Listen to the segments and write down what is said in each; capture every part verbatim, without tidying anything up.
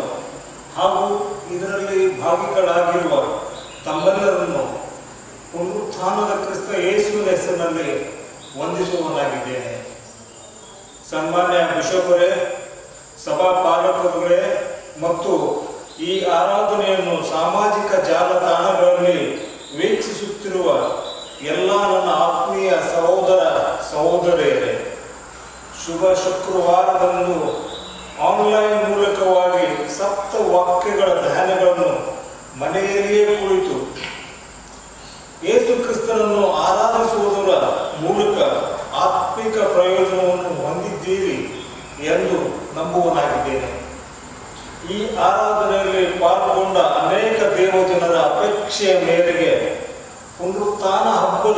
ಹಾಗೂ ಇದರಲ್ಲಿ ಭಾಗಿಗಳಾಗಿರುವ ತಮ್ಮೆಲ್ಲರನ್ನು ಪುನರುತ್ಥಾನದ ಕ್ರಿಸ್ತ ಯೇಸುವಿನ ಹೆಸರಿನಲ್ಲಿ ವಂದಿಸುವವನಾಗಿದ್ದೇನೆ. ಸನ್ಮಾನ್ಯ ಬಿಷಪರೇ, ಸಭಾ ಪಾಲಕರುಗಳೇ ಮತ್ತು ಈ ಆರಾಧನೆಯನ್ನು ಸಾಮಾಜಿಕ ಜಾಲತಾಣಗಳಲ್ಲಿ ವೀಕ್ಷಿಸುತ್ತಿರುವ ಎಲ್ಲ ನನ್ನ ಆತ್ಮೀಯ ಸಹೋದರ ಸಹೋದರಿಯರೇ, ಶುಭ ಶುಕ್ರವಾರದಂದು ಆನ್ಲೈನ್ ಮೂಲಕವಾಗಿ ಸಪ್ತ ವಾಕ್ಯಗಳ ಧ್ಯಾನಗಳನ್ನು ಮನೆಯಲ್ಲಿಯೇ ಕುಳಿತು ಯೇಸು ಕ್ರಿಸ್ತನನ್ನು ಆರಾಧಿಸುವುದರ ಮೂಲಕ ಆತ್ಮಿಕ ಪ್ರಯೋಜನವನ್ನು ಹೊಂದಿದ್ದೀರಿ ಎಂದು ನಂಬುವನಾಗಿದ್ದೇನೆ. ಈ ಆರಾಧನೆಯಲ್ಲಿ ಪಾಲ್ಗೊಂಡ ಅನೇಕ ದೇವಜನರ ಅಪೇಕ್ಷೆಯ ಮೇರೆಗೆ ಪುನರುತ್ಥಾನ ಹಬ್ಬದ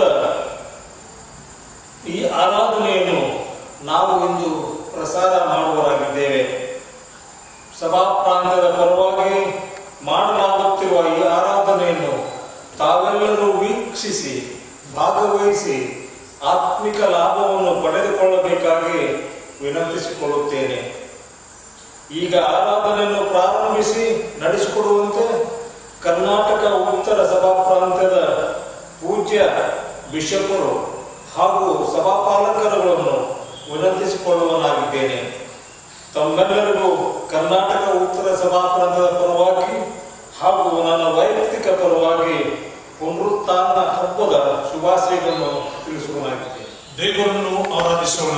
ಈ ಆರಾಧನೆಯನ್ನು ನಾವು ಇಂದು ಪ್ರಸಾರ ಮಾಡುವರಾಗಿದ್ದೇವೆ. ಸಭಾ ಪ್ರಾಂತ್ಯದ ಪರವಾಗಿ ಮಾಡಲಾಗುತ್ತಿರುವ ಈ ಆರಾಧನೆಯನ್ನು ತಾವೆಲ್ಲರೂ ವೀಕ್ಷಿಸಿ ಭಾಗವಹಿಸಿ ಆತ್ಮಿಕ ಲಾಭವನ್ನು ಪಡೆದುಕೊಳ್ಳಬೇಕಾಗಿ ವಿನಂತಿಸಿಕೊಳ್ಳುತ್ತೇನೆ. ಈಗ ಆರಾಧನೆಯನ್ನು ಪ್ರಾರಂಭಿಸಿ ನಡೆಸಿಕೊಡುವಂತೆ ಕರ್ನಾಟಕ ಉತ್ತರ ಸಭಾ ಪ್ರಾಂತ್ಯದ ಪೂಜ್ಯ ಬಿಷಪರು ಹಾಗೂ ಸಭಾಪಾಲಕರುಗಳನ್ನು ವಿನಂತಿಸಿಕೊಳ್ಳುವನಾಗಿದ್ದೇನೆ. ತಮ್ಮೆಲ್ಲರಿಗೂ ಕರ್ನಾಟಕ ಉತ್ತರ ಸಭಾ ಪ್ರಾಂತ್ಯದ ಪರವಾಗಿ ಹಾಗೂ ನನ್ನ ವೈಯಕ್ತಿಕ ಪರವಾಗಿ ಪುನರುತ್ಥಾನ ಹಬ್ಬದ ಶುಭಾಶಯಗಳನ್ನು ತಿಳಿಸುವನಾಗಿದೆ. ದೇವರನ್ನು ಆರಾಧಿಸೋಣ.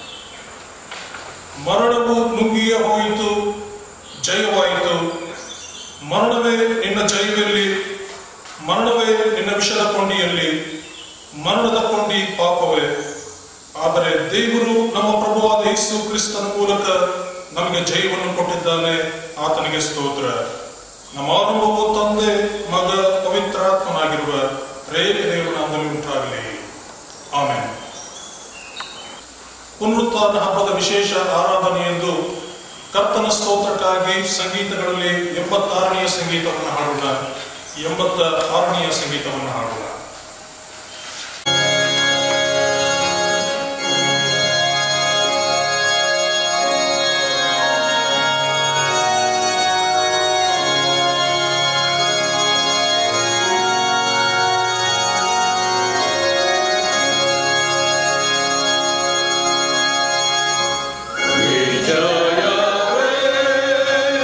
ಮರಣವು ನುಗ್ಗಿಯೇ ಹೋಯಿತು, ಜಯವಾಯಿತು. ಮರಣವೇ ನಿನ್ನ ಜಯವೆಲ್ಲಿ? ಮರಣವೇ ನಿನ್ನ ವಿಷದ ಕೊಂಡಿಯಲ್ಲಿ? ಮರಣದ ಕೊಂಡಿ ಪಾಪವೇ. ಆದರೆ ದೇವರು ನಮ್ಮ ಪ್ರಭುವಾದ ಯೇಸು ಕ್ರಿಸ್ತನ ಮೂಲಕ ನಮಗೆ ಜಯವನ್ನು ಕೊಟ್ಟಿದ್ದಾನೆ. ಆತನಿಗೆ ಸ್ತೋತ್ರ. ನಮ್ಮ ಅನುಭವ ತಂದೆ, ಮಗ, ಪವಿತ್ರಾತ್ಮನಾಗಿರುವ ತ್ರೇಕ ದೇವರ ನಾಮದಲ್ಲಿ ಉಂಟಾಗಲಿ. ಆಮೆನ್. ಪುನರುತ್ಥಾನ ಹಬ್ಬದ ವಿಶೇಷ ಆರಾಧನೆಯೆಂದು ಕರ್ತನ ಸ್ತೋತ್ರಕ್ಕಾಗಿ ಸಂಗೀತಗಳಲ್ಲಿ ಎಂಬತ್ತಾರನೆಯ ಸಂಗೀತವನ್ನು ಹಾಡೋಣ. ಎಂಬತ್ತ ಆರನೆಯ ಸಂಗೀತವನ್ನು ಹಾಡೋಣ.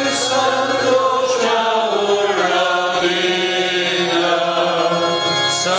Sa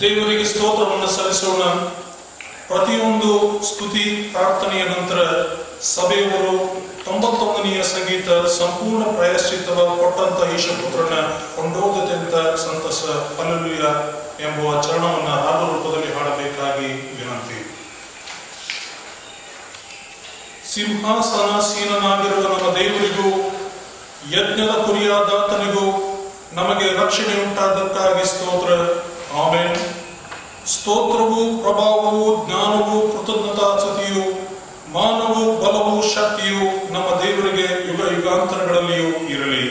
ದೇವರಿಗೆ ಸ್ತೋತ್ರವನ್ನು ಸಲ್ಲಿಸೋಣ. ಪ್ರತಿಯೊಂದು ಸ್ತುತಿ ಪ್ರಾರ್ಥನೆಯ ನಂತರ ಸಭೆಯವರು ತೊಂಬತ್ತೊಂದನೆಯ ಸಂಗೀತ ಸಂಪೂರ್ಣ ಪ್ರಾಯಶ್ಚಿತ್ತವ ಕೊಟ್ಟಂತ ಈಶಪುತ್ರನ ಕೊಂಡೋಗದಂತ ಸಂತಸ ಹಲ್ಲೆಲೂಯಾ ಎಂಬುವ ಚರಣವನ್ನ ರಾಗ ರೂಪದಲ್ಲಿ ಹಾಡಬೇಕಾಗಿ ವಿನಂತಿ. ಸಿಂಹಾಸನಾಸೀನನಾಗಿರುವ ನಮ್ಮ ದೇವರಿಗೂ ಯಜ್ಞದ ಕುರಿಯಾದಾತನಿಗೂ ನಮಗೆ ರಕ್ಷಣೆ ಉಂಟಾದಕ್ಕಾಗಿ ಸ್ತೋತ್ರ. ಆಮೆನ್. ಸ್ತೋತ್ರವು, ಪ್ರಭಾವವು, ಜ್ಞಾನವು, ಕೃತಜ್ಞತಾಸ್ತುತಿಯು, ಮಾನವು, ಬಲವು, ಶಕ್ತಿಯು ನಮ್ಮ ದೇವರಿಗೆ ಯುಗ ಯುಗಾಂತರಗಳಲ್ಲಿಯೂ ಇರಲಿ.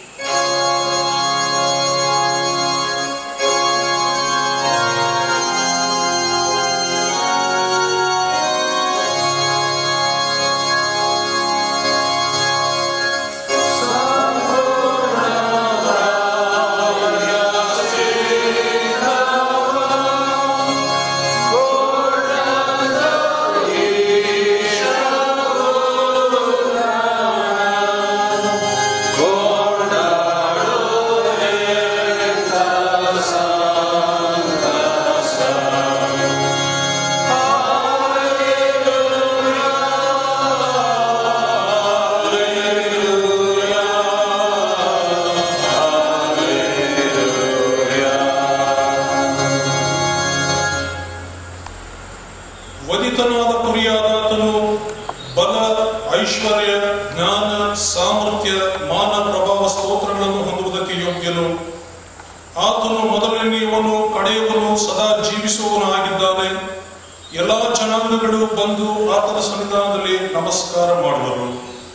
ವದಿತನಾದ ಕುರಿಯಾದಾತನು ಬಲ, ಐಶ್ವರ್ಯ, ಜ್ಞಾನ, ಸಾಮರ್ಥ್ಯ, ಮಾನ, ಪ್ರಭಾವ, ಸ್ತೋತ್ರಗಳನ್ನು ಹೊಂದುವುದಕ್ಕೆ ಯೋಗ್ಯನು. ಆತನು ಮೊದಲನೆಯವನು, ಕಡೆಯವನು, ಸದಾ ಜೀವಿಸುವವನು ಆಗಿದ್ದಾನೆ. ಎಲ್ಲಾ ಜನಾಂಗಗಳು ಬಂದು ಆತನ ಸನ್ನಿಧಾನದಲ್ಲಿ ನಮಸ್ಕಾರ ಮಾಡುವರು.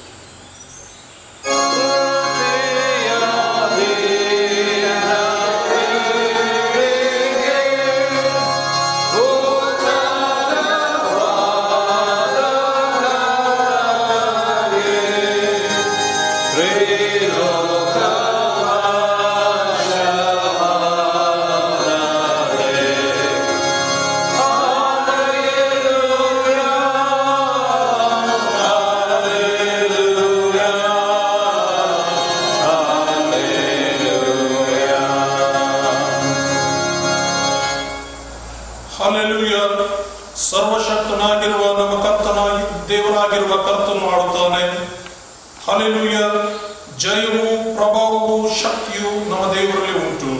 ಹಲ್ಲೆಲೂಯಾ. ಸರ್ವಶಕ್ತನಾಗಿರುವ ನಮ್ಮ ಕರ್ತನಾಗಿ ದೇವರಾಗಿರುವ ಕರ್ತನು ಆಡುತ್ತಾನೆ. ಹಲ್ಲೆಲೂಯಾ. ಜಯವು, ಪ್ರಭಾವವು, ಶಕ್ತಿಯು ನಮ್ಮ ದೇವರಲ್ಲಿ ಉಂಟು.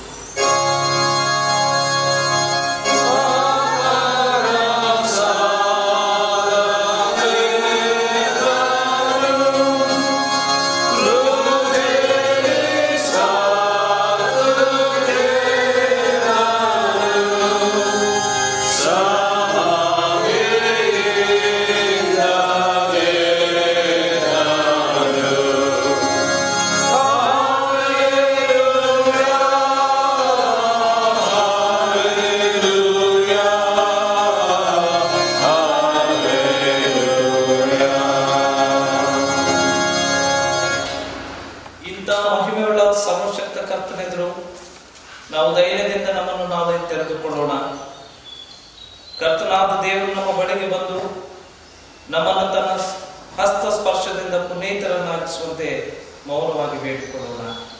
ಸರ್ವಶಕ್ತ ಕರ್ತನೆದುರು ನಾವು ಧೈರ್ಯದಿಂದ ನಮ್ಮನ್ನು ನಾವೇ ತೆರೆದುಕೊಳ್ಳೋಣ. ಕರ್ತನಾದ ದೇವರು ನಮ್ಮ ಬಳಿಗೆ ಬಂದು ನಮ್ಮನ್ನು ತನ್ನ ಹಸ್ತ ಸ್ಪರ್ಶದಿಂದ ಪುನೀತರನ್ನಾಗಿಸುವಂತೆ ಮೌನವಾಗಿ ಬೇಡಿಕೊಳ್ಳೋಣ.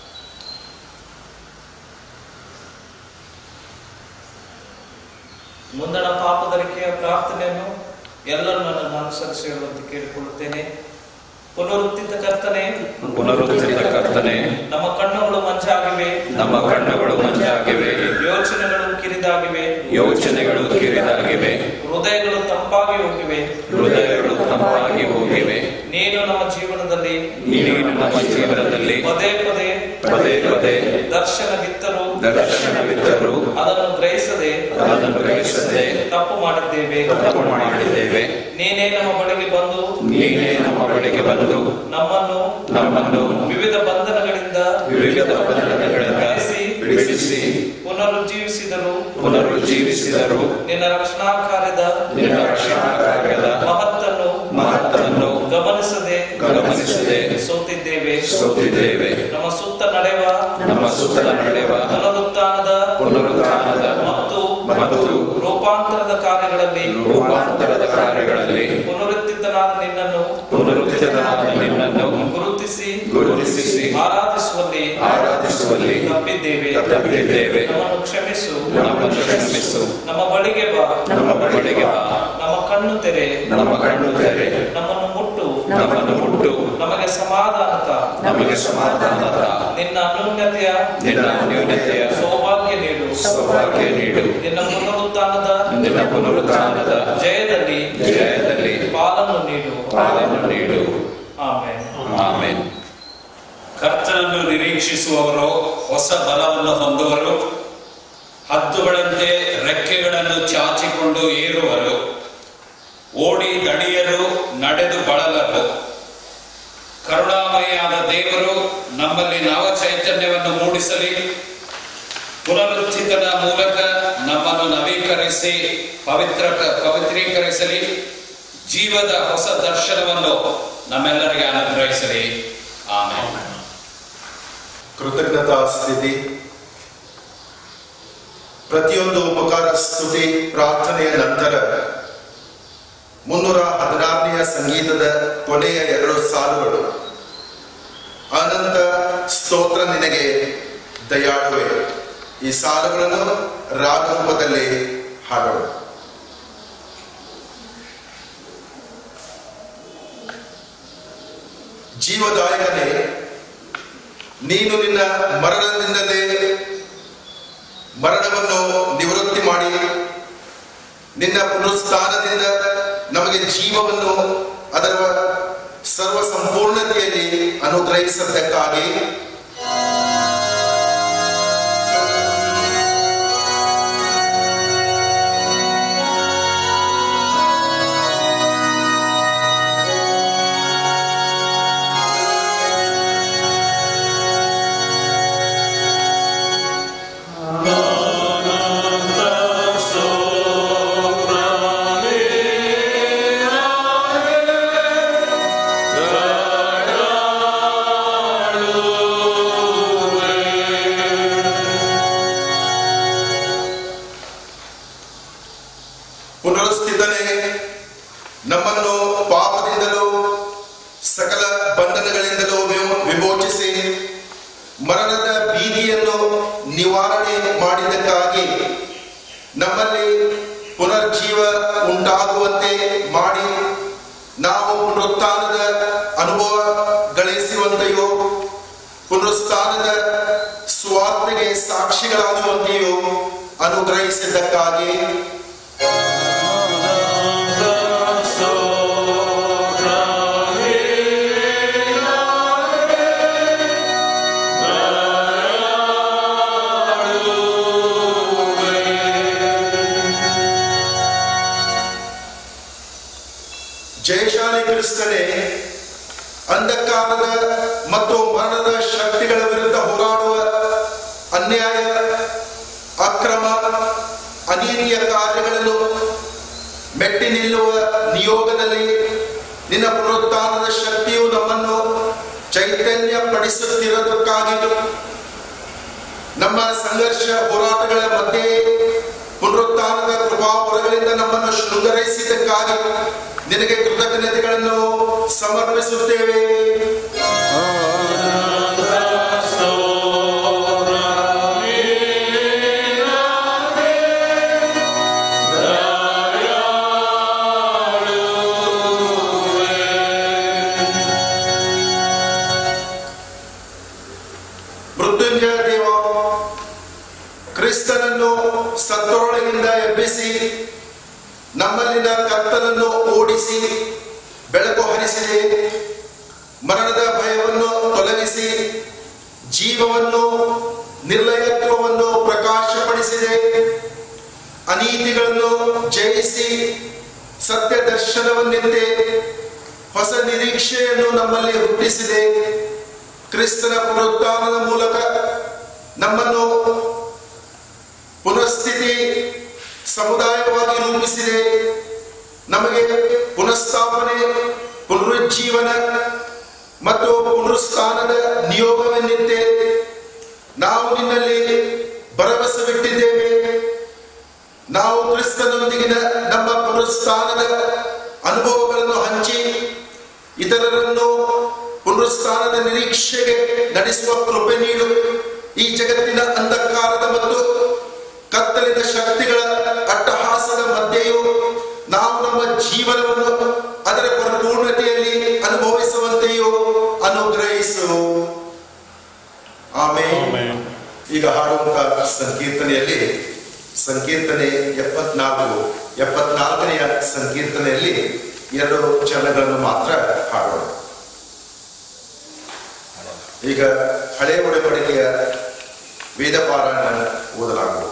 ಮುಂದಣ ಪಾಪದರಿಕೆಯ ಪ್ರಾರ್ಥನೆಯನ್ನು ಎಲ್ಲರೂ ನನ್ನನ್ನು ಅನುಸರಿಸಿ ಹೇಳುವಂತೆ ಕೇಳಿಕೊಳ್ಳುತ್ತೇನೆ. ಪುನರುತ್ಥಿತ ಕರ್ತನೆ, ಪುನರುತ್ಥಿತ ಕರ್ತನೆ, ನಮ್ಮ ಕಣ್ಣುಗಳು ಮಂಜಾಗಿವೆ, ನಮ್ಮ ಕಣ್ಣುಗಳು ಮಂಜಾಗಿವೆ, ಯೋಚನೆಗಳು ಕಿರಿದಾಗಿವೆ, ಯೋಚನೆಗಳು ಕಿರಿದಾಗಿವೆ, ಹೃದಯಗಳು ತಂಪಾಗಿ ಹೋಗಿವೆ, ಹೃದಯಗಳು ತಂಪಾಗಿ ಹೋಗಿವೆ. ನೀನು ನಮ್ಮ ಜೀವನದಲ್ಲಿ ನೀನು ನಮ್ಮ ಜೀವನದಲ್ಲಿ ಪದೇ ಪದೇ ಪದೇ ಪದೇ ದರ್ಶನವಿತ್ತರೂ ದರ್ಶನವಿದ್ದರೂ ಅದನ್ನು ಗ್ರಹಿಸದೆ ಅದನ್ನು ಗ್ರಹಿಸದೆ ತಪ್ಪು ಮಾಡಿದ್ದೇವೆ ತಪ್ಪು ಮಾಡಿದ್ದೇವೆ. ನೀನೇ ನಮ್ಮ ಬಳಿಗೆ ಬಂದು ನೀನೇ ನಮ್ಮ ಬಳಿಗೆ ಬಂದು ನಮ್ಮನ್ನು ನಮ್ಮನ್ನು ವಿವಿಧ ಬಂಧನಗಳಿಂದ ವಿವಿಧ ಬಂಧನಗಳಿಂದ ಬಿಡಿಸಿ ಪುನರುಜ್ಜೀವಿಸಿದರು ಪುನರುಜ್ಜೀವಿಸಿದರು ನಿನ್ನ ರಕ್ಷಣಾ ಕಾರ್ಯದ ನಿನ್ನ ರಕ್ಷಣಾ ಕಾರ್ಯದ ಮಹತ್ತನ್ನು ಮಹತ್ತನ್ನು ಗಮನಿಸದೆ ಗಮನಿಸದೆ ಸೋತಿದ್ದೇವೆ ಸೋತಿದ್ದೇವೆ. ನಮ್ಮ ಸುತ್ತ ನಡೆವ ನಮ್ಮ ಸುತ್ತಲ ನಡೆವ ಪುನರುತ್ಥಾನದ ಪುನರುತ್ಥಾನದ ಮತ್ತು ಮತ್ತು ರೂಪಾಂತರದ ಕಾರ್ಯಗಳಲ್ಲಿ ರೂಪಾಂತರದ ಕಾರ್ಯಗಳಲ್ಲಿ ಪುನರುತ್ಥಿತನಾದ ನಿನ್ನನ್ನು ಪುನರುತ್ಥಿತನಾದ ನಿನ್ನನ್ನು ಗುರುತಿಸಿ ಗುರುತಿಸಿ ಆರಾಧಿಸುವಲ್ಲಿ ಆರಾಧಿಸುವ ನಡೆಸುವಲ್ಲಿ ತಪ್ಪಿದ್ದೇವೆ ತಪ್ಪಿದ್ದೇವೆ. ನಮ್ಮನ್ನು ಕ್ಷಮಿಸು ನಮ್ಮನ್ನು ಕ್ಷಮಿಸು. ನಮ್ಮ ಬಳಿಗೆ ಬಾ ನಮ್ಮ ಬಳಿಗೆ ಬಾ. ನಮ್ಮ ಕಣ್ಣು ತೆರೆ ನಮ್ಮ ಕಣ್ಣು ತೆರೆ. ನಮ್ಮನ್ನು ಮುಟ್ಟು ನಮ್ಮನ್ನು ಮುಟ್ಟು. ನಮಗೆ ಸಮಾಧಾನತ ನಮಗೆ ಸಮಾಧಾನದ ನಿನ್ನ ಅನ್ಯೋನ್ಯತೆಯ ನಿನ್ನ ಅನ್ಯೋನ್ಯತೆಯ ಸೌಭಾಗ್ಯ ನೀಡು ಸೌಭಾಗ್ಯ ನೀಡು. ನಿನ್ನ ಪುನರುತ್ಥಾನದ ನಿನ್ನ ಪುನರುತ್ಥಾನದ ಜಯದಲ್ಲಿ ಜಯದಲ್ಲಿ ಪಾಲನ್ನು ನೀಡು ಪಾಲನ್ನು ನೀಡು. ಆಮೆನ್. ಆಮೆನ್. ಕರ್ತನನ್ನು ನಿರೀಕ್ಷಿಸುವವರು ಹೊಸ ಬಲವನ್ನು ಹೊಂದುವರು, ಹದ್ದುಗಳಂತೆ ರೆಕ್ಕೆಗಳನ್ನು ಚಾಚಿಕೊಂಡು ಏರುವರು, ಓಡಿ ದಣಿಯರು, ನಡೆದು ಬಳಲರು. ಕರುಣಾಮಯಿಯಾದ ದೇವರು ನಮ್ಮಲ್ಲಿ ನವ ಚೈತನ್ಯವನ್ನು ಮೂಡಿಸಲಿ, ಪುನರುತ್ಥಿತನ ಮೂಲಕ ನಮ್ಮನ್ನು ನವೀಕರಿಸಿ ಪವಿತ್ರ ಪವಿತ್ರೀಕರಿಸಲಿ, ಜೀವದ ಹೊಸ ದರ್ಶನವನ್ನು ನಮ್ಮೆಲ್ಲರಿಗೆ ಅನುಗ್ರಹಿಸಲಿ. ಆಮೆನ್. ಕೃತಜ್ಞತಾ ಸ್ಥಿತಿ. ಪ್ರತಿಯೊಂದು ಉಪಕಾರ ಸ್ತುತಿ ಪ್ರಾರ್ಥನೆಯ ನಂತರ ಮುನ್ನೂರ ಹದಿನಾರನೆಯ ಸಂಗೀತದ ಕೊನೆಯ ಎರಡು ಸಾಲುಗಳು. ಅನಂತ ಸ್ತೋತ್ರ ನಿನಗೆ ದಯಾಳುವೆ. ಈ ಸಾಲುಗಳನ್ನು ರಾಗರೂಪದಲ್ಲಿ ಹಾಡೋಣ. ಜೀವದಾಯಕನೇ, ನೀನು ನಿನ್ನ ಮರಣದಿಂದಲೇ ಮರಣವನ್ನು ನಿವೃತ್ತಿ ಮಾಡಿ ನಿನ್ನ ಪುನರುತ್ಥಾನದಿಂದ ನಮಗೆ ಜೀವವನ್ನು ಅದರ ಸರ್ವ ಸಂಪೂರ್ಣತೆಯಲ್ಲಿ ಅನುಗ್ರಹಿಸತಕ್ಕಾಗಿ ಪುನರುಸ್ಥಿತನೇ, ನಮ್ಮನ್ನು ಪಾಪದಿಂದಲೂ ಸಕಲ ಬಂಧನಗಳಿಂದಲೂ ವಿಮೋಚಿಸಿ ಮರಣದ ಭೀತಿಯನ್ನು ನಿವಾರಣೆ ಮಾಡಿದ್ದಕ್ಕಾಗಿ ನಮ್ಮಲ್ಲಿ ಪುನರ್ಜೀವ ಉಂಟಾಗುವಂತೆ ಮಾಡಿ ನಾವು ಪುನರುತ್ಥಾನದ ಅನುಭವ ಗಳಿಸುವಂತೆಯೂ ಪುನರುತ್ಥಾನದ ಸ್ವಾರ್ಥೆಗೆ ಸಾಕ್ಷಿಗಳಾಗುವಂತೆಯೂ ಅನುಗ್ರಹಿಸಿದ್ದಕ್ಕಾಗಿ ಜಯಶಾಲಿ ಕ್ರಿಸ್ತನೇ, ಅಂಧಕಾರದ ಮತ್ತು ಮರಣದ ಶಕ್ತಿಗಳ ವಿರುದ್ಧ ಹೋರಾಡುವ ಅನ್ಯಾಯ, ಅಕ್ರಮ, ಅನೀತಿಯ ಕಾರ್ಯಗಳನ್ನು ಮೆಟ್ಟಿ ನಿಲ್ಲುವ ನಿಯೋಗದಲ್ಲಿ ನಿನ್ನ ಪುನರುತ್ಥಾನದ ಶಕ್ತಿಯು ನಮ್ಮನ್ನು ಚೈತನ್ಯ ಪಡಿಸುತ್ತಿರುವುದಕ್ಕಾಗಿ ನಮ್ಮ ಸಂಘರ್ಷ ಹೋರಾಟಗಳ ಮಧ್ಯೆ ಪುನರುತ್ಥಾನದ ಕೃಪಾವರಗಳಿಂದ ನಮ್ಮನ್ನು ಶೃಂಗರಿಸಿದ್ದಕ್ಕಾಗಿ ನಿನಗೆ ಕೃತಜ್ಞತೆಗಳನ್ನು ಸಮರ್ಪಿಸುತ್ತೇವೆ. ಮೃತ್ಯುಂಜಯ ದೇವ, ಕ್ರಿಸ್ತನನ್ನು ಸತ್ತರೊಳಗಿಂದ ಎಬ್ಬಿಸಿ ನಮ್ಮಲ್ಲಿನ ಕತ್ತಲನ್ನು ಓಡಿಸಿ ಬೆಳಕು ಹರಿಸಿದೆ, ಮರಣದ ಭಯವನ್ನು ತೊಲಗಿಸಿ ಜೀವವನ್ನು ನಿರ್ಲಯತ್ವವನ್ನು ಪ್ರಕಾಶಪಡಿಸಿದೆ, ಅನೀತಿಗಳನ್ನು ಜಯಿಸಿ ಸತ್ಯ ದರ್ಶನವನ್ನಿಂದೆ ಹೊಸ ನಿರೀಕ್ಷೆಯನ್ನು ನಮ್ಮಲ್ಲಿ ಹುಟ್ಟಿಸಿದೆ. ಕ್ರಿಸ್ತನ ಪುನರುತ್ಥಾನದ ಮೂಲಕ ನಮ್ಮನ್ನು ಪುನಃಸ್ಥಿತಿ ಸಮುದಾಯವಾಗಿ ರೂಪಿಸಿದೆ. ನಮಗೆ ಪುನಃಸ್ಥಾಪನೆ, ಪುನರುಜ್ಜೀವನ ಮತ್ತು ಪುನರುತ್ಥಾನದ ನಿಯೋಗವೆನ್ನಿದ್ದೆ. ನಾವು ನಿನ್ನಲ್ಲಿ ಭರವಸೆವಿಟ್ಟಿದ್ದೇವೆ. ನಾವು ಕ್ರಿಸ್ತನೊಂದಿಗಿನ ನಮ್ಮ ಪುನರುತ್ಥಾನದ ಅನುಭವಗಳನ್ನು ಹಂಚಿ ಇತರರನ್ನು ಪುನರುತ್ಥಾನದ ನಿರೀಕ್ಷೆಗೆ ನಡೆಸುವ ಕೃಪೆ ನೀಡು. ಈ ಜಗತ್ತಿನ ಅಂಧಕಾರದ ಮತ್ತು ಕತ್ತಲಿನ ಶಕ್ತಿಗಳ ಅಟ್ಟಹಾಸದ ಮಧ್ಯೆಯೂ ನಾವು ನಮ್ಮ ಜೀವನವನ್ನು ಅದರ ಪರಿಪೂರ್ಣತೆಯಲ್ಲಿ ಅನುಭವಿಸುವಂತೆಯೂ ಅನುಗ್ರಹಿಸು. ಆಮೇಲೆ ಈಗ ಹಾಡುವಂತ ಸಂಕೀರ್ತನೆಯಲ್ಲಿ ಸಂಕೀರ್ತನೆ ಎಪ್ಪತ್ನಾಲ್ಕು ಎಪ್ಪತ್ನಾಲ್ಕನೆಯ ಸಂಕೀರ್ತನೆಯಲ್ಲಿ ಎರಡು ಚರಣಗಳನ್ನು ಮಾತ್ರ ಹಾಡೋಣ. ಈಗ ಹಳೆ ಒಡಂಬಡಿಕೆಯ ವೇದ ಪಾರಾಯಣ ಓದಲಾಗುವುದು.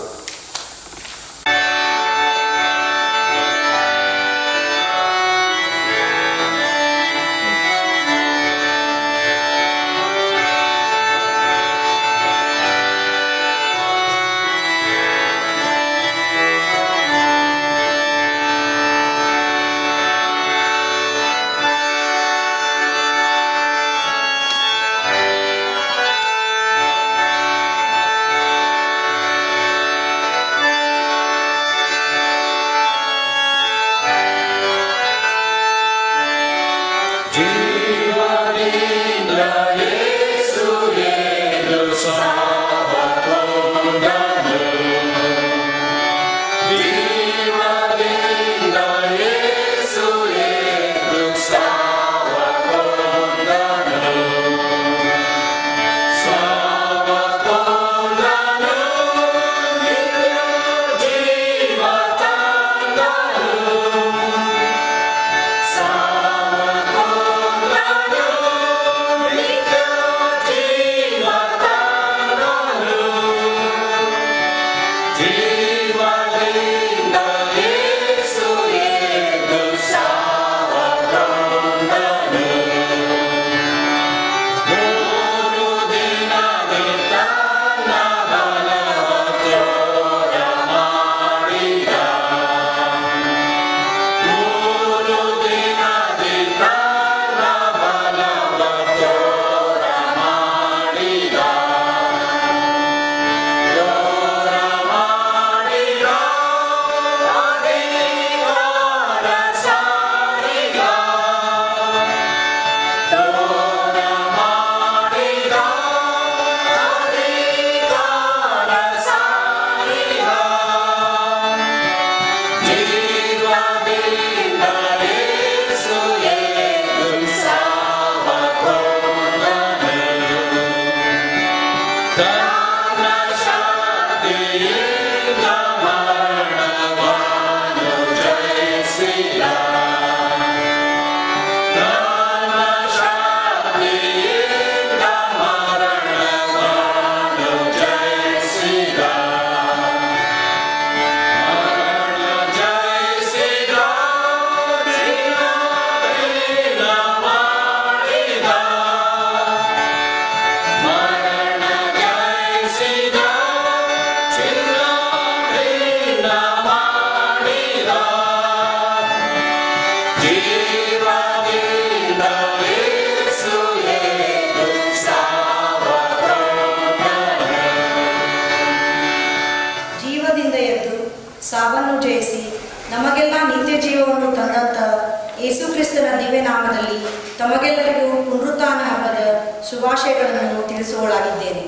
ಸಾವನ್ನು ಜಯಿಸಿ ನಮಗೆಲ್ಲ ನಿತ್ಯ ಜೀವವನ್ನು ತಂದಂಥ ಯೇಸು ಕ್ರಿಸ್ತನ ದಿವ್ಯ ನಾಮದಲ್ಲಿ ತಮಗೆಲ್ಲರಿಗೂ ಪುನರುತ್ಥಾನ ಹಬ್ಬದ ಶುಭಾಶಯಗಳನ್ನು ತಿಳಿಸುವಳಾಗಿದ್ದೇನೆ.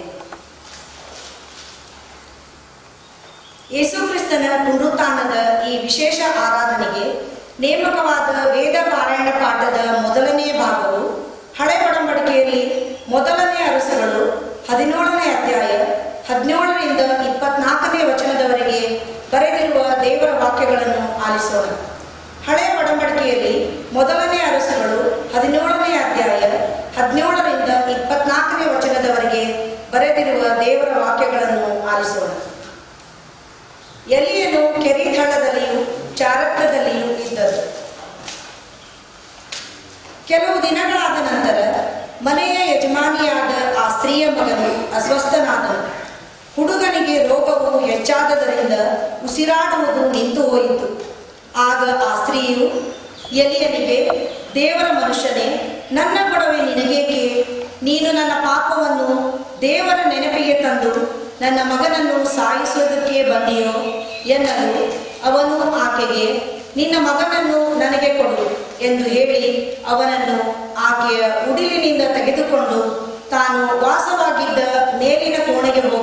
ಯೇಸು ಕ್ರಿಸ್ತನ ಪುನರುತ್ಥಾನದ ಈ ವಿಶೇಷ ಆರಾಧನೆಗೆ ನೇಮಕವಾದ ವೇದ ಪಾರಾಯಣ ಪಾಠದ ಮೊದಲನೆಯ ಭಾಗವು ಹಳೆ ಒಡಂಬಡಿಕೆಯಲ್ಲಿ ಮೊದಲನೇ ಅರಸುಗಳು ಹದಿನೇಳನೇ ಅಧ್ಯಾಯ ಹದಿನೇಳರಿಂದ ಇಪ್ಪತ್ನಾಲ್ಕನೇ ವಚನದವರೆಗೆ ಬರೆದಿರುವ ದೇವರ ವಾಕ್ಯಗಳನ್ನು ಆಲಿಸೋಣ. ಹಳೆಯ ಒಡಂಬಡಿಕೆಯಲ್ಲಿ ಮೊದಲನೇ ಅರಸುಗಳು ಹದಿನೇಳನೇ ಅಧ್ಯಾಯ ಹದಿನೇಳರಿಂದ ಇಪ್ಪತ್ನಾಲ್ಕನೇ ವಚನದವರೆಗೆ ಬರೆದಿರುವ ದೇವರ ವಾಕ್ಯಗಳನ್ನು ಆಲಿಸೋಣ. ಎಲಿಯನು ಕೆರೀಥಳದಲ್ಲಿಯೂ ಚಾರಕ್ತದಲ್ಲಿಯೂ ಇದ್ದರು. ಕೆಲವು ದಿನಗಳಾದ ನಂತರ ಮನೆಯ ಯಜಮಾನಿಯಾದ ಆ ಸ್ತ್ರೀಯ ಮಗನು ಅಸ್ವಸ್ಥನಾದನು. ಹುಡುಗನಿಗೆ ರೋಗವು ಹೆಚ್ಚಾದದರಿಂದ ಉಸಿರಾಡುವುದು ನಿಂತು ಹೋಯಿತು. ಆಗ ಆ ಸ್ತ್ರೀಯು ಎಲಿಯನಿಗೆ, ದೇವರ ಮನುಷ್ಯನೇ, ನನ್ನ ಗೊಡವೆ ನಿನಗೇಕೆ? ನೀನು ನನ್ನ ಪಾಪವನ್ನು ದೇವರ ನೆನಪಿಗೆ ತಂದು ನನ್ನ ಮಗನನ್ನು ಸಾಯಿಸುವುದಕ್ಕೆ ಬಂದಿಯೋ ಎನ್ನಲು ಅವನು ಆಕೆಗೆ, ನಿನ್ನ ಮಗನನ್ನು ನನಗೆ ಕೊಡು ಎಂದು ಹೇಳಿ ಅವನನ್ನು ಆಕೆಯ ಉಡಿಲಿನಿಂದ ತೆಗೆದುಕೊಂಡು ತಾನು ವಾಸವಾಗಿದ್ದ ಮೇಲಿನ ಕೋಣೆಗೆ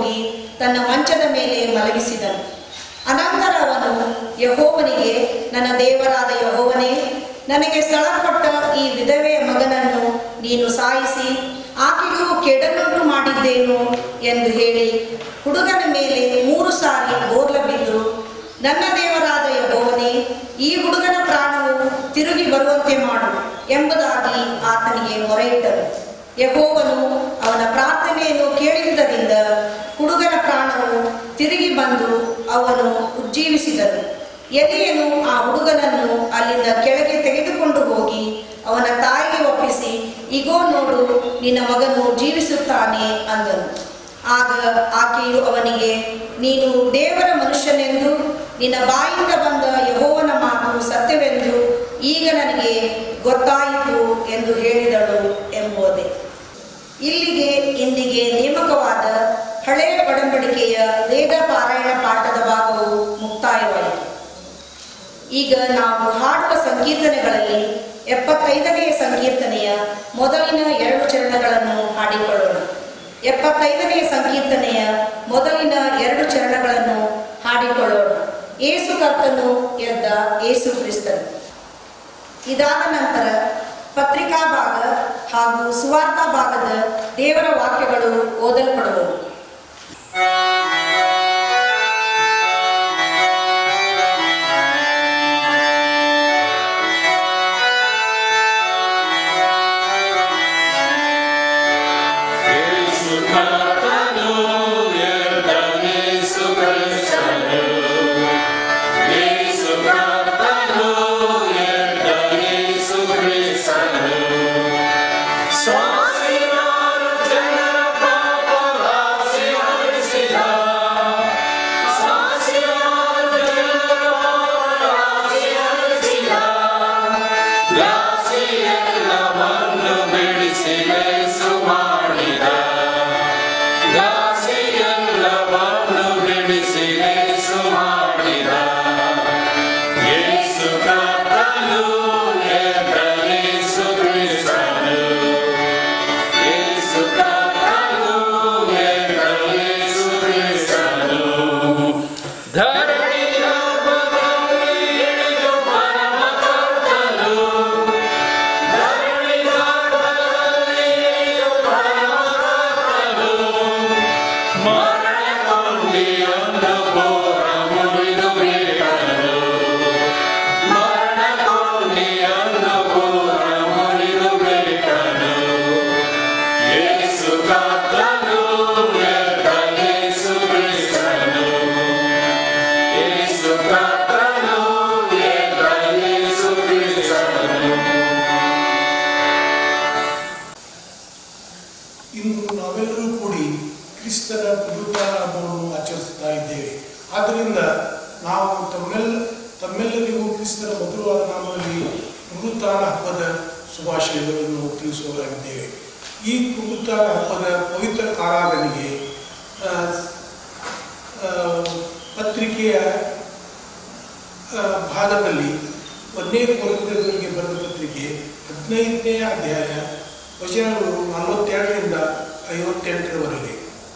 ಮಂಚದ ಮೇಲೆ ಮಲಗಿಸಿದನು. ಅನಂತರ ಅವನು ಯೆಹೋವನಿಗೆ, ನನ್ನ ದೇವರಾದ ಯೆಹೋವನೇ, ನನಗೆ ಸ್ಥಳ ಕೊಟ್ಟ ಈ ವಿಧವೆಯ ಮಗನನ್ನು ನೀನು ಸಾಯಿಸಿ ಆಕೆಗೂ ಕೆಡನುಂಟು ಮಾಡಿದ್ದೇನು ಎಂದು ಹೇಳಿ ಹುಡುಗನ ಮೇಲೆ ಮೂರು ಸಾರಿ ಬೋರ್ಲ ಬಿದ್ದು, ನನ್ನ ದೇವರಾದ ಯೆಹೋವನೇ, ಈ ಹುಡುಗನ ಪ್ರಾಣವು ತಿರುಗಿ ಬರುವಂತೆ ಮಾಡು ಎಂಬುದಾಗಿ ಆತನಿಗೆ ಮೊರೆಯಿಟ್ಟನು. ಯೆಹೋವನು ಅವನ ಪ್ರಾರ್ಥನೆಯನ್ನು ಕೇಳಿದುದರಿಂದ ಹುಡುಗನ ಪ್ರಾಣವು ತಿರುಗಿ ಬಂದು ಅವನು ಉಜ್ಜೀವಿಸಿದನು. ಎಲಿಯನು ಆ ಹುಡುಗನನ್ನು ಅಲ್ಲಿಂದ ಕೆಳಗೆ ತೆಗೆದುಕೊಂಡು ಹೋಗಿ ಅವನ ತಾಯಿಗೆ ಒಪ್ಪಿಸಿ, ಇಗೋ ನೋಡು, ನಿನ್ನ ಮಗನು ಜೀವಿಸುತ್ತಾನೆ ಅಂದನು. ಆಗ ಆಕೆಯು ಅವನಿಗೆ, ನೀನು ದೇವರ ಮನುಷ್ಯನೆಂದು ನಿನ್ನ ಬಾಯಿಂದ ಬಂದ ಯೆಹೋವನ ಮಾತು ಸತ್ಯವೆಂದು ಈಗ ನನಗೆ ಗೊತ್ತಾಯಿತು ಎಂದು ಹೇಳಿದಳು ಎಂಬುದೇ. ಇಲ್ಲಿಗೆ ಇಂದಿಗೆ ನೇಮಕವಾದ ಹಳೆಯ ಒಡಂಬಡಿಕೆಯ ವೇದ ಪಾರಾಯಣ ಪಾಠದ ಭಾಗವು ಮುಕ್ತಾಯವಾಯಿತು. ಈಗ ನಾವು ಹಾಡುವ ಸಂಕೀರ್ತನೆಗಳಲ್ಲಿ ಎಪ್ಪತ್ತೈದನೆಯ ಸಂಕೀರ್ತನೆಯ ಮೊದಲಿನ ಎರಡು ಚರಣಗಳನ್ನು ಹಾಡಿಕೊಳ್ಳೋಣ. ಎಪ್ಪತ್ತೈದನೆಯ ಸಂಕೀರ್ತನೆಯ ಮೊದಲಿನ ಎರಡು ಚರಣಗಳನ್ನು ಹಾಡಿಕೊಳ್ಳೋಣ. ಏಸು ಕರ್ತನು ಎದ್ದ ಏಸು ಕ್ರಿಸ್ತನು. ಇದಾದ ನಂತರ ಪತ್ರಿಕಾ ಭಾಗ ಹಾಗೂ ಸುವಾರ್ಥ ಭಾಗದ ದೇವರ ವಾಕ್ಯಗಳು ಓದಲ್ಪಡುವವು. ಪತ್ರಿಕೆಯ ಭಾಗದಲ್ಲಿ ಒಂದನೇ ಕೊರಿಂಥದವರಿಗೆ ಬರೆದ ಪತ್ರಿಕೆ ಹದಿನೈದನೇ ಅಧ್ಯಾಯ ವಚನಗಳು ನಲವತ್ತೆರಡರಿಂದ ಐವತ್ತೆಂಟರವರೆಗೆ.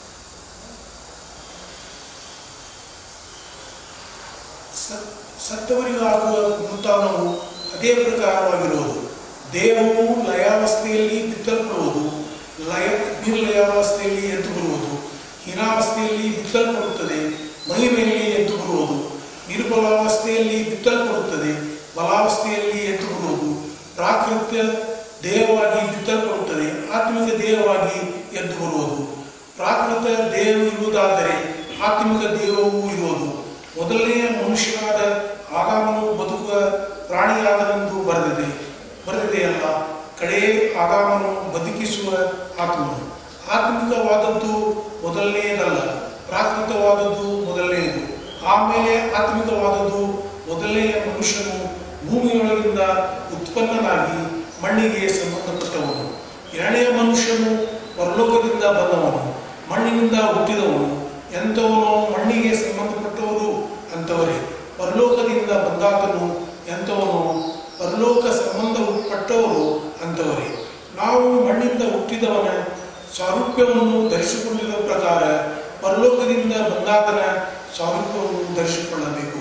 ಸತ್ತವರಿಗಾಗುವ ಪುನರುತ್ಥಾನವು ಅದೇ ಪ್ರಕಾರವಾಗಿರುವುದು. ದೇಹವು ಲಯಾವಸ್ಥೆಯಲ್ಲಿ ಬಿತ್ತಲ್ಪಡುವುದು, ಲಯ ನಿರ್ಲಯಾವಸ್ಥೆಯಲ್ಲಿ ಎದ್ದು ಬರುವುದು, ಹೀನಾವಸ್ಥೆಯಲ್ಲಿ ಬಿತ್ತಲ್ಪಡುತ್ತದೆ, ಮಹಿಮೆಯಲ್ಲಿ ಎದ್ದು ಬರುವುದು, ನಿರ್ಬಲಾವಸ್ಥೆಯಲ್ಲಿ ಬಿತ್ತಲ್ಪಡುತ್ತದೆ, ಬಲಾವಸ್ಥೆಯಲ್ಲಿ ಎದ್ದು ಬರುವುದು, ಪ್ರಾಕೃತ ದೇಹವಾಗಿ ಬಿತ್ತಲ್ಪಡುತ್ತದೆ, ಆತ್ಮಿಕ ದೇಹವಾಗಿ ಎದ್ದು ಬರುವುದು. ಪ್ರಾಕೃತ ದೇಹ ಇರುವುದಾದರೆ ಆತ್ಮಿಕ ದೇಹವೂ ಇರುವುದು. ಮೊದಲನೆಯ ಮನುಷ್ಯನಾದ ಆದಾಮನು ಬದುಕುವ ಪ್ರಾಣಿಯಾದನೆಂದು ಬರೆದಿದೆ ಬರೆದಿದೆಯಲ್ಲ, ಕಡೇ ಆದಾಮನು ಬದುಕಿಸುವ ಆತ್ಮನು. ಆತ್ಮಿಕವಾದದ್ದು ಮೊದಲನೆಯದಲ್ಲ, ಪ್ರಾಕೃತವಾದದ್ದು ಮೊದಲನೆಯದು, ಆಮೇಲೆ ಆತ್ಮಿಕವಾದದ್ದು. ಮೊದಲನೆಯ ಮನುಷ್ಯನು ಭೂಮಿಯೊಳಗಿಂದ ಉತ್ಪನ್ನನಾಗಿ ಮಣ್ಣಿಗೆ ಸಂಬಂಧಪಟ್ಟವನು. ಎರಡನೆಯ ಮನುಷ್ಯನು ಪರಲೋಕದಿಂದ ಬಂದವನು, ಮಣ್ಣಿನಿಂದ ಹುಟ್ಟಿದವನು. ಎಂಥವನು ಮಣ್ಣಿಗೆ ಸಂಬಂಧಪಟ್ಟವರು ಅಂಥವರೇ, ಪರಲೋಕದಿಂದ ಬಂದಾತನು ಎಂಥವನು ಪರಲೋಕ ಸಂಬಂಧಪಟ್ಟವರು ಅಂಥವರೇ. ನಾವು ಮಣ್ಣಿಂದ ಹುಟ್ಟಿದವನ ಸಾರೂಪ್ಯವನ್ನು ಧರಿಸಿಕೊಂಡಿರುವ ಪ್ರಕಾರ ಪರಲೋಕದಿಂದ ಬಂದಾತನ ಸ್ವಾಮಿತ್ವವನ್ನು ಧರಿಸಿಕೊಳ್ಳಬೇಕು.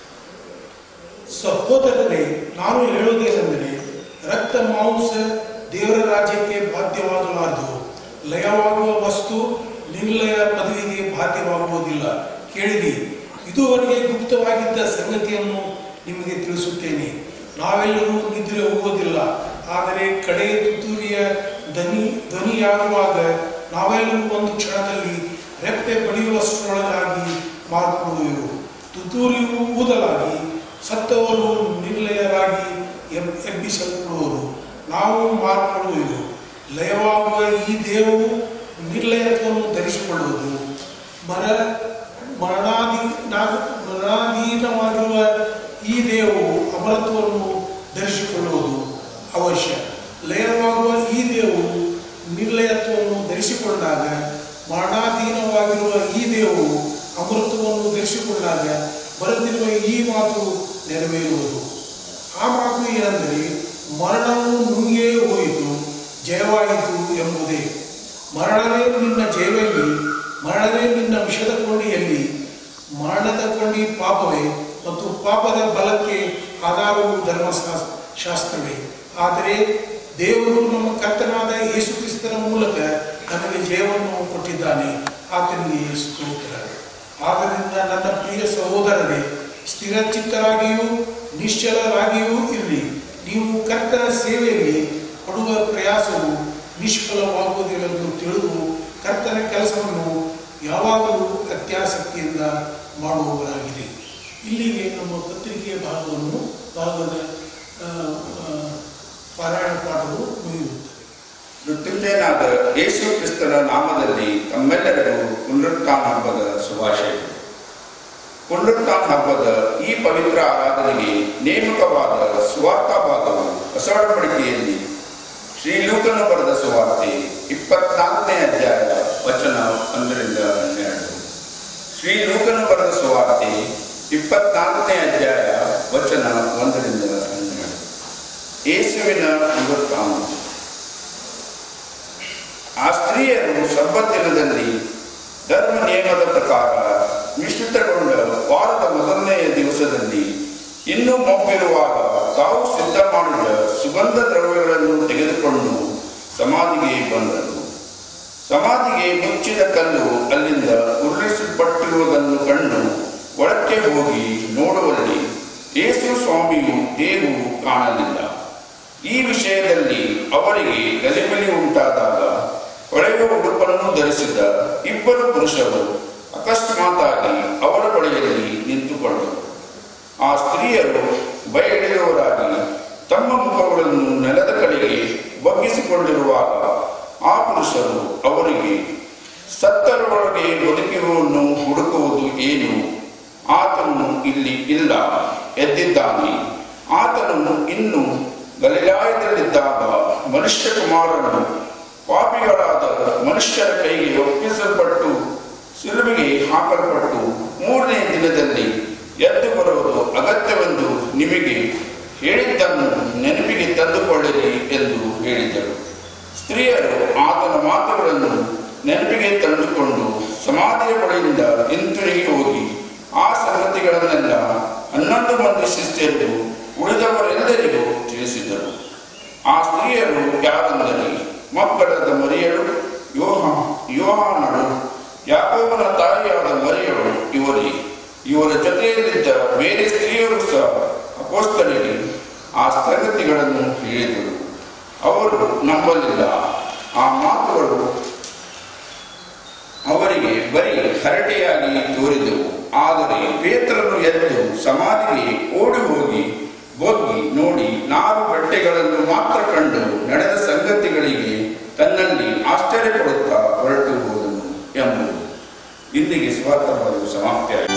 ಸಹೋದರರೇ, ನಾನು ಹೇಳುವುದೇನೆಂದರೆ, ರಕ್ತ ಮಾಂಸ ದೇವರ ರಾಜ್ಯಕ್ಕೆ ಬಾಧ್ಯವಾಗಲಾರದು. ಲಯವಾಗುವ ವಸ್ತು ನಿರ್ಲಯ ಪದವಿಗೆ ಬಾಧ್ಯವಾಗುವುದಿಲ್ಲ. ಕೇಳಿರಿ, ಇದುವರೆಗೆ ಗುಪ್ತವಾಗಿದ್ದ ಸಂಗತಿಯನ್ನು ನಿಮಗೆ ತಿಳಿಸುತ್ತೇನೆ. ನಾವೆಲ್ಲರೂ ನಿದ್ರೆ ಹೋಗುವುದಿಲ್ಲ, ಆದರೆ ಕಡೆ ತುತ್ತೂರಿಯ ಧ್ವನಿ ಧ್ವನಿಯಾಗುವಾಗ ನಾವೆಲ್ಲರೂ ಒಂದು ಕ್ಷಣದಲ್ಲಿ ರೆಪ್ಪೆ ಬಡಿಯುವಷ್ಟರೊಳಗಾಗಿ ಮಾರ್ಪಡುವೆವು. ತುತ್ತೂರಿಯು ಊದಲಾಗಿ ಸತ್ತವರು ನಿರ್ಲಯರಾಗಿ ಎಬ್ ಎಬ್ಬಿಸಲ್ಪಡುವರು. ನಾವು ಮಾರ್ಪಡುವೆವು. ಲಯವಾಗುವ ಈ ದೇಹವು ನಿರ್ಲಯತ್ವವನ್ನು ಧರಿಸಿಕೊಳ್ಳುವುದು. ಮರ ಮರಣಾಧೀ ಮರಣಾಧೀನವಾಗಿರುವ ಈ ದೇಹವು ಅಮರತ್ವವನ್ನು ಧರಿಸಿಕೊಳ್ಳುವುದು ಅವಶ್ಯ. ಲಯವಾಗುವ ಈ ದೇಹವು ನಿರ್ಲಯತ್ವವನ್ನು ಧರಿಸಿಕೊಂಡಾಗ, ಮರಣಾಧೀನವಾಗಿರುವ ಈ ದೇಹವು ಅಮೃತವನ್ನು ಧರಿಸಿಕೊಂಡಾಗ ಬರೆದಿರುವ ಈ ಮಾತು ನೆರವೇರುವುದು. ಆ ಮಾತು ಏನೆಂದರೆ, ಮರಣವು ನುಂಗೇ ಹೋಯಿತು, ಜಯವಾಯಿತು ಎಂಬುದೇ. ಮರಣವೇ ನಿನ್ನ ಜಯವೆಲ್ಲಿ? ಮರಣವೇ ನಿನ್ನ ವಿಷದ ಕೊಂಡಿಯಲ್ಲಿ? ಮರಣದ ಕೊಂಡಿ ಪಾಪವೇ, ಮತ್ತು ಪಾಪದ ಬಲಕ್ಕೆ ಆಧಾರವು ಧರ್ಮಶಾಸ್ ಶಾಸ್ತ್ರವೇ. ಆದರೆ ದೇವರು ನಮ್ಮ ಕರ್ತನಾದ ಯೇಸು ಕ್ರಿಸ್ತನ ಮೂಲಕ ನಮಗೆ ಜಯವನ್ನು ಕೊಟ್ಟಿದ್ದಾನೆ. ಆತನಿಗೆ ಸ್ತೋತ್ರ. ಆದ್ದರಿಂದ ನನ್ನ ಪ್ರಿಯ ಸಹೋದರರೇ, ಸ್ಥಿರಚಿತ್ತರಾಗಿಯೂ ನಿಶ್ಚಲರಾಗಿಯೂ ಇರಲಿ. ನೀವು ಕರ್ತನ ಸೇವೆಯಲ್ಲಿ ಪಡುವ ಪ್ರಯಾಸವು ನಿಷ್ಫಲವಾಗುವುದಿല്ലെಂದು ತಿಳಿದು ಕರ್ತನ ಕೆಲಸವನ್ನು ಯಾವಾಗಲೂ ಅತ್ಯಾಸಕ್ತಿಯಿಂದ ಮಾಡುವವರಾಗಿದೆ. ಇಲ್ಲಿಗೆ ನಮ್ಮ ಪತ್ರಿಕೆಯ ಭಾಗವನ್ನು ಭಾಗದ ಪಾರಾಯಣ ಪಾಠವು ಮುಗಿಯುತ್ತದೆ. ಮೃತ್ಯುಂಜಯನಾದ ಯೇಸು ಕ್ರಿಸ್ತನ ನಾಮದಲ್ಲಿ ತಮ್ಮೆಲ್ಲರಿಗೂ ಪುನರುತ್ಥಾನ ಹಬ್ಬದ ಶುಭಾಶಯಗಳು. ಪುನರುತ್ಥಾನ ಹಬ್ಬದ ಈ ಪವಿತ್ರ ಆರಾಧನೆಗೆ ನೇಮಕವಾದ ಸುವಾರ್ಥ ಭಾಗವು ಹೊಸ ಒಡಂಬಡಿಕೆಯಲ್ಲಿ ಶ್ರೀ ಲೂಕನು ಬರೆದ ಸುವಾರ್ತೆ ಇಪ್ಪತ್ನಾಲ್ಕನೇ ಅಧ್ಯಾಯ ವಚನ ಒಂದರಿಂದ ಹನ್ನೆರಡು. ಶ್ರೀ ಲೂಕನು ಬರೆದ ಸುವಾರ್ತೆ ಇಪ್ಪತ್ನಾಲ್ಕನೇ ಅಧ್ಯಾಯ ವಚನ ಒಂದರಿಂದ ಹನ್ನೆರಡು. ಯೇಸುವಿನ ಪುನರುತ್ಥಾನ. ಆ ಸ್ತ್ರೀಯರು ಸಬ್ಬತ್ ದಿನದಲ್ಲಿ ಧರ್ಮ ನಿಯಮದ ಪ್ರಕಾರ ಮಿಶ್ರಿತಗೊಂಡ ವಾರದ ಮೊದಲನೆಯ ದಿವಸದಲ್ಲಿ ಇನ್ನೂ ಮೊಬ್ಬಿರುವಾಗ ತಾವು ಸಿದ್ಧ ಮಾಡಿದ ಸುಗಂಧ ದ್ರವ್ಯಗಳನ್ನು ತೆಗೆದುಕೊಂಡು ಸಮಾಧಿಗೆ ಬಂದರು. ಸಮಾಧಿಗೆ ಮುಚ್ಚಿದ ಕಲ್ಲು ಅಲ್ಲಿಂದ ಉರುಳಿಸಲ್ಪಟ್ಟಿರುವುದನ್ನು ಕಂಡು ಒಳಕ್ಕೆ ಹೋಗಿ ನೋಡುವಲ್ಲಿ ಯೇಸು ಸ್ವಾಮಿಯು ದೇಹವು ಕಾಣಲಿಲ್ಲ. ಈ ವಿಷಯದಲ್ಲಿ ಅವರಿಗೆ ಗಲಿಬಿಲಿ ಉಂಟಾದಾಗ ಹೊಳೆಯುವ ಉಡುಪನ್ನು ಧರಿಸಿದ ಇಬ್ಬರು ಪುರುಷರು ಅಕಸ್ಮಾತಾಗಿ ಅವರ ಬಳಿಯಲ್ಲಿ ನಿಂತುಕೊಂಡರು. ಆ ಸ್ತ್ರೀಯರು ಭಯಹಿಡಿದವರಾಗಿ ತಮ್ಮ ಮುಖಗಳನ್ನು ನೆಲದ ಕಡೆಗೆ ಬಗ್ಗಿಸಿಕೊಂಡಿರುವಾಗ ಆ ಪುರುಷರು ಅವರಿಗೆ, ಸತ್ತರೊಳಗೆ ಬದುಕಿರುವನ್ನು ಹುಡುಕುವುದು ಏನು? ಆತನು ಇಲ್ಲಿ ಇಲ್ಲ, ಎದ್ದಿದ್ದಾನೆ. ಆತನು ಇನ್ನು ಗಲಿಲಾಯದಲ್ಲಿದ್ದಾಗ ಮನುಷ್ಯ ಕುಮಾರನು ಪಾಪಿಗಳಾದ ಮನುಷ್ಯರ ಕೈಗೆ ಒಪ್ಪಿಸಲ್ಪಟ್ಟು ಶಿಲುಬೆಗೆ ಹಾಕಲ್ಪಟ್ಟು ಮೂರನೇ ದಿನದಲ್ಲಿ ಎದ್ದು ಬರುವುದು ಅಗತ್ಯವೆಂದು ನಿಮಗೆ ಹೇಳಿದ್ದನ್ನು ನೆನಪಿಗೆ ತಂದುಕೊಳ್ಳಿರಿ ಎಂದು ಹೇಳಿದರು. ಸ್ತ್ರೀಯರು ಆತನ ಮಾತುಗಳನ್ನು ನೆನಪಿಗೆ ತಂದುಕೊಂಡು ಸಮಾಧಿಯ ಬಳಿಯಿಂದ ಹಿಂತಿರುಗಿ ಹೋಗಿ ಆ ಸಂಗತಿಗಳನ್ನೆಲ್ಲ ಹನ್ನೊಂದು ಮಂದಿ ಶಿಷ್ಯರಿಗೂ ಉಳಿದವರೆಲ್ಲರಿಗೂ ತಿಳಿಸಿದರು. ಆ ಸ್ತ್ರೀಯರು ಯಾರೆಂದರೆ, ಮಕ್ಕಳಾದ ಮರಿಯಳು, ಯೋಹ ಯೋಹಾನಳು, ಯಾಕೋಬನ ತಾಯಿಯಾದ ಮರಿಯಳು ಇವರೇ. ಇವರ ಜೊತೆಯಲ್ಲಿದ್ದ ಬೇರೆ ಸ್ತ್ರೀಯರು ಸಹ ಅಪೊಸ್ತಲರಿಗೆ ಆ ಸಂಗತಿಗಳನ್ನು ಹೇಳಿದರು. ಅವರು ನಂಬಲಿಲ್ಲ. ಆ ಮಾತುಗಳು ಅವರಿಗೆ ಬರೀ ಹರಟೆಯಾಗಿ ತೋರಿದವು. ಆದರೆ ಪೇತ್ರನು ಎದ್ದು ಸಮಾಧಿಗೆ ಓಡಿ ಹೋಗಿ ಬೊಗ್ಗಿ ನೋಡಿ ನಾರು ಬಟ್ಟೆಗಳನ್ನು ಮಾತ್ರ ಕಂಡು ನಡೆದ ಸಂಗತಿಗಳಿಗೆ ತನ್ನಲ್ಲಿ ಆಶ್ಚರ್ಯಪಡುತ್ತಾ ಹೊರಟು ಹೋದನು ಎಂಬುದು. ಇಲ್ಲಿಗೆ ಸ್ವಾರ್ಥವಾದವು ಸಮಾಪ್ತಿಯಾಗಿದೆ.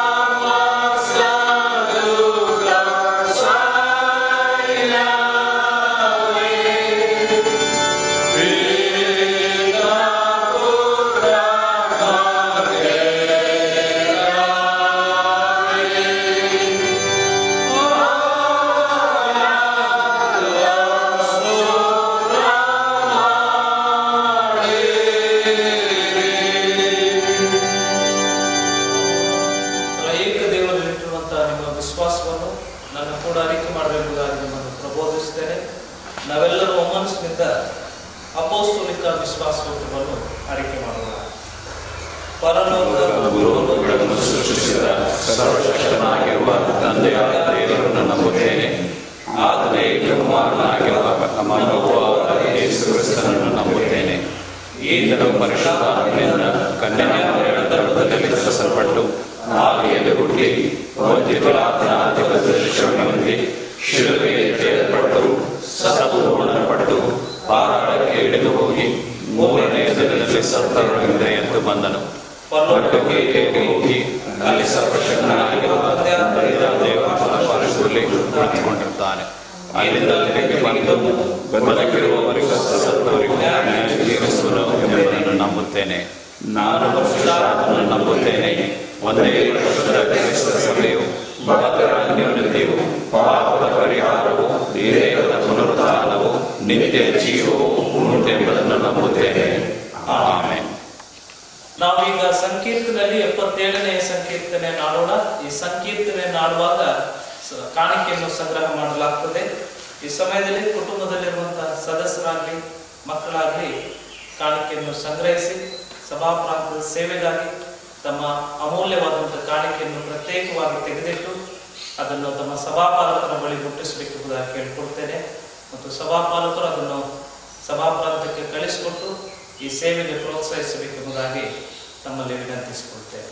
Love. ವಿಶ್ವಾಸವನ್ನು ನನ್ನ ಕೂಡ ಅರಿಕೆ ಮಾಡಬೇಕೆಂಬುದಾಗಿ ನಿಮ್ಮನ್ನು ಪ್ರಬೋಧಿಸುತ್ತೇನೆ. ನಾವೆಲ್ಲರೂ ಒಮ್ಮನಸ್ಸಿನಿಂದ ಅಪೋಸ್ತಲಿಕ ವಿಶ್ವಾಸವನ್ನು ಅರಿಕೆ ಮಾಡೋಣ. ಭೂಲೋಕಗಳನ್ನು ಸೃಷ್ಟಿಸಿದ ಸರ್ವಶಕ್ತನಾಗಿರುವ ತಂದೆಯಾದ ದೇವರನ್ನು ನಂಬುತ್ತೇನೆ. ಆತನೇ ಕುಮಾರನಾಗಿರುವ ನಮ್ಮ ಪ್ರಭುವಾದ ಯೇಸು ಕ್ರಿಸ್ತನನ್ನು ನಂಬುತ್ತೇನೆ. ಈತನು ಪರಿಶುದ್ಧಾತ್ಮನಿಂದ ಕನ್ಯಾಮರಿಯದಲ್ಲಿ ಧರಿಸಲ್ಪಟ್ಟು ಆದಿಯಲ್ಲಿ ಹುಟ್ಟಿ ಪೊಂತ್ಯ ಪಿಲಾತನ ಅಧಿಪತ್ಯವನ್ನು ಹೊಂದಿ ಶಿಲುಬೆಗೆ ಎಳೆಯಲ್ಪಟ್ಟು ಸತ್ತು ಹೂಣಲ್ಪಟ್ಟು ಪಾತಾಳಕ್ಕೆ ಇಳಿದು ಹೋಗಿ ಮೂರನೆಯ ದಿನದಲ್ಲಿ ಸತ್ತವರಿಂದ ಎದ್ದು ಬಂದನು. ಪರಲೋಕಕ್ಕೆ ಹೋಗಿ ಅಲ್ಲಿ ಸರ್ವಶಕ್ತನಾಗಿರುವ ದೇವರ ಬಲಪಾರ್ಶ್ವದಲ್ಲಿ ಕುಳಿತುಕೊಂಡಿರುತ್ತಾನೆ. ಅಲ್ಲಿಂದ ತಿರುಗಿ ಬಂದು ಬದುಕಿರುವವರಿಗೂ ಸತ್ತವರಿಗೂ ನ್ಯಾಯ ತೀರಿಸುವನು ಎಂಬುದನ್ನು ನಂಬುತ್ತೇನೆ. ನಾನು ಪರಿಶುದ್ಧಾತ್ಮನನ್ನು ನಂಬುತ್ತೇನೆ. ಒಂದೇ ಪರಿಶುದ್ಧ ಕ್ರೈಸ್ತ ಸಭೆಯು ಭಕ್ತರ ಅನ್ಯೋನ್ಯತೆಯು ಪಾಪದ ಪರಿಹಾರವು ದೇಹದ ಪುನರುತ್ಥಾನವು ನಿತ್ಯ ಜೀವವು ಉಂಟೆಂಬುದನ್ನು ನಂಬುತ್ತೇನೆ. ಆಮೆನ್. ನಾವೀಗ ಸಂಕೀರ್ತನೆಯಲ್ಲಿ ಎಪ್ಪತ್ತೇಳನೆಯ ಸಂಕೀರ್ತನೆ ನಾಡೋಣ. ಈ ಸಂಕೀರ್ತನೆ ನಾಡುವಾಗ ಕಾಣಿಕೆಯನ್ನು ಸಂಗ್ರಹ ಮಾಡಲಾಗ್ತದೆ. ಈ ಸಮಯದಲ್ಲಿ ಕುಟುಂಬದಲ್ಲಿರುವಂತಹ ಸದಸ್ಯರಾಗಲಿ ಮಕ್ಕಳಾಗಲಿ ಕಾಣಿಕೆಯನ್ನು ಸಂಗ್ರಹಿಸಿ ಸಭಾ ಪ್ರಾಂತದ ಸೇವೆಗಾಗಿ ತಮ್ಮ ಅಮೂಲ್ಯವಾದಂತಹ ಕಾಣಿಕೆಯನ್ನು ಪ್ರತ್ಯೇಕವಾಗಿ ತೆಗೆದಿಟ್ಟು ಅದನ್ನು ತಮ್ಮ ಸಭಾಪಾಲಕರ ಬಳಿ ಮುಟ್ಟಿಸಬೇಕೆಂಬುದಾಗಿ ಕೇಳಿಕೊಡ್ತೇನೆ. ಮತ್ತು ಸಭಾಪಾಲಕರು ಅದನ್ನು ಸಭಾ ಪ್ರಾಂತಕ್ಕೆ ಕಳಿಸಿಕೊಟ್ಟು ಈ ಸೇವೆಗೆ ಪ್ರೋತ್ಸಾಹಿಸಬೇಕೆಂಬುದಾಗಿ ತಮ್ಮಲ್ಲಿ ವಿನಂತಿಸಿಕೊಳ್ತೇವೆ.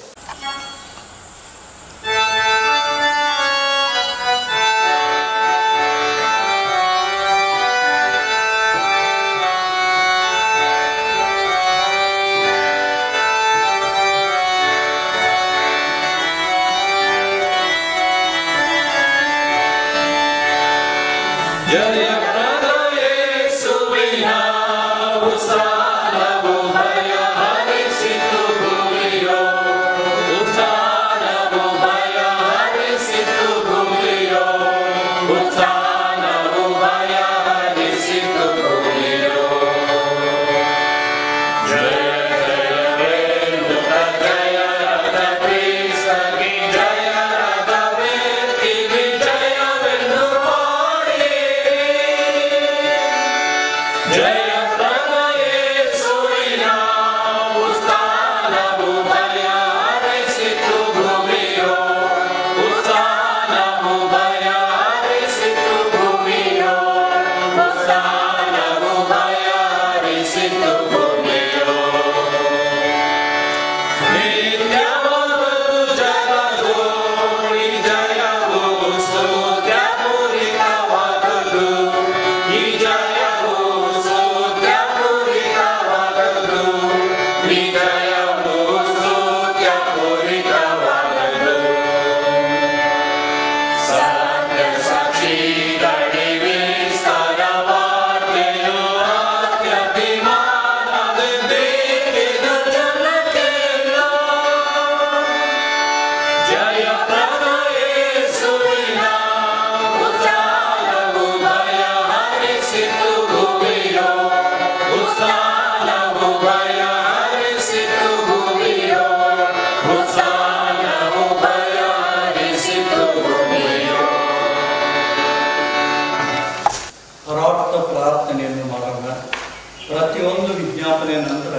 ಪ್ರಾರ್ಥನೆಯನ್ನು ಮಾಡೋಣ. ಪ್ರತಿಯೊಂದು ವಿಜ್ಞಾಪನೆ ನಂತರ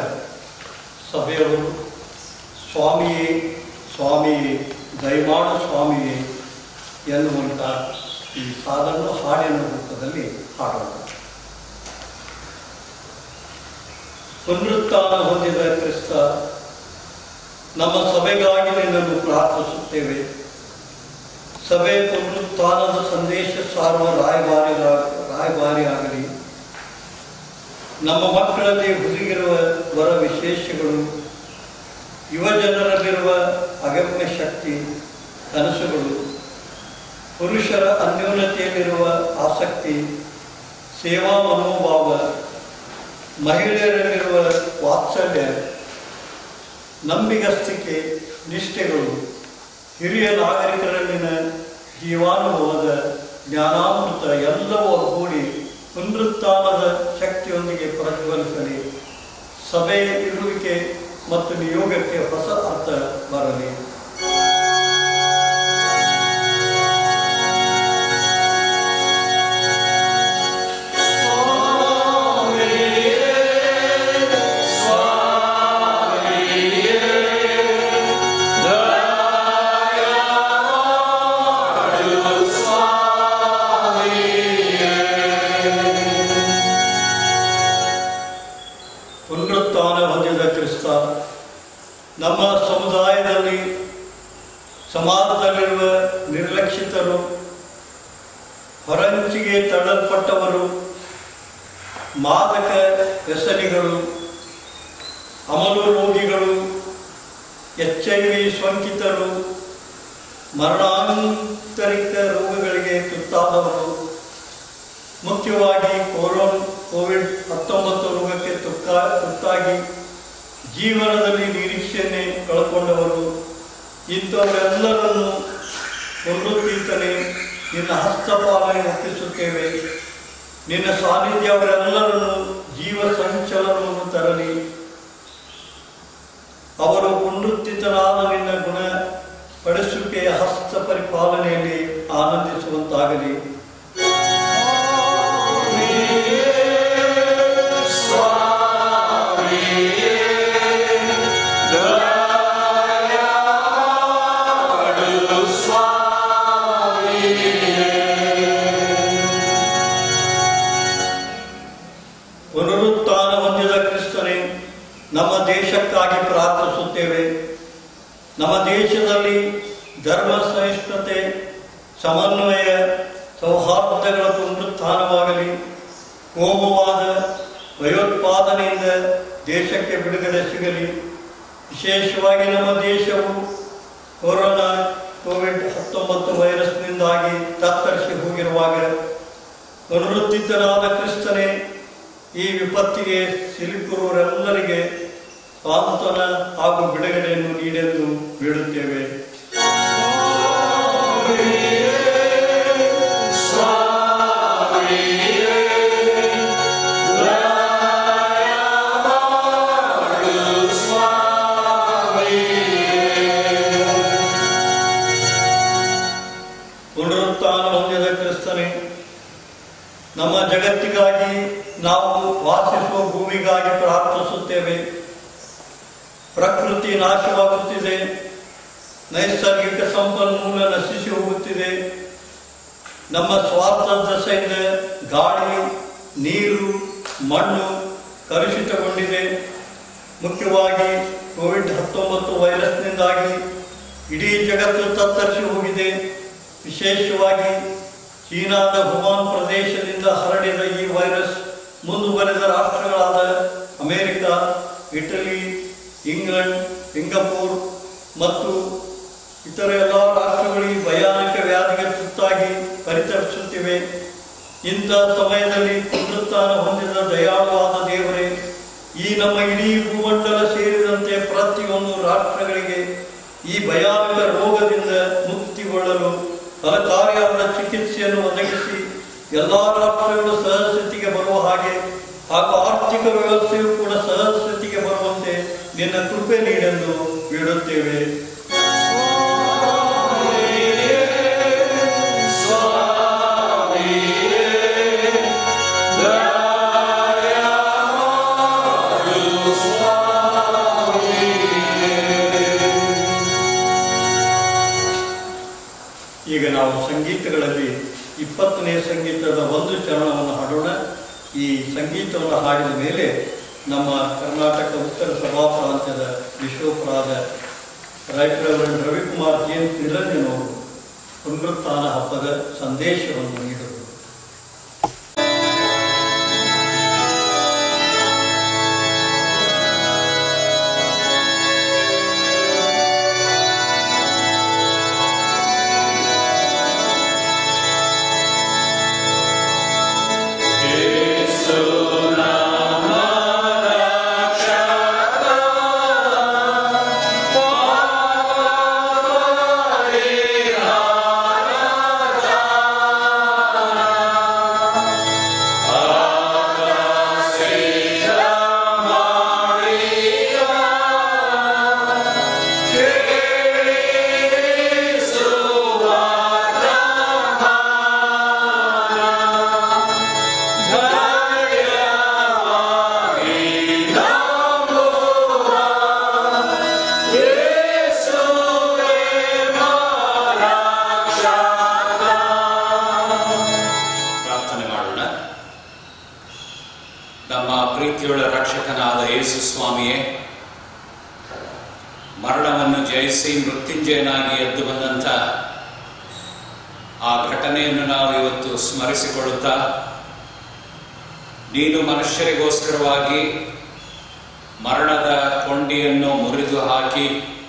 ಸಭೆಯವರು ಸ್ವಾಮಿಯೇ ಸ್ವಾಮಿಯೇ ದಯಮಾಡು ಸ್ವಾಮಿಯೇ ಎನ್ನುವಂಥ ಈ ಸಾಧನ್ನು ಹಾಡಿನ ರೂಪದಲ್ಲಿ ಹಾಡೋಣ. ಪುನರುತ್ಥಾನ ಹೊಂದಿದ ಕ್ರಿಸ್ತ, ನಮ್ಮ ಸಭೆಗಾಗಿ ನಿನ್ನನ್ನು ಪ್ರಾರ್ಥಿಸುತ್ತೇವೆ. ಸಭೆ ಪುನರುತ್ಥಾನದ ಸಂದೇಶ ಸಾರುವ ರಾಯಭಾರಿ ರಾಯಭಾರಿಯಾಗಲಿ. ನಮ್ಮ ಮಕ್ಕಳಲ್ಲಿ ಹುದುಗಿರುವ ವರ ವಿಶೇಷಗಳು, ಯುವ ಜನರಲ್ಲಿರುವ ಅಗಮ್ಯ ಶಕ್ತಿ, ಕನಸುಗಳು, ಪುರುಷರ ಅನ್ಯೋನ್ಯತೆಯಲ್ಲಿರುವ ಆಸಕ್ತಿ, ಸೇವಾ ಮನೋಭಾವ, ಮಹಿಳೆಯರಲ್ಲಿರುವ ವಾತ್ಸಲ್ಯ, ನಂಬಿಗಸ್ತಿಕೆ, ನಿಷ್ಠೆಗಳು, ಹಿರಿಯ ನಾಗರಿಕರಲ್ಲಿನ ಜೀವಾನುಭವದ ಜ್ಞಾನಾಮೃತ ಎಲ್ಲವೂ ಒಗ್ಗೂಡಿ ಪುನರುತ್ಥಾನದ ಶಕ್ತಿಯೊಂದಿಗೆ ಪ್ರಜ್ವಲಿಸಲಿ. ಸಭೆಯ ಇರುವಿಕೆ ಮತ್ತು ನಿಯೋಗಕ್ಕೆ ಹೊಸ ಅರ್ಥ ಬರಲಿ. ಸಮಾಜದಲ್ಲಿರುವ ನಿರ್ಲಕ್ಷಿತರು, ಹೊರಂಚಿಗೆ ತಳ್ಳಲ್ಪಟ್ಟವರು, ಮಾದಕ ವ್ಯಸನಿಗಳು, ಅಮಲು ರೋಗಿಗಳು, ಎಚ್ ಐ ವಿ ಸೋಂಕಿತರು, ಮರಣಾಂತರಿಕ ರೋಗಗಳಿಗೆ ತುತ್ತಾದವರು, ಮುಖ್ಯವಾಗಿ ಕೊರೋನ್ ಕೋವಿಡ್ ಹತ್ತೊಂಬತ್ತು ರೋಗಕ್ಕೆ ತುಕ್ಕ ತುತ್ತಾಗಿ ಜೀವನದಲ್ಲಿ ನಿರೀಕ್ಷೆಯನ್ನೇ ಕಳ್ಕೊಂಡವರು, ಇಂಥವರೆಲ್ಲರನ್ನು ಪುನರುತ್ಥಾನೆ ನಿನ್ನ ಹಸ್ತಪಾಲನೆ ಒಪ್ಪಿಸುತ್ತೇವೆ. ನಿನ್ನ ಸಾನ್ನಿಧ್ಯ ಅವರೆಲ್ಲರನ್ನು ಜೀವ ಸಂಚಲನವನ್ನು ತರಲಿ. ಅವರು ಪುನರುತ್ಥಿತನಾದ ನಿನ್ನ ಗುಣ ಪಡಿಸುವಿಕೆಯ ಹಸ್ತ ಪರಿಪಾಲನೆಯಲ್ಲಿ ಆನಂದಿಸುವಂತಾಗಲಿ. ಪುನರುತ್ಥಾನ ಹೊಂದಿದ ಕ್ರಿಸ್ತನೇ, ನಮ್ಮ ದೇಶಕ್ಕಾಗಿ ಪ್ರಾರ್ಥಿಸುತ್ತೇವೆ. ನಮ್ಮ ದೇಶದಲ್ಲಿ ಧರ್ಮ ಸಹಿಷ್ಣುತೆ, ಸಮನ್ವಯ, ಸೌಹಾರ್ದಗಳ ಪುನರುತ್ಥಾನವಾಗಲಿ. ಕೋಮುವಾದ, ಭಯೋತ್ಪಾದನೆಯಿಂದ ದೇಶಕ್ಕೆ ಬಿಡುಗಡೆ ಸಿಗಲಿ. ವಿಶೇಷವಾಗಿ ನಮ್ಮ ದೇಶವು ಕೊರೋನಾ ಕೋವಿಡ್ ಹತ್ತೊಂಬತ್ತು ವೈರಸ್ನಿಂದಾಗಿ ತತ್ತರಿಸಿ ಹೋಗಿರುವಾಗ ಪುನರುತ್ಥಿತನಾದ ಕ್ರಿಸ್ತನೇ, ಈ ವಿಪತ್ತಿಗೆ ಸಿಲುಕಿರುವವರೆಲ್ಲರಿಗೆ ಸಾಂತ್ವನ ಹಾಗೂ ಬಿಡುಗಡೆಯನ್ನು ನೀಡೆಂದು ಬೇಡುತ್ತೇವೆ. ಪುನರುತ್ಥಾನ ಹೊಂದಿದ ಕ್ರಿಸ್ತನೇ, ನಮ್ಮ ಜಗತ್ತಿಗಾಗಿ ನಾವು ವಾಸಿಸುವ ಭೂಮಿಗಾಗಿ ಪ್ರಾರ್ಥಿಸುತ್ತೇವೆ. ಪ್ರಕೃತಿ ನಾಶವಾಗುತ್ತಿದೆ, ನೈಸರ್ಗಿಕ ಸಂಪನ್ಮೂಲ ನಶಿಸಿ ಹೋಗುತ್ತಿದೆ. ನಮ್ಮ ಸ್ವಾರ್ಥ ದಶೆಯಿಂದ ಗಾಳಿ, ನೀರು, ಮಣ್ಣು ಕಲುಷಿತಗೊಂಡಿದೆ. ಮುಖ್ಯವಾಗಿ ಕೋವಿಡ್ ಹತ್ತೊಂಬತ್ತು ವೈರಸ್ನಿಂದಾಗಿ ಇಡೀ ಜಗತ್ತು ತತ್ತರಿಸಿ ಹೋಗಿದೆ. ವಿಶೇಷವಾಗಿ ಚೀನಾದ ಹುವಾನ್ ಪ್ರದೇಶದಿಂದ ಹರಡಿದ ಈ ವೈರಸ್ ಮುಂದುವರೆದ ರಾಷ್ಟ್ರಗಳಾದ ಅಮೆರಿಕ, ಇಟಲಿ, ಇಂಗ್ಲೆಂಡ್, ಸಿಂಗಪೂರ್ ಮತ್ತು ಇತರ ಎಲ್ಲ ರಾಷ್ಟ್ರಗಳಿಗೆ ಭಯಾನಕ ವ್ಯಾಧಿಗೆ ತುತ್ತಾಗಿ ಪರಿತಪಿಸುತ್ತಿವೆ. ಇಂಥ ಸಮಯದಲ್ಲಿ ಪುನರುತ್ಥಾನ ಹೊಂದಿದ ದಯಾಳುವಾದ ದೇವರೇ, ಈ ನಮ್ಮ ಇಡೀ ಭೂಮಂಡಲ ಸೇರಿದಂತೆ ಪ್ರತಿಯೊಂದು ರಾಷ್ಟ್ರಗಳಿಗೆ ಈ ಭಯಾನಕ ರೋಗದಿಂದ ಮುಕ್ತಿಗೊಳ್ಳಲು ಫಲಕಾರಿಯಾದ ಚಿಕಿತ್ಸೆಯನ್ನು ಒದಗಿಸಿ ಎಲ್ಲ ರಾಷ್ಟ್ರಗಳು ಸಹಸ್ಥಿತಿಗೆ ಬರುವ ಹಾಗೆ ಹಾಗೂ ಆರ್ಥಿಕ ವ್ಯವಸ್ಥೆಯು ಕೂಡ ಸಹಸ್ಥಿತಿಗೆ ಬರುವಂತೆ ನಿನ್ನ ಕೃಪೆ ನೀಡೆಂದು ಬೇಡುತ್ತೇವೆ. ಈಗ ನಾವು ಸಂಗೀತಗಳಲ್ಲಿ ಇಪ್ಪತ್ತನೇ ಸಂಗೀತದ ಒಂದು ಚರಣವನ್ನು ಹಾಡೋಣ. ಈ ಸಂಗೀತವನ್ನು ಹಾಡಿದ ಮೇಲೆ ನಮ್ಮ ಕರ್ನಾಟಕ ಉತ್ತರ ಸಭಾ ಪ್ರಾಂತ್ಯದ ವಿಶ್ವಪರಾದ right reverend Ravikumar James Niranjan ಅವರು ಪುನರುತ್ಥಾನ ಹಬ್ಬದ ಸಂದೇಶವನ್ನು ನೀಡಿದರು. ಪ್ರೀತಿಯುಳ್ಳ ರಕ್ಷಕನಾದ ಯೇಸು ಸ್ವಾಮಿಯೇ, ಮರಣವನ್ನು ಜಯಿಸಿ ಮೃತ್ಯುಂಜಯನಾಗಿ ಎದ್ದು ಬಂದಂಥ ಆ ಘಟನೆಯನ್ನು ನಾವು ಇವತ್ತು ಸ್ಮರಿಸಿಕೊಳ್ಳುತ್ತಾ, ನೀನು ಮನುಷ್ಯರಿಗೋಸ್ಕರವಾಗಿ ಮರಣದ ಕೊಂಡಿಯನ್ನು ಮುರಿದು ಹಾಕಿ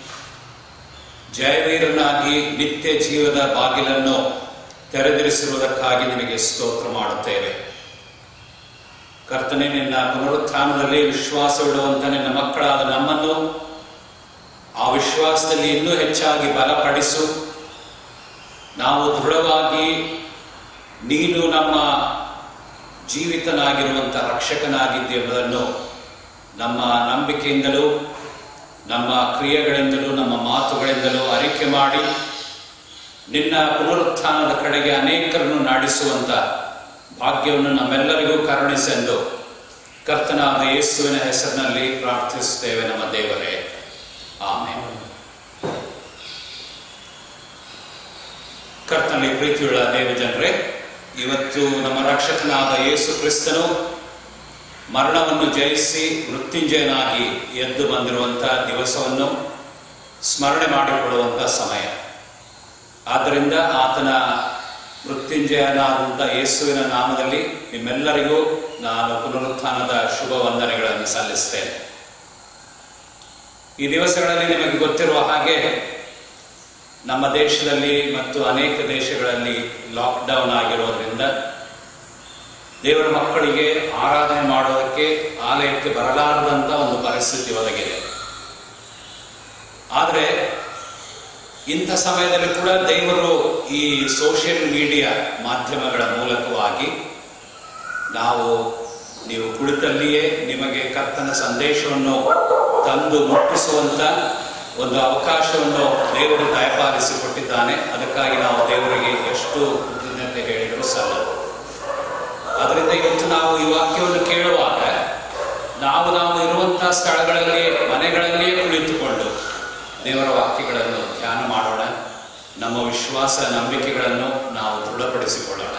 ಜಯವೀರನಾಗಿ ನಿತ್ಯ ಜೀವದ ಬಾಗಿಲನ್ನು ತೆರೆದಿರಿಸಿರುವುದಕ್ಕಾಗಿ ನಿನಗೆ ಸ್ತೋತ್ರ ಮಾಡುತ್ತೇವೆ. ಕರ್ತನೇ, ನಿನ್ನ ಪುನರುತ್ಥಾನದಲ್ಲಿ ವಿಶ್ವಾಸವಿಡುವಂಥ ನಿನ್ನ ಮಕ್ಕಳಾದ ನಮ್ಮನ್ನು ಆ ವಿಶ್ವಾಸದಲ್ಲಿ ಇನ್ನೂ ಹೆಚ್ಚಾಗಿ ಬಲಪಡಿಸು. ನಾವು ದೃಢವಾಗಿ ನೀನು ನಮ್ಮ ಜೀವಿತನಾಗಿರುವಂಥ ರಕ್ಷಕನಾಗಿದ್ದೆಂಬುದನ್ನು ನಮ್ಮ ನಂಬಿಕೆಯಿಂದಲೂ ನಮ್ಮ ಕ್ರಿಯೆಗಳಿಂದಲೂ ನಮ್ಮ ಮಾತುಗಳಿಂದಲೂ ಅರಿಕೆ ಮಾಡಿ ನಿನ್ನ ಪುನರುತ್ಥಾನದ ಕಡೆಗೆ ಅನೇಕರನ್ನು ನಾಡಿಸುವಂಥ ಭಾಗ್ಯವನ್ನು ನಮ್ಮೆಲ್ಲರಿಗೂ ಕರುಣಿಸೆಂದು ಕರ್ತನಾದ ಯೇಸುವಿನ ಹೆಸರಿನಲ್ಲಿ ಪ್ರಾರ್ಥಿಸುತ್ತೇವೆ ನಮ್ಮ ದೇವರೇ, ಆಮೆನ್. ಕರ್ತನಲ್ಲಿ ಪ್ರೀತಿಯುಳ್ಳ ದೇವಜನರೇ, ಇವತ್ತು ನಮ್ಮ ರಕ್ಷಕನಾದ ಯೇಸು ಕ್ರಿಸ್ತನು ಮರಣವನ್ನು ಜಯಿಸಿ ಮೃತ್ಯುಂಜಯನಾಗಿ ಎದ್ದು ಬಂದಿರುವಂಥ ದಿವಸವನ್ನು ಸ್ಮರಣೆ ಮಾಡಿಕೊಳ್ಳುವಂಥ ಸಮಯ. ಆದ್ದರಿಂದ ಆತನ ಮೃತ್ಯುಂಜಯನಾದಂಥ ಯೇಸುವಿನ ನಾಮದಲ್ಲಿ ನಿಮ್ಮೆಲ್ಲರಿಗೂ ನಾನು ಪುನರುತ್ಥಾನದ ಶುಭ ವಂದನೆಗಳನ್ನು ಸಲ್ಲಿಸ್ತೇನೆ. ಈ ದಿವಸಗಳಲ್ಲಿ ನಿಮಗೆ ಗೊತ್ತಿರುವ ಹಾಗೆ ನಮ್ಮ ದೇಶದಲ್ಲಿ ಮತ್ತು ಅನೇಕ ದೇಶಗಳಲ್ಲಿ ಲಾಕ್ಡೌನ್ ಆಗಿರೋದ್ರಿಂದ ದೇವರ ಮಕ್ಕಳಿಗೆ ಆರಾಧನೆ ಮಾಡೋದಕ್ಕೆ ಆಲಯಕ್ಕೆ ಬರಲಾರದಂಥ ಒಂದು ಪರಿಸ್ಥಿತಿ ಒದಗಿದೆ. ಆದರೆ ಇಂಥ ಸಮಯದಲ್ಲಿ ಕೂಡ ದೇವರು ಈ ಸೋಷಿಯಲ್ ಮೀಡಿಯಾ ಮಾಧ್ಯಮಗಳ ಮೂಲಕವಾಗಿ ನಾವು ನೀವು ಕುಳಿತಲ್ಲಿಯೇ ನಿಮಗೆ ಕರ್ತನ ಸಂದೇಶವನ್ನು ತಂದು ಮುಟ್ಟಿಸುವಂಥ ಒಂದು ಅವಕಾಶವನ್ನು ದೇವರು ದಯಪಾಲಿಸಿಕೊಟ್ಟಿದ್ದಾನೆ. ಅದಕ್ಕಾಗಿ ನಾವು ದೇವರಿಗೆ ಎಷ್ಟು ಕೃತಜ್ಞತೆ ಹೇಳಿದರೂ ಸಾಲದು. ಆದ್ದರಿಂದ ಇವತ್ತು ನಾವು ಈ ವಾಕ್ಯವನ್ನು ಕೇಳುವಾಗ ನಾವು ನಾವು ಇರುವಂಥ ಸ್ಥಳಗಳಲ್ಲಿ ಮನೆಗಳಲ್ಲಿಯೇ ಕುಳಿತುಕೊಂಡು ದೇವರ ವಾಕ್ಯಗಳನ್ನು ಧ್ಯಾನ ಮಾಡೋಣ. ನಮ್ಮ ವಿಶ್ವಾಸ ನಂಬಿಕೆಗಳನ್ನು ನಾವು ದೃಢಪಡಿಸಿಕೊಳ್ಳೋಣ.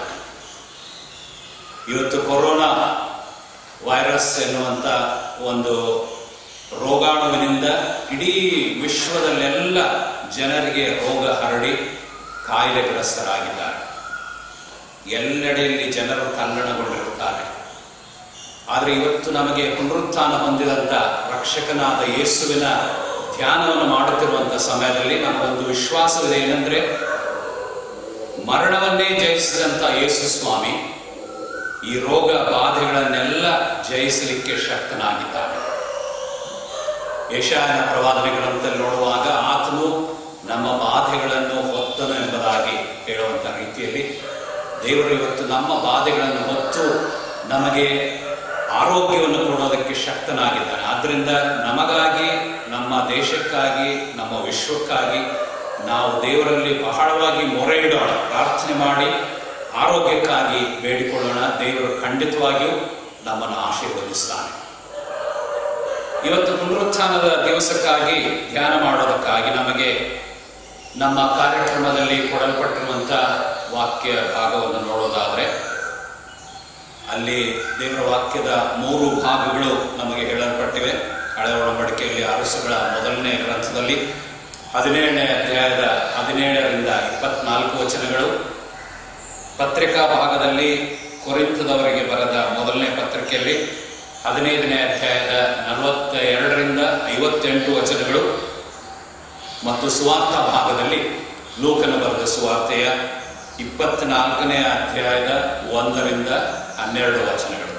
ಇವತ್ತು ಕೊರೋನಾ ವೈರಸ್ ಎನ್ನುವಂಥ ಒಂದು ರೋಗಾಣುವಿನಿಂದ ಇಡೀ ವಿಶ್ವದಲ್ಲೆಲ್ಲ ಜನರಿಗೆ ರೋಗ ಹರಡಿ ಕಾಯಿಲೆಗ್ರಸ್ತರಾಗಿದ್ದಾರೆ. ಎಲ್ಲೆಡೆಯಲ್ಲಿ ಜನರು ತಲ್ಲಣಗೊಂಡಿರುತ್ತಾರೆ. ಆದರೆ ಇವತ್ತು ನಮಗೆ ಪುನರುತ್ಥಾನ ಹೊಂದಿದಂಥ ರಕ್ಷಕನಾದ ಯೇಸುವಿನ ಧ್ಯಾನವನ್ನು ಮಾಡುತ್ತಿರುವಂಥ ಸಮಯದಲ್ಲಿ ನಮಗೊಂದು ವಿಶ್ವಾಸವಿದೆ. ಏನೆಂದರೆ, ಮರಣವನ್ನೇ ಜಯಿಸಿದಂಥ ಯೇಸು ಸ್ವಾಮಿ ಈ ರೋಗ ಬಾಧೆಗಳನ್ನೆಲ್ಲ ಜಯಿಸಲಿಕ್ಕೆ ಶಕ್ತನಾಗಿದ್ದಾನೆ. ಯೆಶಾಯನ ಪ್ರವಾದನೆ ಗ್ರಂಥದಲ್ಲಿ ನೋಡುವಾಗ ಆತನು ನಮ್ಮ ಬಾಧೆಗಳನ್ನು ಹೊತ್ತನು ಎಂಬುದಾಗಿ ಹೇಳುವಂಥ ರೀತಿಯಲ್ಲಿ ದೇವರು ಇವತ್ತು ನಮ್ಮ ಬಾಧೆಗಳನ್ನು ಹೊತ್ತು ನಮಗೆ ಆರೋಗ್ಯವನ್ನು ಕೊಡೋದಕ್ಕೆ ಶಕ್ತನಾಗಿದ್ದಾನೆ. ಆದ್ದರಿಂದ ನಮಗಾಗಿ, ನಮ್ಮ ದೇಶಕ್ಕಾಗಿ, ನಮ್ಮ ವಿಶ್ವಕ್ಕಾಗಿ ನಾವು ದೇವರಲ್ಲಿ ಬಹಳವಾಗಿ ಮೊರೆ ಇಡೋಣ, ಪ್ರಾರ್ಥನೆ ಮಾಡಿ ಆರೋಗ್ಯಕ್ಕಾಗಿ ಬೇಡಿಕೊಳ್ಳೋಣ. ದೇವರು ಖಂಡಿತವಾಗಿಯೂ ನಮ್ಮನ್ನು ಆಶೀರ್ವದಿಸ್ತಾನೆ. ಇವತ್ತು ಪುನರುತ್ಥಾನದ ದಿವಸಕ್ಕಾಗಿ ಧ್ಯಾನ ಮಾಡೋದಕ್ಕಾಗಿ ನಮಗೆ ನಮ್ಮ ಕಾರ್ಯಕ್ರಮದಲ್ಲಿ ಕೊಡಲ್ಪಟ್ಟಿರುವಂಥ ವಾಕ್ಯ ಭಾಗವನ್ನು ನೋಡೋದಾದರೆ ಅಲ್ಲಿ ದೇವರ ವಾಕ್ಯದ ಮೂರು ಭಾಗಗಳು ನಮಗೆ ಹೇಳಲ್ಪಟ್ಟಿವೆ. ಹಳೆ ಒಡಂಬಡಿಕೆಯಲ್ಲಿ ಅರಸುಗಳ ಮೊದಲನೇ ಗ್ರಂಥದಲ್ಲಿ ಹದಿನೇಳನೇ ಅಧ್ಯಾಯದ ಹದಿನೇಳರಿಂದ ಇಪ್ಪತ್ನಾಲ್ಕು ವಚನಗಳು, ಪತ್ರಿಕಾ ಭಾಗದಲ್ಲಿ ಕೊರಿಂಥದವರಿಗೆ ಬರೆದ ಮೊದಲನೇ ಪತ್ರಿಕೆಯಲ್ಲಿ ಹದಿನೈದನೇ ಅಧ್ಯಾಯದ ನಲವತ್ತ ಎರಡರಿಂದ ಐವತ್ತೆಂಟು ವಚನಗಳು ಮತ್ತು ಸುವಾರ್ಥ ಭಾಗದಲ್ಲಿ ಲೂಕನ ಬರೆದ ಸುವಾರ್ತೆಯ ಇಪ್ಪತ್ನಾಲ್ಕನೇ ಅಧ್ಯಾಯದ ಒಂದರಿಂದ ಹನ್ನೆರಡು ವಚನಗಳು.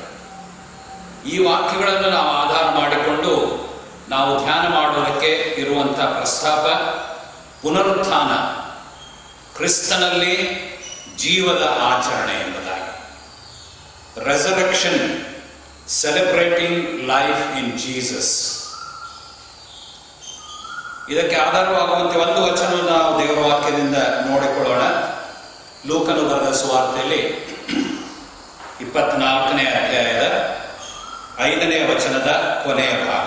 ಈ ವಾಕ್ಯಗಳನ್ನು ನಾವು ಆಧಾರ ಮಾಡಿಕೊಂಡು ನಾವು ಧ್ಯಾನ ಮಾಡೋದಕ್ಕೆ ಇರುವಂಥ ಪ್ರಸ್ತಾಪ ಪುನರುತ್ಥಾನ, ಕ್ರಿಸ್ತನಲ್ಲಿ ಜೀವದ ಆಚರಣೆ ಎಂಬುದಾಗಿ. Resurrection, celebrating life in Jesus. ಇದಕ್ಕೆ ಆಧಾರವಾಗುವಂತೆ ಒಂದು ವಚನವನ್ನು ನಾವು ದೇವರ ವಾಕ್ಯದಿಂದ ನೋಡಿಕೊಳ್ಳೋಣ. ಲೂಕನು ಬರೆದ ಸುವಾರ್ತೆಯಲ್ಲಿ ಇಪ್ಪತ್ನಾಲ್ಕನೇ ಅಧ್ಯಾಯದ ಐದನೇ ವಚನದ ಕೊನೆಯ ಭಾಗ.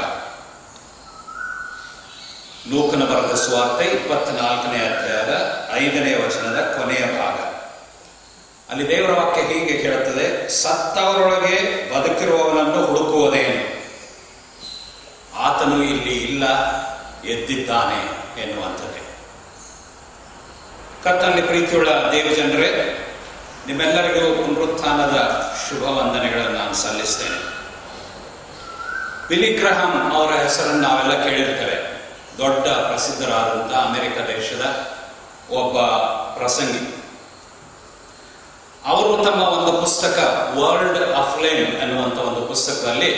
ಲೂಕನು ಬರೆದ ಸುವಾರ್ತೆ ಇಪ್ಪತ್ನಾಲ್ಕನೇ ಅಧ್ಯಾಯದ ಐದನೇ ವಚನದ ಕೊನೆಯ ಭಾಗ. ಅಲ್ಲಿ ದೇವರ ವಾಕ್ಯ ಹೀಗೆ ಹೇಳುತ್ತದೆ: ಸತ್ತವರೊಳಗೆ ಬದುಕಿರುವವನನ್ನು ಹುಡುಕುವುದೇನು? ಆತನು ಇಲ್ಲಿ ಇಲ್ಲ, ಎದ್ದಿದ್ದಾನೆ ಎನ್ನುವಂಥದ್ದೇ. ಕರ್ತನಲ್ಲಿ ಪ್ರೀತಿಯುಳ್ಳ ದೇವಜನರೇ, ನಿಮ್ಮೆಲ್ಲರಿಗೂ ಪುನರುತ್ಥಾನದ ಶುಭ ವಂದನೆಗಳನ್ನು ನಾನು ಸಲ್ಲಿಸ್ತೇನೆ. ಬಿಲಿ ಗ್ರಹಾಂ ಅವರ ಹೆಸರನ್ನು ನಾವೆಲ್ಲ ಕೇಳಿರ್ತೇವೆ. ದೊಡ್ಡ ಪ್ರಸಿದ್ಧರಾದಂಥ ಅಮೆರಿಕ ದೇಶದ ಒಬ್ಬ ಪ್ರಸಂಗಿ. ಅವರು ತಮ್ಮ ಒಂದು ಪುಸ್ತಕ ವರ್ಲ್ಡ್ ಆಫ್ ಫ್ಲೇಮ್ ಎನ್ನುವಂಥ ಒಂದು ಪುಸ್ತಕದಲ್ಲಿ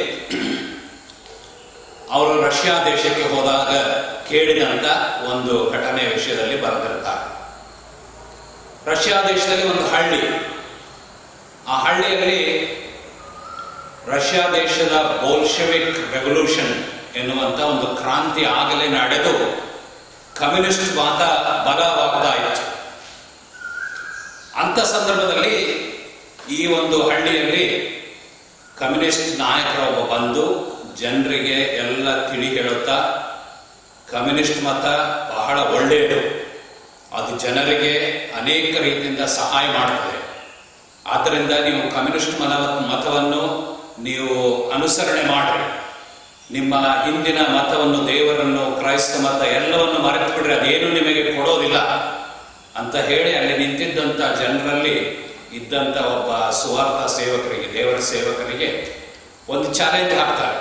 ಅವರು ರಷ್ಯಾ ದೇಶಕ್ಕೆ ಹೋದಾಗ ಕೇಳಿದಂಥ ಒಂದು ಘಟನೆಯ ವಿಷಯದಲ್ಲಿ ಬರೆದಿರ್ತಾರೆ. ರಷ್ಯಾ ದೇಶದಲ್ಲಿ ಒಂದು ಹಳ್ಳಿ, ಆ ಹಳ್ಳಿಯಲ್ಲಿ ರಷ್ಯಾ ದೇಶದ ಬೋಲ್ಶೆವಿಕ್ ರೆವಲ್ಯೂಷನ್ ಎನ್ನುವಂಥ ಒಂದು ಕ್ರಾಂತಿ ಆಗಲೇ ನಡೆದು ಕಮ್ಯುನಿಸ್ಟ್ ವಾದ ಬಲವಾಗ್ತಾ ಇತ್ತು. ಅಂಥ ಸಂದರ್ಭದಲ್ಲಿ ಈ ಒಂದು ಹಳ್ಳಿಯಲ್ಲಿ ಕಮ್ಯುನಿಸ್ಟ್ ನಾಯಕರ ಒಬ್ಬ ಬಂದು ಜನರಿಗೆ ಎಲ್ಲ ತಿಳಿ ಹೇಳುತ್ತಾ, ಕಮ್ಯುನಿಸ್ಟ್ ಮತ ಬಹಳ ಒಳ್ಳೆಯದು, ಅದು ಜನರಿಗೆ ಅನೇಕ ರೀತಿಯಿಂದ ಸಹಾಯ ಮಾಡುತ್ತದೆ, ಆದ್ದರಿಂದ ನೀವು ಕಮ್ಯುನಿಸ್ಟ್ ಮನ ಮತವನ್ನು ನೀವು ಅನುಸರಣೆ ಮಾಡಿ, ನಿಮ್ಮ ಹಿಂದಿನ ಮತವನ್ನು, ದೇವರನ್ನು, ಕ್ರೈಸ್ತ ಮತ ಎಲ್ಲವನ್ನು ಮರೆತು ಬಿಡ್ರಿ, ಅದೇನು ನಿಮಗೆ ಕೊಡೋದಿಲ್ಲ ಅಂತ ಹೇಳಿ ಅಲ್ಲಿ ನಿಂತಿದ್ದಂಥ ಜನರಲ್ಲಿ ಇದ್ದಂಥ ಒಬ್ಬ ಸುವಾರ್ಥ ಸೇವಕರಿಗೆ, ದೇವರ ಸೇವಕರಿಗೆ ಒಂದು ಚಾಲೆಂಜ್ ಹಾಕ್ತಾರೆ.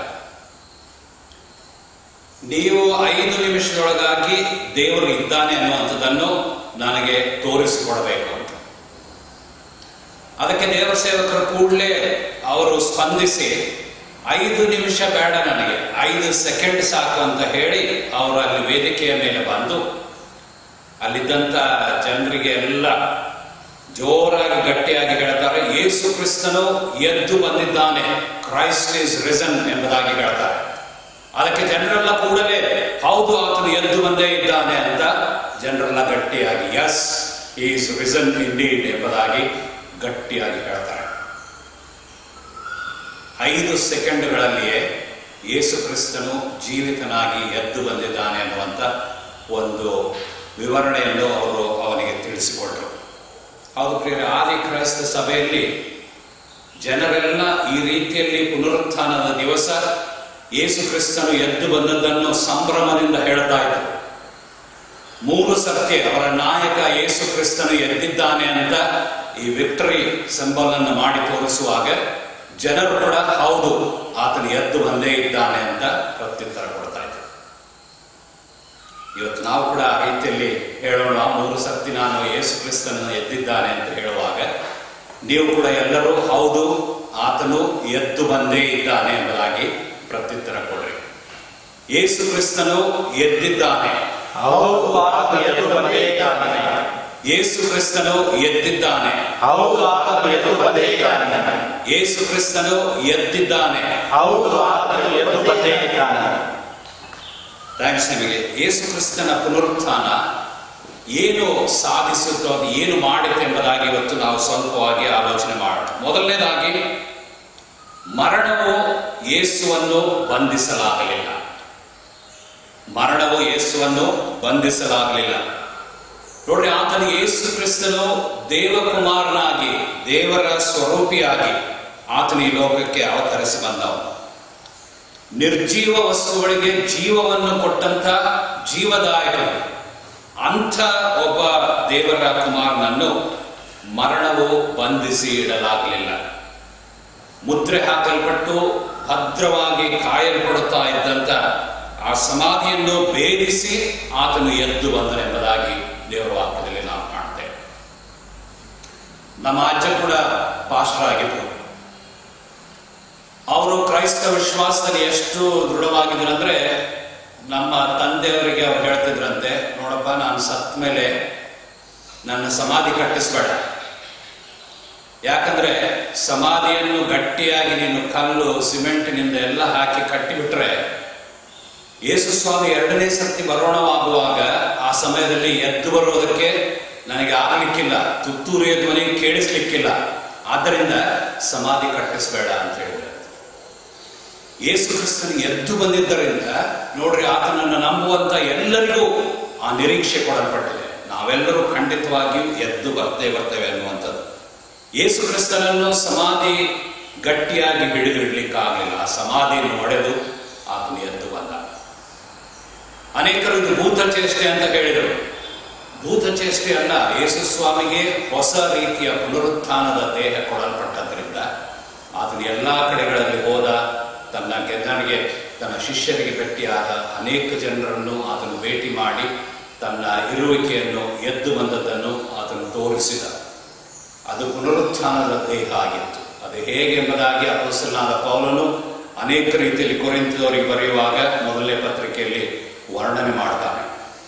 ನೀವು ಐದು ನಿಮಿಷದೊಳಗಾಗಿ ದೇವರು ಇದ್ದಾನೆ ಅನ್ನುವಂಥದ್ದನ್ನು ನನಗೆ ತೋರಿಸಿಕೊಡಬೇಕು ಅಂತ. ಅದಕ್ಕೆ ದೇವರ ಸೇವಕರು ಕೂಡಲೇ ಅವರು ಸ್ಪಂದಿಸಿ, ಐದು ನಿಮಿಷ ಬೇಡ, ನನಗೆ ಐದು ಸೆಕೆಂಡ್ ಸಾಕು ಅಂತ ಹೇಳಿ ಅವರು ಅಲ್ಲಿ ವೇದಿಕೆಯ ಮೇಲೆ ಬಂದು ಅಲ್ಲಿದ್ದಂಥ ಜನರಿಗೆ ಎಲ್ಲ ಜೋರಾಗಿ ಗಟ್ಟಿಯಾಗಿ ಹೇಳ್ತಾರೆ, ಯೇಸು ಕ್ರಿಸ್ತನು ಎದ್ದು ಬಂದಿದ್ದಾನೆ, ಕ್ರೈಸ್ಟ್ ಈಸ್ ರಿಸನ್ ಎಂಬುದಾಗಿ ಹೇಳ್ತಾರೆ. ಅದಕ್ಕೆ ಜನರೆಲ್ಲ ಕೂಡಲೇ ಹೌದು, ಆತನು ಎದ್ದು ಬಂದೇ ಇದ್ದಾನೆ ಅಂತ ಜನರೆಲ್ಲ ಗಟ್ಟಿಯಾಗಿ ಎಸ್ ಈಸ್ ರಿಸನ್ ಇಂಡೀಡ್ ಎಂಬುದಾಗಿ ಗಟ್ಟಿಯಾಗಿ ಹೇಳ್ತಾರೆ. ಐದು ಸೆಕೆಂಡ್ಗಳಲ್ಲಿಯೇ ಯೇಸು ಕ್ರಿಸ್ತನು ಜೀವಿತನಾಗಿ ಎದ್ದು ಬಂದಿದ್ದಾನೆ ಅನ್ನುವಂಥ ಒಂದು ವಿವರಣೆಯನ್ನು ಅವರು ಅವನಿಗೆ ತಿಳಿಸಿಕೊಟ್ರು. ಹೌದು ಪ್ರಿಯರೇ, ಆದಿ ಕ್ರೈಸ್ತ ಸಭೆಯಲ್ಲಿ ಜನರೆಲ್ಲ ಈ ರೀತಿಯಲ್ಲಿ ಪುನರುತ್ಥಾನದ ದಿವಸ ಯೇಸು ಕ್ರಿಸ್ತನು ಎದ್ದು ಬಂದದ್ದನ್ನು ಸಂಭ್ರಮದಿಂದ ಹೇಳ್ತಾ ಇದ್ರು. ಮೂರು ಸರ್ತಿ ಅವರ ನಾಯಕ ಯೇಸು ಕ್ರಿಸ್ತನು ಎದ್ದಿದ್ದಾನೆ ಅಂತ ಈ ವಿಕ್ಟರಿ ಸಿಂಬಲ್ ಅನ್ನು ಮಾಡಿ ತೋರಿಸುವಾಗ ಜನರು ಕೂಡ ಹೌದು, ಆತನು ಎದ್ದು ಬಂದೇ ಇದ್ದಾನೆ ಅಂತ ಪ್ರತ್ಯುತ್ತರ ಕೊಡ್ತಾ ಇದ್ರು. ಇವತ್ತು ನಾವು ಕೂಡ ಆ ರೀತಿಯಲ್ಲಿ ಹೇಳೋಣ, ಮೂರು ಸರ್ತಿ ನಾನು ಯೇಸು ಕ್ರಿಸ್ತನನ್ನು ಎದ್ದಿದ್ದಾನೆ ಅಂತ ಹೇಳುವಾಗ ನೀವು ಕೂಡ ಎಲ್ಲರೂ ಹೌದು, ಆತನು ಎದ್ದು ಬಂದೇ ಇದ್ದಾನೆ ಎಂಬುದಾಗಿ ಪ್ರತ್ಯುತ್ತರ ಕೊಡ್ರಿ. ಯೇಸು ಕ್ರಿಸ್ತನು ಎದ್ದಿದ್ದಾನೆ, ಯೇಸು ಕ್ರಿಸ್ತನು ಎದ್ದಿದ್ದಾನೆ, ಯೇಸು ಕ್ರಿಸ್ತನು ಎದ್ದಿದ್ದಾನೆ. ಥ್ಯಾಂಕ್ಸ್ ನಿಮಗೆ. ಯೇಸು ಕ್ರಿಸ್ತನ ಪುನರುತ್ಥಾನ ಏನು ಸಾಧಿಸುತ್ತೋ, ಅದು ಏನು ಮಾಡುತ್ತೆ ಎಂಬುದಾಗಿ ಇವತ್ತು ನಾವು ಸ್ವಲ್ಪವಾಗಿ ಆಲೋಚನೆ ಮಾಡೋಣ. ಮೊದಲನೇದಾಗಿ, ಮರಣವು ಯೇಸುವನ್ನು ಬಂಧಿಸಲಾಗಲಿಲ್ಲ. ಮರಣವು ಯೇಸುವನ್ನು ಬಂಧಿಸಲಾಗಲಿಲ್ಲ. ನೋಡಿ, ಆತನು ಯೇಸು ಕ್ರಿಸ್ತನು ದೇವಕುಮಾರನಾಗಿ, ದೇವರ ಸ್ವರೂಪಿಯಾಗಿ ಆತನು ಈ ಲೋಕಕ್ಕೆ ಅವತರಿಸಿ ಬಂದವನು. ನಿರ್ಜೀವ ವಸ್ತುಗಳಿಗೆ ಜೀವವನ್ನು ಕೊಟ್ಟಂತ ಜೀವದಾಯಕನು. ಅಂಥ ಒಬ್ಬ ದೇವರ ಕುಮಾರನನ್ನು ಮರಣವು ಬಂಧಿಸಿ ಇಡಲಾಗಲಿಲ್ಲ. ಮುದ್ರೆ ಹಾಕಲ್ಪಟ್ಟು ಭದ್ರವಾಗಿ ಕಾಯಲ್ಪಡುತ್ತಾ ಇದ್ದಂಥ ಆ ಸಮಾಧಿಯನ್ನು ಭೇದಿಸಿ ಆತನು ಎದ್ದು ಬಂದನೆಂಬುದಾಗಿ ದೇವರ ವಾಕ್ಯದಲ್ಲಿ ನಾವು ಕಾಣ್ತೇವೆ. ನಮ್ಮ ಅಜ್ಜ ಕೂಡ ಪಾಸ್ಟರ್ ಆಗಿದ್ರು. ಅವರು ಕ್ರೈಸ್ತ ವಿಶ್ವಾಸದಲ್ಲಿ ಎಷ್ಟು ದೃಢವಾಗಿದ್ರು ಅಂದ್ರೆ, ನಮ್ಮ ತಂದೆಯವರಿಗೆ ಅವ್ರು ಹೇಳ್ತಿದ್ರಂತೆ, ನೋಡಪ್ಪ, ನಾನು ಸತ್ತ ಮೇಲೆ ನನ್ನ ಸಮಾಧಿ ಕಟ್ಟಿಸ್ಬೇಡ, ಯಾಕಂದ್ರೆ ಸಮಾಧಿಯನ್ನು ಗಟ್ಟಿಯಾಗಿ ನೀನು ಕಲ್ಲು ಸಿಮೆಂಟಿನಿಂದ ಎಲ್ಲ ಹಾಕಿ ಕಟ್ಟಿಬಿಟ್ರೆ ಯೇಸು ಸ್ವಾಮಿ ಎರಡನೇ ಸರ್ತಿ ಬರೋಣವಾಗುವಾಗ ಆ ಸಮಯದಲ್ಲಿ ಎದ್ದು ಬರೋದಕ್ಕೆ ನನಗೆ ಆಗಲಿಕ್ಕಿಲ್ಲ, ತುತ್ತೂರಿಯ ಧ್ವನಿ ಕೇಳಿಸ್ಲಿಕ್ಕಿಲ್ಲ, ಆದ್ದರಿಂದ ಸಮಾಧಿ ಕಟ್ಟಿಸ್ಬೇಡ ಅಂತ ಹೇಳಿದ್ರೆ, ಯೇಸು ಕ್ರಿಸ್ತನು ಎದ್ದು ಬಂದಿದ್ದರಿಂದ ನೋಡ್ರಿ, ಆತನನ್ನು ನಂಬುವಂತ ಎಲ್ಲರಿಗೂ ಆ ನಿರೀಕ್ಷೆ ಕೊಡಲ್ಪಟ್ಟಿದೆ. ನಾವೆಲ್ಲರೂ ಖಂಡಿತವಾಗಿಯೂ ಎದ್ದು ಬರ್ತೇ ಬರ್ತೇವೆ ಅನ್ನುವಂಥದ್ದು. ಯೇಸು ಕ್ರಿಸ್ತನನ್ನು ಸಮಾಧಿ ಗಟ್ಟಿಯಾಗಿ ಹಿಡಿದಿಡ್ಲಿಕ್ಕಾಗಲಿಲ್ಲ. ಆ ಸಮಾಧಿಯನ್ನು ಒಡೆದು ಆತನು ಎದ್ದು ಬಂದ. ಅನೇಕರು ಇದು ಭೂತ ಚೇಷ್ಟೆ ಅಂತ ಹೇಳಿದರು. ಭೂತ ಚೇಷ್ಟೆ ಅಲ್ಲ, ಯೇಸು ಸ್ವಾಮಿಗೆ ಹೊಸ ರೀತಿಯ ಪುನರುತ್ಥಾನದ ದೇಹ ಕೊಡಲ್ಪಟ್ಟದ್ರಿಂದ ಆತನು ಎಲ್ಲ ಕಡೆಗಳಲ್ಲಿ ಹೋದ, ತನ್ನ ಜನರಿಗೆ ತನ್ನ ಶಿಷ್ಯರಿಗೆ ಭೇಟಿಯಾದ ಅನೇಕ ಜನರನ್ನು ಆತನು ಭೇಟಿ ಮಾಡಿ ತನ್ನ ಇರುವಿಕೆಯನ್ನು ಎದ್ದು ಬಂದದ್ದನ್ನು ಆತನು ತೋರಿಸಿದ. ಅದು ಪುನರುತ್ಥಾನದ ದೇಹ ಆಗಿತ್ತು. ಅದು ಹೇಗೆ ಎಂಬುದಾಗಿ ಅಪೊಸ್ತಲನಾದ ಪೌಲನು ಅನೇಕ ರೀತಿಯಲ್ಲಿ ಕೊರಿಂಥದವರಿಗೆ ಬರೆಯುವಾಗ ಮೊದಲನೇ ಪತ್ರಿಕೆಯಲ್ಲಿ ವರ್ಣನೆ ಮಾಡ್ತಾನೆ.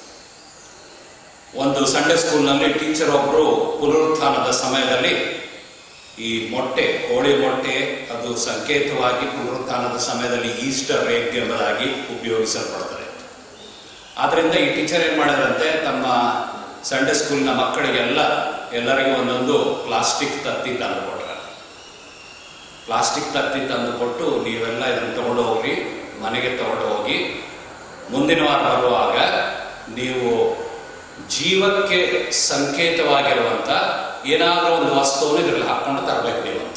ಒಂದು ಸಂಡೇ ಸ್ಕೂಲ್ನಲ್ಲಿ ಟೀಚರ್ ಒಬ್ಬರು ಪುನರುತ್ಥಾನದ ಸಮಯದಲ್ಲಿ ಈ ಮೊಟ್ಟೆ, ಕೋಳಿ ಮೊಟ್ಟೆ, ಅದು ಸಂಕೇತವಾಗಿ ಪುನರುತ್ಥಾನದ ಸಮಯದಲ್ಲಿ ಈಸ್ಟರ್ ಎಗ್ ಎಂಬುದಾಗಿ ಉಪಯೋಗಿಸಲ್ಪಡ್ತಾರೆ. ಆದ್ದರಿಂದ ಈ ಟೀಚರ್ ಏನು ಮಾಡಿದ್ರಂತೆ, ತಮ್ಮ ಸಂಡೇ ಸ್ಕೂಲ್ನ ಮಕ್ಕಳಿಗೆಲ್ಲ ಎಲ್ಲರಿಗೂ ಒಂದೊಂದು ಪ್ಲಾಸ್ಟಿಕ್ ತತ್ತಿ ತಂದು ಕೊಟ್ರೆ. ಪ್ಲಾಸ್ಟಿಕ್ ತತ್ತಿ ತಂದು ಕೊಟ್ಟು, ನೀವೆಲ್ಲ ಇದನ್ನು ತಗೊಂಡು ಹೋಗ್ರಿ, ಮನೆಗೆ ತಗೊಂಡು ಹೋಗಿ ಮುಂದಿನ ವಾರ ಬರುವಾಗ ನೀವು ಜೀವಕ್ಕೆ ಸಂಕೇತವಾಗಿರುವಂಥ ಏನಾದರೂ ಒಂದು ವಸ್ತುವನ್ನು ಇದರಲ್ಲಿ ಹಾಕ್ಕೊಂಡು ತರಬೇಕು ನೀವು ಅಂತ.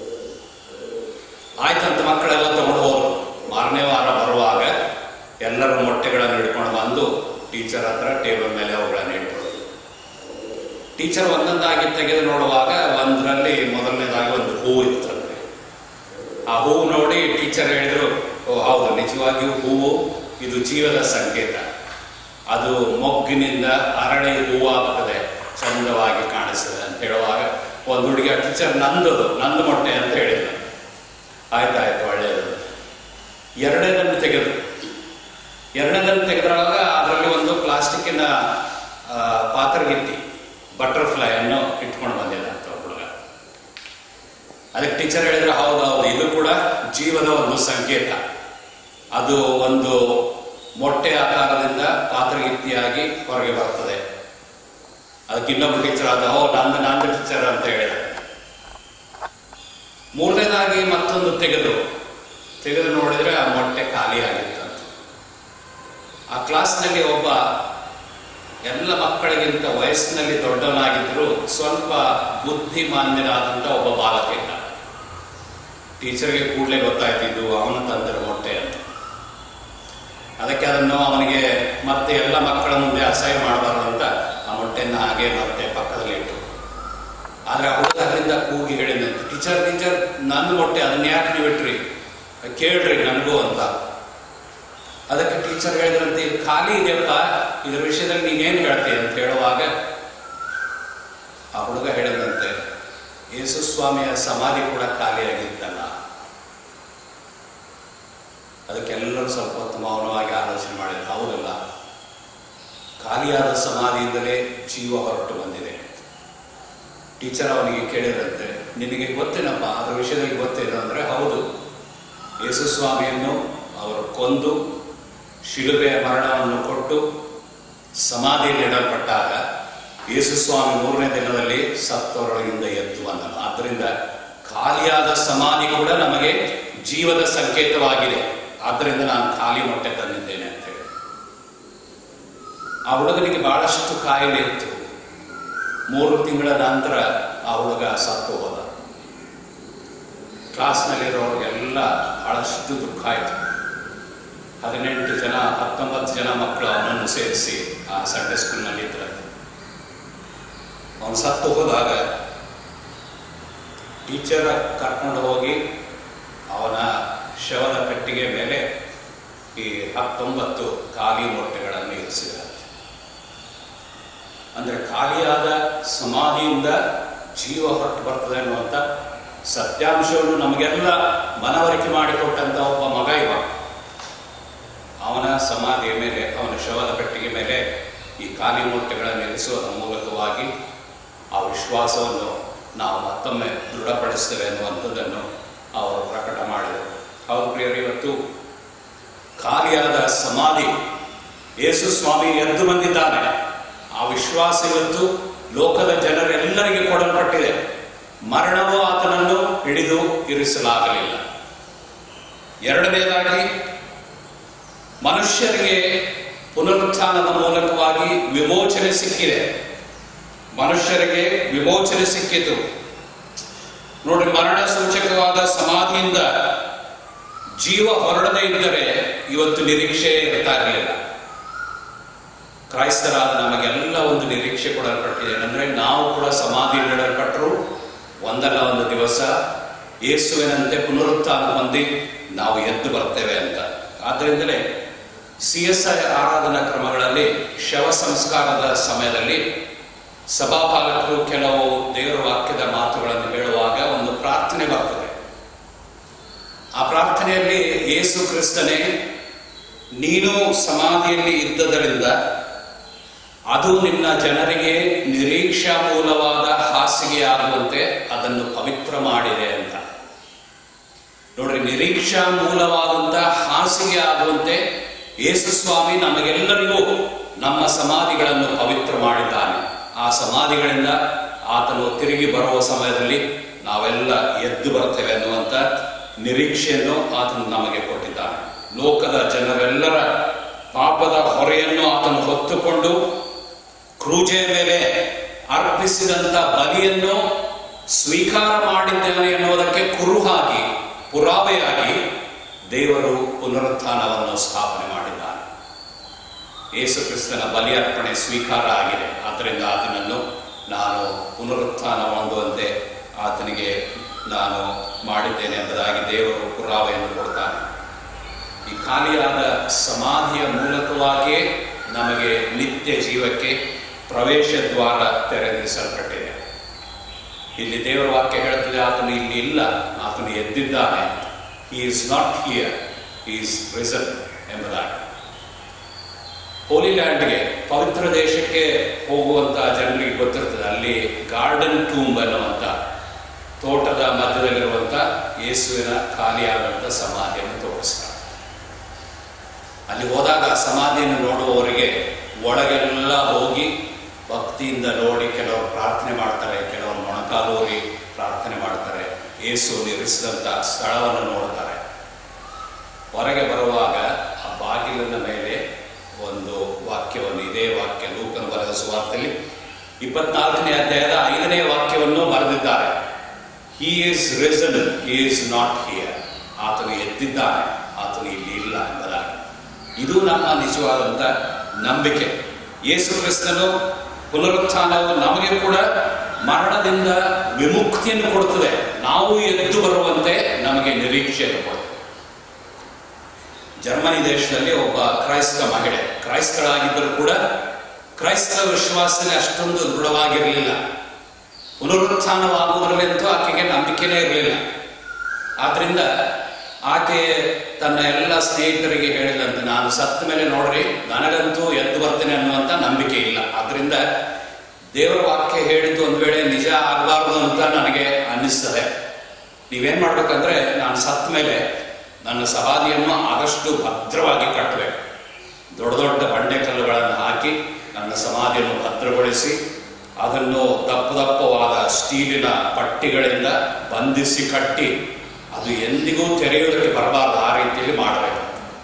ಆಯ್ತಂತ ಮಕ್ಕಳೆಲ್ಲ ತಗೊಂಡು ಹೋದ್ರು. ಮಾರನೇ ವಾರ ಬರುವಾಗ ಎಲ್ಲರೂ ಮೊಟ್ಟೆಗಳನ್ನು ಹಿಡ್ಕೊಂಡು ಬಂದು ಟೀಚರ್ ಹತ್ರ ಟೇಬಲ್ ಮೇಲೆ ಅವುಗಳನ್ನು ಇಟ್ಕೊಳ್ಳೋದು. ಟೀಚರ್ ಒಂದೊಂದಾಗಿ ತೆಗೆದು ನೋಡುವಾಗ ಒಂದರಲ್ಲಿ ಮೊದಲನೇದಾಗಿ ಒಂದು ಹೂವು ಇತ್ತಂತೆ. ಆ ಹೂವು ನೋಡಿ ಟೀಚರ್ ಹೇಳಿದ್ರು, ಓ ಹೌದು, ನಿಜವಾಗಿಯೂ ಹೂವು ಇದು ಜೀವದ ಸಂಕೇತ. ಅದು ಮೊಗ್ಗಿನಿಂದ ಅರಳಿ ಹೂವಾಗ್ತದೆ, ಚಂದವಾಗಿ ಕಾಣಿಸ್ತದೆ ಅಂತ ಹೇಳುವಾಗ ಒಂದು ಹುಡುಗಿ ಟೀಚರ್ ನಂದು ನಂದು ಮೊಟ್ಟೆ ಅಂತ ಹೇಳಿದ್ರು. ಆಯ್ತಾಯ್ತು, ಒಳ್ಳೆಯದು. ಎರಡನೇದನ್ನು ತೆಗೆದು ಎರಡನೇದನ್ನು ತೆಗೆದಾಗ ಅದರಲ್ಲಿ ಒಂದು ಪ್ಲಾಸ್ಟಿಕ್ಕಿನ ಪಾತ್ರಗಿತ್ತಿ ಬಟರ್ಫ್ಲೈ ಅನ್ನು ಇಟ್ಕೊಂಡು ಬಂದಿದ್ದ ಅಂತ ಹುಡುಗ. ಅದಕ್ಕೆ ಟೀಚರ್ ಹೇಳಿದ್ರೆ, ಹೌದೌದು, ಇದು ಕೂಡ ಜೀವದ ಒಂದು ಸಂಕೇತ. ಅದು ಒಂದು ಮೊಟ್ಟೆ ಆಕಾರದಿಂದ ಪಾತ್ರಗಿತ್ತಿಯಾಗಿ ಹೊರಗೆ ಬರ್ತದೆ. ಅದಕ್ಕೆ ಇನ್ನೊಬ್ಬರು ಟೀಚರ್ ಆದ, ಹೋ ನಂದು ನಂದು ಟೀಚರ್ ಅಂತ ಹೇಳಿದ. ಮೂರನೇದಾಗಿ ಮತ್ತೊಂದು ತೆಗೆದು ತೆಗೆದು ನೋಡಿದ್ರೆ ಆ ಮೊಟ್ಟೆ ಖಾಲಿ ಆಗಿತ್ತಂತ. ಆ ಕ್ಲಾಸ್ನಲ್ಲಿ ಒಬ್ಬ ಎಲ್ಲ ಮಕ್ಕಳಿಗಿಂತ ವಯಸ್ಸಿನಲ್ಲಿ ದೊಡ್ಡವನಾಗಿದ್ದರೂ ಸ್ವಲ್ಪ ಬುದ್ಧಿಮಾನ್ಯನಾದಂಥ ಒಬ್ಬ ಬಾಲಕ ಇದ್ದ. ಟೀಚರ್ಗೆ ಕೂಡಲೇ ಗೊತ್ತಾಯ್ತಿದ್ದು ಅವನು ತಂದಿರೋ ಮೊಟ್ಟೆ ಅಂತ. ಅದಕ್ಕೆ ಅದನ್ನು ಅವನಿಗೆ ಮತ್ತೆ ಎಲ್ಲ ಮಕ್ಕಳ ಮುಂದೆ ಅಸಹ್ಯ ಮಾಡಬಾರ್ದು ಅಂತ ಆ ಮೊಟ್ಟೆಯನ್ನು ಹಾಗೆ ಮತ್ತೆ ಪಕ್ಕದಲ್ಲಿ ಇಟ್ಟು. ಆದರೆ ಹುಡುಗ ಅದರಿಂದ ಕೂಗಿ ಹೇಳಿದಂತೆ, ಟೀಚರ್ ಟೀಚರ್ ನನ್ನ ಮೊಟ್ಟೆ, ಅದನ್ನ ಯಾಕೆ ನೀವು ಇಟ್ರಿ, ಕೇಳ್ರಿ ನನಗೂ ಅಂತ. ಅದಕ್ಕೆ ಟೀಚರ್ ಹೇಳಿದ್ರಂತೆ, ಇದು ಖಾಲಿ ಇದೆಯಪ್ಪ, ಇದರ ವಿಷಯದಲ್ಲಿ ನೀನೇನು ಹೇಳ್ತೀಯ ಅಂತ ಹೇಳುವಾಗ ಆ ಹುಡುಗ ಹೇಳಿದಂತೆ, ಯೇಸು ಸ್ವಾಮಿಯ ಸಮಾಧಿ ಕೂಡ ಖಾಲಿಯಾಗಿತ್ತಲ್ಲ. ಅದಕ್ಕೆಲ್ಲರೂ ಸ್ವಲ್ಪ ಹೊತ್ತು ಮೌನವಾಗಿ ಆಲೋಚನೆ ಮಾಡಿದ್ರು. ಹೌದಲ್ಲ, ಖಾಲಿಯಾದ ಸಮಾಧಿಯಿಂದಲೇ ಜೀವ ಹೊರಟು ಬಂದಿದೆ. ಟೀಚರ್ ಅವನಿಗೆ ಕೇಳಿದ್ರಂತೆ, ನಿನಗೆ ಗೊತ್ತೇನಪ್ಪ ಅದರ ವಿಷಯದಲ್ಲಿ ಗೊತ್ತೇನು ಅಂದರೆ, ಹೌದು, ಯೇಸು ಸ್ವಾಮಿಯನ್ನು ಅವರು ಕೊಂದು ಶಿಲುಬೆಯ ಮರಣವನ್ನು ಕೊಟ್ಟು ಸಮಾಧಿಯಲ್ಲಿ ಇಡಲ್ಪಟ್ಟಾಗ ಯೇಸು ಸ್ವಾಮಿ ಮೂರನೇ ದಿನದಲ್ಲಿ ಸತ್ತವರೊಳಗಿಂದ ಎದ್ದು ಬಂದನು. ಆದ್ದರಿಂದ ಖಾಲಿಯಾದ ಸಮಾಧಿ ಕೂಡ ನಮಗೆ ಜೀವದ ಸಂಕೇತವಾಗಿದೆ. ಆದ್ದರಿಂದ ನಾನು ಖಾಲಿ ಮೊಟ್ಟೆ ತಂದಿದ್ದೇನೆ ಅಂತ ಹೇಳಿ. ಆ ಹುಡುಗನಿಗೆ ಬಹಳಷ್ಟು ಕಾಯಿಲೆ ಇತ್ತು. ಮೂರು ತಿಂಗಳ ನಂತರ ಆ ಹುಡುಗ ಸತ್ತು ಹೋದ. ಕ್ಲಾಸ್ನಲ್ಲಿರೋರಿಗೆಲ್ಲ ಬಹಳಷ್ಟು ದುಃಖ ಆಯಿತು. ಹದಿನೆಂಟು ಜನ ಹತ್ತೊಂಬತ್ತು ಜನ ಮಕ್ಕಳು ಅವನನ್ನು ಸೇರಿಸಿ ಆ ಸಂಡೇ ಸ್ಕೂಲ್ನಲ್ಲಿ ಇದ್ದರು. ಅವನು ಸತ್ತು ಹೋದಾಗ ಟೀಚರ್ ಕರ್ಕೊಂಡು ಹೋಗಿ ಅವನ ಶವದ ಪೆಟ್ಟಿಗೆ ಮೇಲೆ ಈ ಹತ್ತೊಂಬತ್ತು ಖಾಲಿ ಮೊಟ್ಟೆಗಳನ್ನು ಇರಿಸಿದ್ದಾರೆ. ಅಂದರೆ ಖಾಲಿಯಾದ ಸಮಾಧಿಯಿಂದ ಜೀವ ಹೊರಟು ಬರ್ತದೆ ಅನ್ನುವಂಥ ಸತ್ಯಾಂಶವನ್ನು ನಮಗೆಲ್ಲ ಮನವರಿಕೆ ಮಾಡಿಕೊಟ್ಟಂಥ ಒಬ್ಬ ಮಗ ಇವ. ಅವನ ಸಮಾಧಿಯ ಮೇಲೆ, ಅವನ ಶವದ ಪೆಟ್ಟಿಗೆ ಮೇಲೆ ಈ ಖಾಲಿ ಮೊಟ್ಟೆಗಳನ್ನು ಇರಿಸುವುದರ ಮೂಲಕವಾಗಿ ಆ ವಿಶ್ವಾಸವನ್ನು ನಾವು ಮತ್ತೊಮ್ಮೆ ದೃಢಪಡಿಸ್ತೇವೆ ಅನ್ನುವಂಥದ್ದನ್ನು ಅವರು ಪ್ರಕಟ ಮಾಡಿದರು. ಹೌದು ಪ್ರಿಯರು, ಇವತ್ತು ಖಾಲಿಯಾದ ಸಮಾಧಿ, ಯೇಸು ಸ್ವಾಮಿ ಎದ್ದು ಬಂದಿದ್ದಾನೆ. ಆ ವಿಶ್ವಾಸ ಇವತ್ತು ಲೋಕದ ಜನರೆಲ್ಲರಿಗೆ ಕೊಡಲ್ಪಟ್ಟಿದೆ. ಮರಣವು ಆತನನ್ನು ಹಿಡಿದು ಇರಿಸಲಾಗಲಿಲ್ಲ. ಎರಡನೇದಾಗಿ, ಮನುಷ್ಯರಿಗೆ ಪುನರುತ್ಥಾನದ ಮೂಲಕವಾಗಿ ವಿಮೋಚನೆ ಸಿಕ್ಕಿದೆ. ಮನುಷ್ಯರಿಗೆ ವಿಮೋಚನೆ ಸಿಕ್ಕಿತು. ನೋಡಿ, ಮರಣ ಸೂಚಕವಾದ ಸಮಾಧಿಯಿಂದ ಜೀವ ಹೊರಡದೇ ಇದ್ದರೆ ಇವತ್ತು ನಿರೀಕ್ಷೆ ಇರ್ತಾ ಇರಲಿಲ್ಲ. ಕ್ರೈಸ್ತರಾದ ನಮಗೆಲ್ಲ ಒಂದು ನಿರೀಕ್ಷೆ ಕೊಡಲ್ಪಟ್ಟಿದೆ. ಏನಂದ್ರೆ ನಾವು ಕೂಡ ಸಮಾಧಿ ನೀಡಲ್ಪಟ್ಟರು ಒಂದಲ್ಲ ಒಂದು ದಿವಸ ಯೇಸುವಿನಂತೆ ಪುನರುತ್ಥಾನ ಹೊಂದಿ ನಾವು ಎದ್ದು ಬರ್ತೇವೆ ಅಂತ. ಆದ್ದರಿಂದಲೇ ಸಿ ಎಸ್ ಐ ಆರಾಧನಾ ಕ್ರಮಗಳಲ್ಲಿ ಶವ ಸಂಸ್ಕಾರದ ಸಮಯದಲ್ಲಿ ಸಭಾಪಾಲಕರು ಕೆಲವು ದೇವರ ವಾಕ್ಯದ ಮಾತುಗಳನ್ನು ಹೇಳುವಾಗ ಒಂದು ಪ್ರಾರ್ಥನೆ ಬರ್ತದೆ. ಆ ಪ್ರಾರ್ಥನೆಯಲ್ಲಿ ಯೇಸು ಕ್ರಿಸ್ತನೇ, ನೀನು ಸಮಾಧಿಯಲ್ಲಿ ಇದ್ದದರಿಂದ ಅದು ನಿನ್ನ ಜನರಿಗೆ ನಿರೀಕ್ಷಾ ಮೂಲವಾದ ಹಾಸಿಗೆಯಾಗುವಂತೆ ಅದನ್ನು ಪವಿತ್ರ ಮಾಡಿದೆ ಅಂತ. ನೋಡ್ರಿ, ನಿರೀಕ್ಷಾ ಮೂಲವಾದಂಥ ಹಾಸಿಗೆ ಆಗುವಂತೆ ಯೇಸು ಸ್ವಾಮಿ ನಮಗೆಲ್ಲರಿಗೂ ನಮ್ಮ ಸಮಾಧಿಗಳನ್ನು ಪವಿತ್ರ ಮಾಡಿದ್ದಾನೆ. ಆ ಸಮಾಧಿಗಳಿಂದ ಆತನು ತಿರುಗಿ ಬರುವ ಸಮಯದಲ್ಲಿ ನಾವೆಲ್ಲ ಎದ್ದು ಬರ್ತೇವೆ ಅನ್ನುವಂಥ ನಿರೀಕ್ಷೆಯನ್ನು ಆತನು ನಮಗೆ ಕೊಟ್ಟಿದ್ದಾನೆ. ಲೋಕದ ಜನರೆಲ್ಲರ ಪಾಪದ ಹೊರೆಯನ್ನು ಆತನು ಹೊತ್ತುಕೊಂಡು ಕ್ರೂಜೆಯ ಮೇಲೆ ಅರ್ಪಿಸಿದಂಥ ಬಲಿಯನ್ನು ಸ್ವೀಕಾರ ಮಾಡಿದ್ದಾನೆ ಎನ್ನುವುದಕ್ಕೆ ಕುರುಹಾಗಿ, ಪುರಾವೆಯಾಗಿ ದೇವರು ಪುನರುತ್ಥಾನವನ್ನು ಸ್ಥಾಪನೆ ಮಾಡಿದ್ದಾನೆ. ಯೇಸು ಕ್ರಿಸ್ತನ ಬಲಿ ಅರ್ಪಣೆ ಸ್ವೀಕಾರ ಆಗಿದೆ. ಆದ್ದರಿಂದ ಆತನನ್ನು ನಾನು ಪುನರುತ್ಥಾನ ಹೊಂದುವಂತೆ ಆತನಿಗೆ ನಾನು ಮಾಡಿದ್ದೇನೆ ಎಂಬುದಾಗಿ ದೇವರು ಪುರಾವೆಯನ್ನು ಕೊಡ್ತಾನೆ. ಈ ಖಾಲಿಯಾದ ಸಮಾಧಿಯ ಮೂಲಕವಾಗಿಯೇ ನಮಗೆ ನಿತ್ಯ ಜೀವಕ್ಕೆ ಪ್ರವೇಶ ದ್ವಾರ ತೆರೆದಿಸಲ್ಪಟ್ಟಿದೆ. ಇಲ್ಲಿ ದೇವರ ವಾಕ್ಯ ಹೇಳುತ್ತದೆ, ಆತನು ಇಲ್ಲಿ ಇಲ್ಲ, ಆತನು ಎದ್ದಿದ್ದಾನೆ. He is not here, he is risen ಎಂಬುದಾಗಿ. ಹೋಲಿ ಲ್ಯಾಂಡ್ಗೆ, ಪವಿತ್ರ ದೇಶಕ್ಕೆ ಹೋಗುವಂತ ಜನರಿಗೆ ಗೊತ್ತಿರ್ತದೆ, ಅಲ್ಲಿ ಗಾರ್ಡನ್ ಟೂಂಬ್ ಅನ್ನುವಂಥ ತೋಟದ ಮಧ್ಯದಲ್ಲಿರುವಂಥ ಯೇಸುವಿನ ಖಾಲಿಯಾದಂಥ ಸಮಾಧಿಯನ್ನು ತೋರಿಸ್ತಾರೆ. ಅಲ್ಲಿ ಹೋದಾಗ ಸಮಾಧಿಯನ್ನು ನೋಡುವವರಿಗೆ ಒಳಗೆಲ್ಲ ಹೋಗಿ ಭಕ್ತಿಯಿಂದ ನೋಡಿ ಕೆಲವರು ಪ್ರಾರ್ಥನೆ ಮಾಡ್ತಾರೆ, ಕೆಲವರು ಮೊಣಕಾಲೂರಿ ಪ್ರಾರ್ಥನೆ ಮಾಡ್ತಾರೆ, ಯೇಸು ಇರಿಸಿದಂಥ ಸ್ಥಳವನ್ನು ನೋಡ್ತಾರೆ. ಹೊರಗೆ ಬರುವಾಗ ಆ ಬಾಗಿಲಿನ ಮೇಲೆ ಒಂದು ವಾಕ್ಯವನ್ನು, ಇದೇ ವಾಕ್ಯ ಲೂಕನು ಬರೆದ ಸುವಾರ್ತೆಯಲ್ಲಿ ಇಪ್ಪತ್ನಾಲ್ಕನೇ ಅಧ್ಯಾಯದ ಐದನೇ ವಾಕ್ಯವನ್ನು ಬರೆದಿದ್ದಾರೆ. He is risen, he is not here. ಆತನು ಎದ್ದಿದ್ದಾನೆ, ಆತನು ಇಲ್ಲಿ ಇಲ್ಲ ಎಂಬುದಾಗಿ. ಇದು ನಮ್ಮ ನಿಜವಾದಂಥ ನಂಬಿಕೆ. ಯೇಸು ಕ್ರಿಸ್ತನು ಪುನರುತ್ಥಾನವು ನಮಗೆ ಕೂಡ ಮರಣದಿಂದ ವಿಮುಕ್ತಿಯನ್ನು ಕೊಡುತ್ತದೆ. ನಾವು ಎದ್ದು ಬರುವಂತೆ ನಮಗೆ ನಿರೀಕ್ಷೆಯನ್ನು ಕೊಡುತ್ತದೆ. ಜರ್ಮನಿ ದೇಶದಲ್ಲಿ ಒಬ್ಬ ಕ್ರೈಸ್ತ ಮಹಿಳೆ, ಕ್ರೈಸ್ತಳಾಗಿದ್ದರೂ ಕೂಡ ಕ್ರೈಸ್ತ ವಿಶ್ವಾಸನೆ ಅಷ್ಟೊಂದು ದೃಢವಾಗಿರಲಿಲ್ಲ. ಪುನರುತ್ಥಾನವಾಗುವುದರಲ್ಲಂತೂ ಆಕೆಗೆ ನಂಬಿಕೆನೇ ಇರಲಿಲ್ಲ. ಆದ್ರಿಂದ ಆಕೆ ತನ್ನ ಎಲ್ಲ ಸ್ನೇಹಿತರಿಗೆ ಹೇಳಿದಂತೆ, ನಾನು ಸತ್ತ ಮೇಲೆ ನೋಡ್ರಿ, ನನಗಂತೂ ಎದ್ದು ಬರ್ತೇನೆ ಅನ್ನುವಂಥ ನಂಬಿಕೆ ಇಲ್ಲ. ಆದ್ರಿಂದ ದೇವರ ವಾಕ್ಯ ಹೇಳಿದ್ದು ಒಂದು ವೇಳೆ ನಿಜ ಆಗಬಾರ್ದು ಅಂತ ನನಗೆ ಅನ್ನಿಸ್ತದೆ. ನೀವೇನ್ ಮಾಡ್ಬೇಕಂದ್ರೆ, ನಾನು ಸತ್ತ ಮೇಲೆ ನನ್ನ ಸಮಾಧಿಯನ್ನು ಆದಷ್ಟು ಭದ್ರವಾಗಿ ಕಟ್ಟಬೇಕು. ದೊಡ್ಡ ದೊಡ್ಡ ಬಂಡೆ ಕಲ್ಲುಗಳನ್ನು ಹಾಕಿ ನನ್ನ ಸಮಾಧಿಯನ್ನು ಭದ್ರಗೊಳಿಸಿ ಅದನ್ನು ದಪ್ಪ ದಪ್ಪವಾದ ಸ್ಟೀಲಿನ ಪಟ್ಟಿಗಳಿಂದ ಬಂಧಿಸಿ ಕಟ್ಟಿ ಅದು ಎಂದಿಗೂ ತೆರೆಯುವುದಕ್ಕೆ ಬರಬಾರದು, ಆ ರೀತಿಯಲ್ಲಿ ಮಾಡಬೇಕು.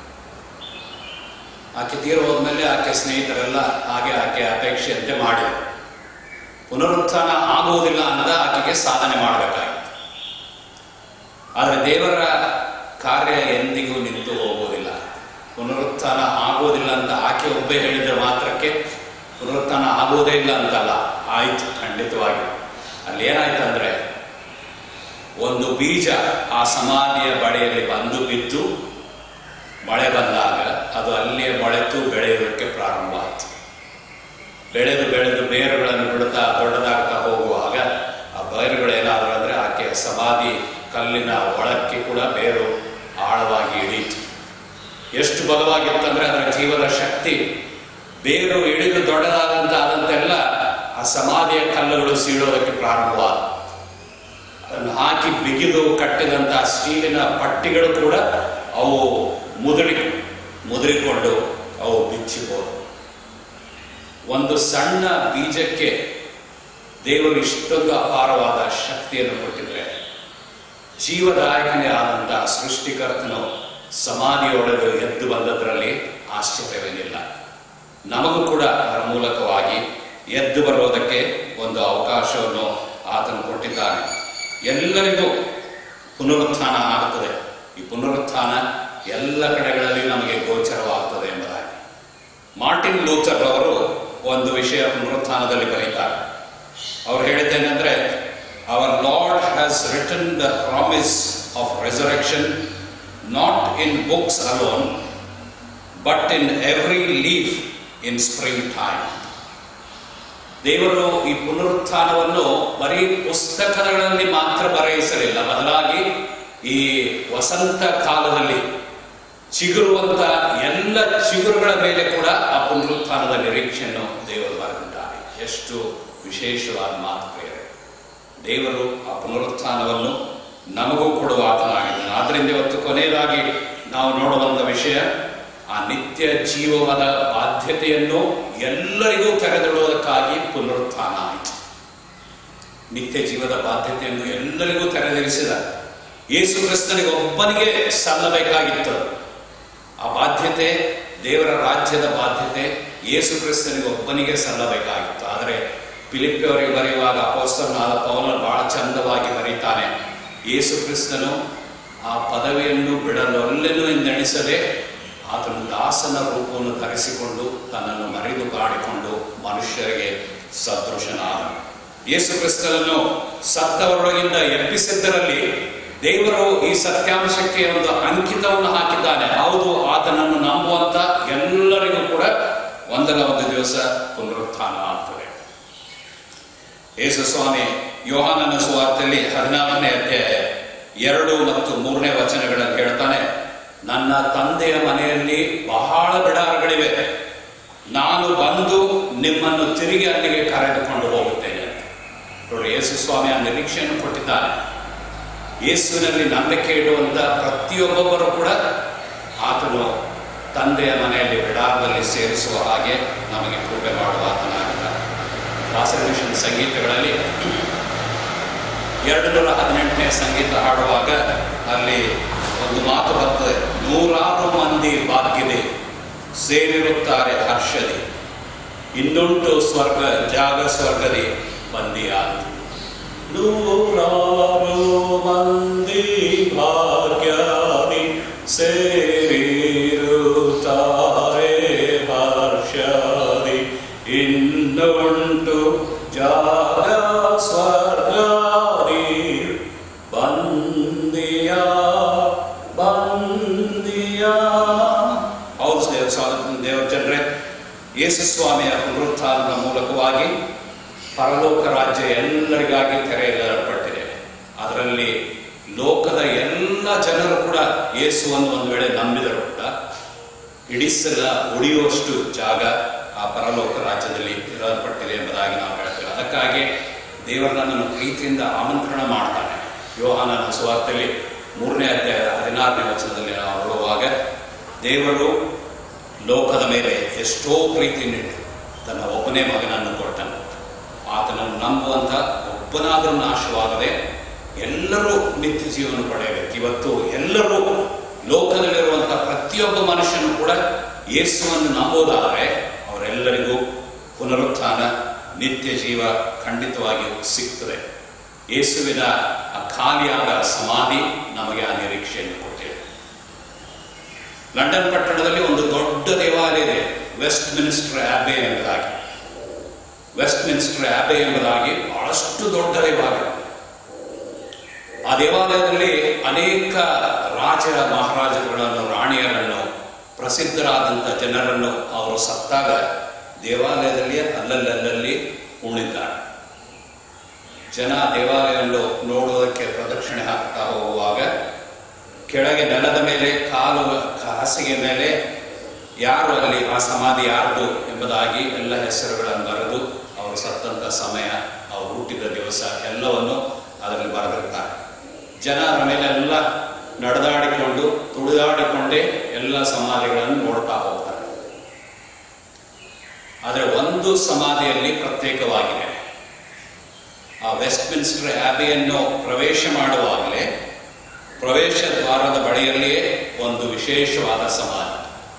ಆಕೆ ತೀರು ಹೋದ್ಮೇಲೆ ಆಕೆ ಸ್ನೇಹಿತರೆಲ್ಲ ಹಾಗೆ ಆಕೆ ಅಪೇಕ್ಷೆಯಂತೆ ಮಾಡಿದರು. ಪುನರುತ್ಥಾನ ಆಗುವುದಿಲ್ಲ ಅಂತ ಆಕೆಗೆ ಸಾಧನೆ ಮಾಡಬೇಕಾಗಿತ್ತು. ಆದರೆ ದೇವರ ಕಾರ್ಯ ಎಂದಿಗೂ ನಿಂತು ಹೋಗುವುದಿಲ್ಲ. ಪುನರುತ್ಥಾನ ಆಗುವುದಿಲ್ಲ ಅಂತ ಆಕೆ ಒಬ್ಬೇ ಹೇಳಿದ ಮಾತ್ರಕ್ಕೆ ಪುನರುತ್ಥಾನ ಆಗುವುದೇ ಇಲ್ಲ ಅಂತಲ್ಲ, ಆಯ್ತು, ಖಂಡಿತವಾಗಿ. ಅಲ್ಲಿ ಏನಾಯ್ತಂದ್ರೆ, ಒಂದು ಬೀಜ ಆ ಸಮಾಧಿಯ ಬಳಿಯಲ್ಲಿ ಬಂದು ಬಿದ್ದು ಮಳೆ ಬಂದಾಗ ಅದು ಅಲ್ಲಿಯೇ ಮೊಳೆತು ಬೆಳೆಯುವುದಕ್ಕೆ ಪ್ರಾರಂಭ ಆಯಿತು. ಬೆಳೆದು ಬೆಳೆದು ಬೇರುಗಳನ್ನು ಬಿಡುತ್ತಾ ದೊಡ್ಡದಾಗ್ತಾ ಹೋಗುವಾಗ ಆ ಬೇರುಗಳೇನಾದರೂ ಅಂದರೆ ಆಕೆಯ ಸಮಾಧಿ ಕಲ್ಲಿನ ಒಳಕ್ಕೆ ಕೂಡ ಬೇರು ಆಳವಾಗಿ ಇಳೀತು. ಎಷ್ಟು ಬಲವಾಗಿತ್ತಂದ್ರೆ ಅದರ ಜೀವದ ಶಕ್ತಿ, ಬೇರು ಇಳಿದು ದೊಡ್ಡದಾದಂತ ಆದಂತೆಲ್ಲ ಆ ಸಮಾಧಿಯ ಕಲ್ಲುಗಳು ಸೀಳೋದಕ್ಕೆ ಪ್ರಾರಂಭವಾದ. ಅದನ್ನು ಹಾಕಿ ಬಿಗಿದು ಕಟ್ಟಿದಂತಹ ಸ್ಟೀಲಿನ ಪಟ್ಟಿಗಳು ಕೂಡ ಅವು ಮುದುರಿ ಮುದುರಿಕೊಂಡು ಅವು ಬಿಚ್ಚಿಬೋದು. ಒಂದು ಸಣ್ಣ ಬೀಜಕ್ಕೆ ದೇವರು ಇಷ್ಟೊಂದು ಅಪಾರವಾದ ಶಕ್ತಿಯನ್ನು ಕೊಟ್ಟಿದ್ರೆ, ಜೀವದಾಯಕನೇ ಆದಂತಹ ಸೃಷ್ಟಿಕರ್ತನು ಸಮಾಧಿಯೊಳಗೆ ಎದ್ದು ಬಂದದ್ರಲ್ಲಿ ಆಶ್ಚರ್ಯವೇನಿಲ್ಲ. ನಮಗೂ ಕೂಡ ಅದರ ಮೂಲಕವಾಗಿ ಎದ್ದು ಬರೋದಕ್ಕೆ ಒಂದು ಅವಕಾಶವನ್ನು ಆತನು ಕೊಟ್ಟಿದ್ದಾನೆ. ಎಲ್ಲರಿಗೂ ಪುನರುತ್ಥಾನ ಆಗುತ್ತದೆ. ಈ ಪುನರುತ್ಥಾನ ಎಲ್ಲ ಕಡೆಗಳಲ್ಲಿ ನಮಗೆ ಗೋಚರವಾಗ್ತದೆ ಎಂಬುದಾಗಿ. ಮಾರ್ಟಿನ್ ಲೂಥರ್ ಅವರು ಒಂದು ವಿಷಯ ಪುನರುತ್ಥಾನದಲ್ಲಿ ಬರೀತಾರೆ. ಅವರು ಹೇಳಿದ್ದೇನೆಂದರೆ, our lord has written the promise of resurrection not in books alone but in every leaf in spring time. ದೇವರು ಈ ಪುನರುತ್ಥಾನವನ್ನು ಬರೀ ಪುಸ್ತಕಗಳಲ್ಲಿ ಮಾತ್ರ ಬರೆಯಿಸಲಿಲ್ಲ, ಬದಲಾಗಿ ಈ ವಸಂತ ಕಾಲದಲ್ಲಿ ಚಿಗುರುವಂತ ಎಲ್ಲ ಚಿಗುರುಗಳ ಮೇಲೆ ಕೂಡ ಆ ಪುನರುತ್ಥಾನದ ನಿರೀಕ್ಷೆಯನ್ನು ದೇವರು ಬರೆದಿದ್ದಾರೆ. ಎಷ್ಟು ವಿಶೇಷವಾದ ಮಾತು ಪ್ರಿಯರೇ. ದೇವರು ಆ ಪುನರುತ್ಥಾನವನ್ನು ನಮಗೂ ಕೊಡುವ ಆತನಾಗಿದ್ದಾನೆ. ಆದ್ದರಿಂದ ಇವತ್ತು ಕೊನೆಯದಾಗಿ ನಾವು ನೋಡುವಂಥ ವಿಷಯ, ಆ ನಿತ್ಯ ಜೀವದ ಬಾಧ್ಯತೆಯನ್ನು ಎಲ್ಲರಿಗೂ ತೆರೆದಿಡುವುದಕ್ಕಾಗಿ ಪುನರುತ್ಥಾನ ಆಯಿತು. ನಿತ್ಯ ಜೀವದ ಬಾಧ್ಯತೆಯನ್ನು ಎಲ್ಲರಿಗೂ ತೆರೆದಿರಿಸಿದ ಯೇಸು ಕ್ರಿಸ್ತನಿಗೆ ಒಬ್ಬನಿಗೆ ಸಲ್ಲಬೇಕಾಗಿತ್ತು. ಆ ಬಾಧ್ಯತೆ ದೇವರ ರಾಜ್ಯದ ಬಾಧ್ಯತೆ ಯೇಸು ಕ್ರಿಸ್ತನಿಗೆ ಒಬ್ಬನಿಗೆ ಸಲ್ಲಬೇಕಾಗಿತ್ತು. ಆದರೆ ಫಿಲಿಪ್ಪಿಯವರಿಗೆ ಬರೆಯುವಾಗ ಅಪೊಸ್ತಲನಾದ ಪೌಲನು ಬಹಳ ಚಂದವಾಗಿ ಬರೀತಾನೆ, ಯೇಸು ಕ್ರಿಸ್ತನು ಆ ಪದವಿಯನ್ನು ಬಿಡಲೊಲ್ಲೆನು ಎಂದೆಣಿಸದೆ ಆತನು ದಾಸನ ರೂಪವನ್ನು ಧರಿಸಿಕೊಂಡು ತನ್ನನ್ನು ಮರೆದು ಕಾಡಿಕೊಂಡು ಮನುಷ್ಯರಿಗೆ ಸದೃಶನಾದನು. ಯೇಸು ಕ್ರಿಸ್ತನನ್ನು ಸತ್ತವರೊಳಗಿಂದ ಎಬ್ಬಿಸಿದ್ದರಲ್ಲಿ ದೇವರು ಈ ಸತ್ಯಾಂಶಕ್ಕೆ ಒಂದು ಅಂಕಿತವನ್ನು ಹಾಕಿದ್ದಾನೆ. ಹೌದು, ಆತನನ್ನು ನಂಬುವಂತ ಎಲ್ಲರಿಗೂ ಕೂಡ ಒಂದಲ್ಲ ಒಂದು ದಿವಸ ಪುನರುತ್ಥಾನ ಆಗ್ತದೆ. ಯೇಸು ಸ್ವಾಮಿ ಯೋಹಾನನ ಸುವಾರ್ತೆಯಲ್ಲಿ ಹದಿನಾಲ್ಕನೇ ಅಧ್ಯಾಯ ಎರಡು ಮತ್ತು ಮೂರನೇ ವಚನಗಳನ್ನು ಹೇಳ್ತಾನೆ, ನನ್ನ ತಂದೆಯ ಮನೆಯಲ್ಲಿ ಬಹಳ ಬಿಡಾರಗಳಿವೆ, ನಾನು ಬಂದು ನಿಮ್ಮನ್ನು ತಿರುಗಿ ಅಲ್ಲಿಗೆ ಕರೆದುಕೊಂಡು ಹೋಗುತ್ತೇನೆ ಅಂತ. ನೋಡಿ, ಯೇಸು ಸ್ವಾಮಿ ಆ ನಿರೀಕ್ಷೆಯನ್ನು ಕೊಟ್ಟಿದ್ದಾನೆ. ಯೇಸುವಿನಲ್ಲಿ ನಂಬಿಕೆ ಇಡುವಂತ ಪ್ರತಿಯೊಬ್ಬೊಬ್ಬರು ಕೂಡ ಆತನು ತಂದೆಯ ಮನೆಯಲ್ಲಿ ಬಿಡಾರದಲ್ಲಿ ಸೇರಿಸುವ ಹಾಗೆ ನಮಗೆ ಕೃಪೆ ಮಾಡುವ ಆತನಾಗಿದ್ದಾನೆ. ದಾಸರ ಸಂಗೀತಗಳಲ್ಲಿ ಎರಡು ನೂರ ಹದಿನೆಂಟನೇ ಸಂಗೀತ ಹಾಡುವಾಗ ಅಲ್ಲಿ ಒಂದು ಮಾತು ಬರ್ತದೆ, ನೂರಾರು ಮಂದಿ ಭಾಗ್ಯದೆ ಸೇರಿರುತ್ತಾರೆ ಹರ್ಷದಿ, ಇನ್ನುಂಟು ಸ್ವರ್ಗ ಜಾಗ ಸ್ವರ್ಗದಿ ಬಂದಿಯಾದ. ನೂರಾರು ಮಂದಿ ಭಾಗ್ಯದಿ ಸೇರಿರುತ್ತಾರೆ ಹರ್ಷದಿ, ಇನ್ನುಂಟು ಜಾಗ ಸ್ವರ್ಗದಿ ಬಂದಿಯ ಬಂದಿಯ. ಹೌದು ದೇವರ ಜನರೇ, ಯೇಸು ಸ್ವಾಮಿಯ ಪುನರುತ್ಥಾನದ ಮೂಲಕವಾಗಿ ಪರಲೋಕ ರಾಜ್ಯ ಎಲ್ಲರಿಗಾಗಿ ತೆರೆಯಲ್ಪಟ್ಟಿದೆ. ಅದರಲ್ಲಿ ಲೋಕದ ಎಲ್ಲ ಜನರು ಕೂಡ ಯೇಸುವನ್ನು ಒಂದು ವೇಳೆ ನಂಬಿದರು ಕೂಡ ಹಿಡಿಸಲ ಉಳಿಯುವಷ್ಟು ಜಾಗ ಆ ಪರಲೋಕ ರಾಜ್ಯದಲ್ಲಿ ಇರಲ್ಪಟ್ಟಿದೆ ಎಂಬುದಾಗಿ ನಾವು ಹೇಳ್ತೇವೆ. ಅದಕ್ಕಾಗಿ ದೇವರು ನನ್ನನ್ನು ಪ್ರೀತಿಯಿಂದ ಆಮಂತ್ರಣ ಮಾಡ್ತಾನೆ. ಯೋಹಾನನ ಸುವಾರ್ತೆಯಲ್ಲಿ ಮೂರನೇ ಅಧ್ಯಾಯದ ಹದಿನಾರನೇ ವಚನದಲ್ಲಿ ನಾವು ನೋಡುವಾಗ, ದೇವರು ಲೋಕದ ಮೇಲೆ ಎಷ್ಟೋ ಪ್ರೀತಿಯನ್ನಿಟ್ಟು ತನ್ನ ಒಬ್ಬನೇ ಮಗನನ್ನು ಕೊಟ್ಟನು. ಆತನನ್ನು ನಂಬುವಂತ ಒಬ್ಬನಾದರೂ ನಾಶವಾಗದೆ ಎಲ್ಲರೂ ನಿತ್ಯ ಜೀವನ ಪಡೆಯಬೇಕು. ಇವತ್ತು ಎಲ್ಲರೂ ಲೋಕದಲ್ಲಿರುವಂತಹ ಪ್ರತಿಯೊಬ್ಬ ಮನುಷ್ಯನು ಕೂಡ ಯೇಸುವನ್ನು ನಂಬುವುದಾದರೆ ಅವರೆಲ್ಲರಿಗೂ ಪುನರುತ್ಥಾನ ನಿತ್ಯ ಜೀವ ಖಂಡಿತವಾಗಿ ಸಿಗ್ತದೆ. ಯೇಸುವಿನ ಆ ಖಾಲಿಯಾದ ಸಮಾಧಿ ನಮಗೆ ಆ ನಿರೀಕ್ಷೆಯನ್ನು ಕೊಟ್ಟಿದೆ. ಲಂಡನ್ ಪಟ್ಟಣದಲ್ಲಿ ಒಂದು ದೊಡ್ಡ ದೇವಾಲಯ ಇದೆ, ವೆಸ್ಟ್ ಮಿನಿಸ್ಟರ್ ಆಬೆ ಎಂಬುದಾಗಿ. ವೆಸ್ಟ್ ಮಿನಿಸ್ಟರ್ ಆಬೆ ಎಂಬುದಾಗಿ ಬಹಳಷ್ಟು ದೊಡ್ಡ ದೇವಾಲಯ. ಆ ದೇವಾಲಯದಲ್ಲಿ ಅನೇಕ ರಾಜ ಮಹಾರಾಜರುಗಳನ್ನು, ರಾಣಿಯರನ್ನು, ಪ್ರಸಿದ್ಧರಾದಂಥ ಜನರನ್ನು ಅವರು ಸತ್ತಾಗ ದೇವಾಲಯದಲ್ಲಿ ಅಲ್ಲಲ್ಲಲ್ಲಿ ಉಳಿದ್ದಾರೆ. ಜನ ದೇವಾಲಯವನ್ನು ನೋಡುವುದಕ್ಕೆ ಪ್ರದಕ್ಷಿಣೆ ಹಾಕ್ತಾ ಹೋಗುವಾಗ ಕೆಳಗೆ ನೆಲದ ಮೇಲೆ ಕಾಲು ಹಾಸಿಗೆ ಮೇಲೆ ಯಾರು ಅಲ್ಲಿ ಆ ಸಮಾಧಿ ಯಾರ್ದು ಎಂಬುದಾಗಿ ಎಲ್ಲ ಹೆಸರುಗಳನ್ನು ಬರೆದು ಅವರು ಸತ್ತಂಥ ಸಮಯ, ಅವರು ಹುಟ್ಟಿದ ದಿವಸ ಎಲ್ಲವನ್ನು ಅದರಲ್ಲಿ ಬರೆದಿರ್ತಾರೆ. ಜನ ಅದರ ಮೇಲೆ ಎಲ್ಲ ನಡೆದಾಡಿಕೊಂಡು ತುಳಿದಾಡಿಕೊಂಡೇ ಎಲ್ಲ ಸಮಾಧಿಗಳನ್ನು ನೋಡ್ತಾ ಹೋಗ್ತಾರೆ. ಆದರೆ ಒಂದು ಸಮಾಧಿಯಲ್ಲಿ ಪ್ರತ್ಯೇಕವಾಗಿದೆ. ಆ ವೆಸ್ಟ್ ಮಿನಿಸ್ಟರ್ ಆಬೆಯನ್ನು ಪ್ರವೇಶ ಮಾಡುವಾಗಲೇ ಪ್ರವೇಶ ದ್ವಾರದ ಬಳಿಯಲ್ಲಿಯೇ ಒಂದು ವಿಶೇಷವಾದ ಸಮಾಧಿ.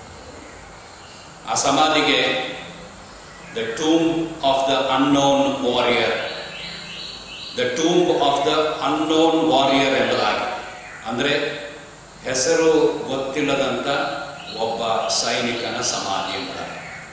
ಆ ಸಮಾಧಿಗೆ the tomb of the unknown warrior, the tomb of the unknown warrior ಎಂಬುದಾಗಿ, ಅಂದರೆ ಹೆಸರು ಗೊತ್ತಿಲ್ಲದಂಥ ಒಬ್ಬ ಸೈನಿಕನ ಸಮಾಧಿ ಎಂಬುದಾಗಿ.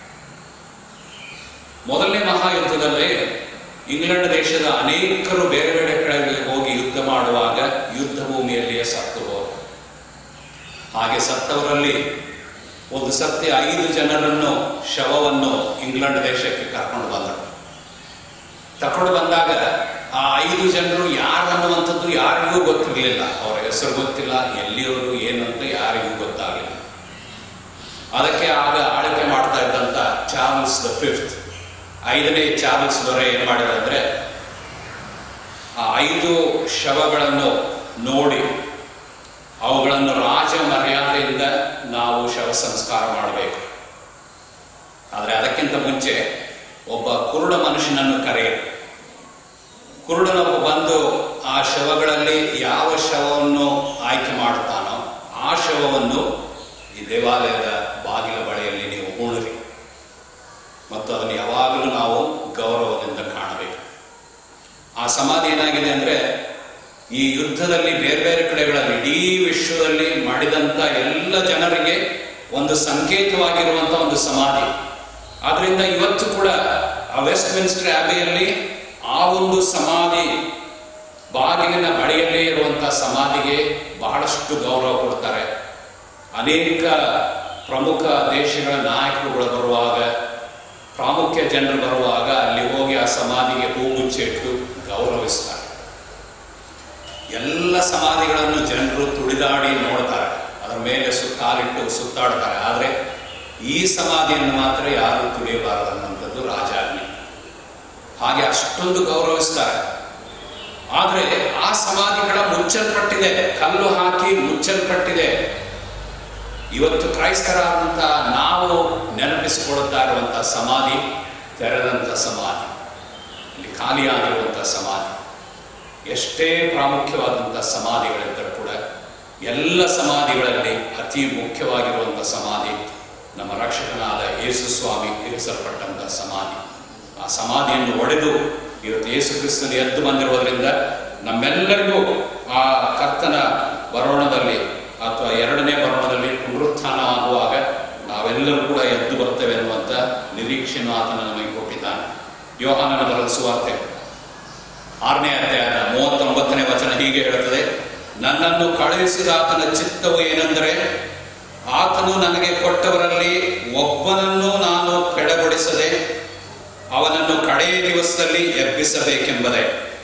ಮೊದಲನೇ ಮಹಾಯುದ್ಧದಲ್ಲಿ ಇಂಗ್ಲೆಂಡ್ ದೇಶದ ಅನೇಕರು ಬೇರೆ ಬೇರೆ ಕಡೆಗಳಲ್ಲಿ ಹೋಗಿ ಯುದ್ಧ ಮಾಡುವಾಗ ಯುದ್ಧ ಭೂಮಿಯಲ್ಲಿಯೇ ಸತ್ತು ಹೋದರು. ಹಾಗೆ ಸತ್ತವರಲ್ಲಿ ಒಂದು ಸತ್ಯ ಐದು ಜನರನ್ನು ಶವವನ್ನು ಇಂಗ್ಲೆಂಡ್ ದೇಶಕ್ಕೆ ಕರ್ಕೊಂಡು ಬಂದರು. ತಕೊಂಡು ಬಂದಾಗ ಆ ಐದು ಜನರು ಯಾರನ್ನುವಂಥದ್ದು ಯಾರಿಗೂ ಗೊತ್ತಿರಲಿಲ್ಲ. ಅವರ ಹೆಸರು ಗೊತ್ತಿಲ್ಲ, ಎಲ್ಲಿಯವರು ಏನು ಅಂತ ಯಾರಿಗೂ ಗೊತ್ತಾಗಲಿಲ್ಲ. ಅದಕ್ಕೆ ಆಗ ಆಳ್ವಿಕೆ ಮಾಡ್ತಾ ಇದ್ದಂಥ ಚಾರ್ಲ್ಸ್ ದ ಫಿಫ್ತ್, ಐದನೇ ಚಾರ್ಲ್ಸ್ ದೊರೆ ಏನು ಮಾಡಿದ ಅಂದರೆ ಆ ಐದು ಶವಗಳನ್ನು ನೋಡಿ ಅವುಗಳನ್ನು ರಾಜ ಮರ್ಯಾದೆಯಿಂದ ನಾವು ಶವ ಸಂಸ್ಕಾರ ಮಾಡಬೇಕು. ಆದರೆ ಅದಕ್ಕಿಂತ ಮುಂಚೆ ಒಬ್ಬ ಕುರುಡ ಮನುಷ್ಯನನ್ನು ಕರೆಯಿರಿ. ಕುರುಡನೊಬ್ಬ ಬಂದು ಆ ಶವಗಳಲ್ಲಿ ಯಾವ ಶವವನ್ನು ಆಯ್ಕೆ ಮಾಡುತ್ತಾನೋ ಆ ಶವವನ್ನು ಈ ದೇವಾಲಯದ ಬಾಗಿಲ ಬಳಿಯಲ್ಲಿ ನೀವು ಹೂಣಿರಿ ಮತ್ತು ಅದನ್ನು ಯಾವಾಗಲೂ ನಾವು ಗೌರವದಿಂದ ಕಾಣಬೇಕು. ಆ ಸಮಾಧಿ ಏನಾಗಿದೆ ಅಂದರೆ ಈ ಯುದ್ಧದಲ್ಲಿ ಬೇರೆ ಬೇರೆ ಕಡೆಗಳಲ್ಲಿ ಇಡೀ ವಿಶ್ವದಲ್ಲಿ ಮಾಡಿದಂಥ ಎಲ್ಲ ಜನರಿಗೆ ಒಂದು ಸಂಕೇತವಾಗಿರುವಂಥ ಒಂದು ಸಮಾಧಿ. ಆದ್ರಿಂದ ಇವತ್ತು ಕೂಡ ಆ ವೆಸ್ಟ್ ಮಿನ್ಸ್ಟರ್ ಆಬೆಯಲ್ಲಿ ಆ ಒಂದು ಸಮಾಧಿ ಬಾಗಿಲಿನ ಬಳಿಯಲ್ಲೇ ಇರುವಂಥ ಸಮಾಧಿಗೆ ಬಹಳಷ್ಟು ಗೌರವ ಕೊಡ್ತಾರೆ. ಅನೇಕ ಪ್ರಮುಖ ದೇಶಗಳ ನಾಯಕರುಗಳು ಬರುವಾಗ, ಪ್ರಾಮುಖ್ಯ ಜನರು ಬರುವಾಗ ಅಲ್ಲಿ ಹೋಗಿ ಆ ಸಮಾಧಿಗೆ ಹೂ ಮುಚ್ಚಿಟ್ಟು ಗೌರವಿಸ್ತಾರೆ. ಎಲ್ಲ ಸಮಾಧಿಗಳನ್ನು ಜನರು ತುಳಿದಾಡಿ ನೋಡ್ತಾರೆ, ಅದರ ಮೇಲೆ ಸುತ್ತಾಲಿಟ್ಟು ಸುತ್ತಾಡ್ತಾರೆ. ಆದರೆ ಈ ಸಮಾಧಿಯನ್ನು ಮಾತ್ರ ಯಾರು ತುಳಿಯಬಾರದನ್ನಂಥದ್ದು ರಾಜಾಜ್ಞೆ. ಹಾಗೆ ಅಷ್ಟೊಂದು ಗೌರವಿಸ್ತಾರೆ. ಆದರೆ ಆ ಸಮಾಧಿಗಳ ಮುಚ್ಚಲ್ಪಟ್ಟಿದೆ, ಕಲ್ಲು ಹಾಕಿ ಮುಚ್ಚಲ್ಪಟ್ಟಿದೆ. ಇವತ್ತು ಕ್ರೈಸ್ತರಾದಂಥ ನಾವು ನೆನಪಿಸಿಕೊಳ್ಳುತ್ತಾ ಇರುವಂಥ ಸಮಾಧಿ ತೆರೆದಂಥ ಸಮಾಧಿ, ಇಲ್ಲಿ ಖಾಲಿಯಾಗಿರುವಂಥ ಸಮಾಧಿ. ಎಷ್ಟೇ ಪ್ರಾಮುಖ್ಯವಾದಂಥ ಸಮಾಧಿಗಳಿದ್ದರೂ ಕೂಡ ಎಲ್ಲ ಸಮಾಧಿಗಳಲ್ಲಿ ಅತಿ ಮುಖ್ಯವಾಗಿರುವಂಥ ಸಮಾಧಿ ನಮ್ಮ ರಕ್ಷಕನಾದ ಯೇಸು ಸ್ವಾಮಿ ಇರಿಸಲ್ಪಟ್ಟಂಥ ಸಮಾಧಿ. ಆ ಸಮಾಧಿಯನ್ನು ಒಡೆದು ಇವತ್ತು ಯೇಸು ಕ್ರಿಸ್ತನು ಎದ್ದು ಬಂದಿರುವುದರಿಂದ ನಮ್ಮೆಲ್ಲರಿಗೂ ಆ ಕರ್ತನ ಬರೋಣದಲ್ಲಿ ಅಥವಾ ಎರಡನೇ ಬರೋಣದಲ್ಲಿ ಪುನರುತ್ಥಾನ ಆಗುವಾಗ ನಾವೆಲ್ಲರೂ ಕೂಡ ಎದ್ದು ಬರ್ತೇವೆ ಎನ್ನುವಂಥ ನಿರೀಕ್ಷೆಯನ್ನು ಆತನ ನಮಗೆ ಕೊಟ್ಟಿದ್ದಾನೆ. ಯೋಹಾನನ ಬರೆದ ಸುವಾರ್ತೆ ಆರನೇ ಅಧ್ಯಾಯದ ಮೂವತ್ತೊಂಬತ್ತನೇ ವಚನ ಹೀಗೆ ಹೇಳುತ್ತದೆ, ನನ್ನನ್ನು ಕಳುಹಿಸಿದ ಆತನ ಚಿತ್ತವು ಏನೆಂದರೆ ಆತನು ನನಗೆ ಕೊಟ್ಟವರಲ್ಲಿ ಒಬ್ಬನನ್ನು ನಾನು ಕೆಡಗೊಡಿಸದೆ ಅವನನ್ನು ಕಡೆಯ ದಿವಸದಲ್ಲಿ ಎಬ್ಬಿಸಬೇಕೆಂಬುದೇ.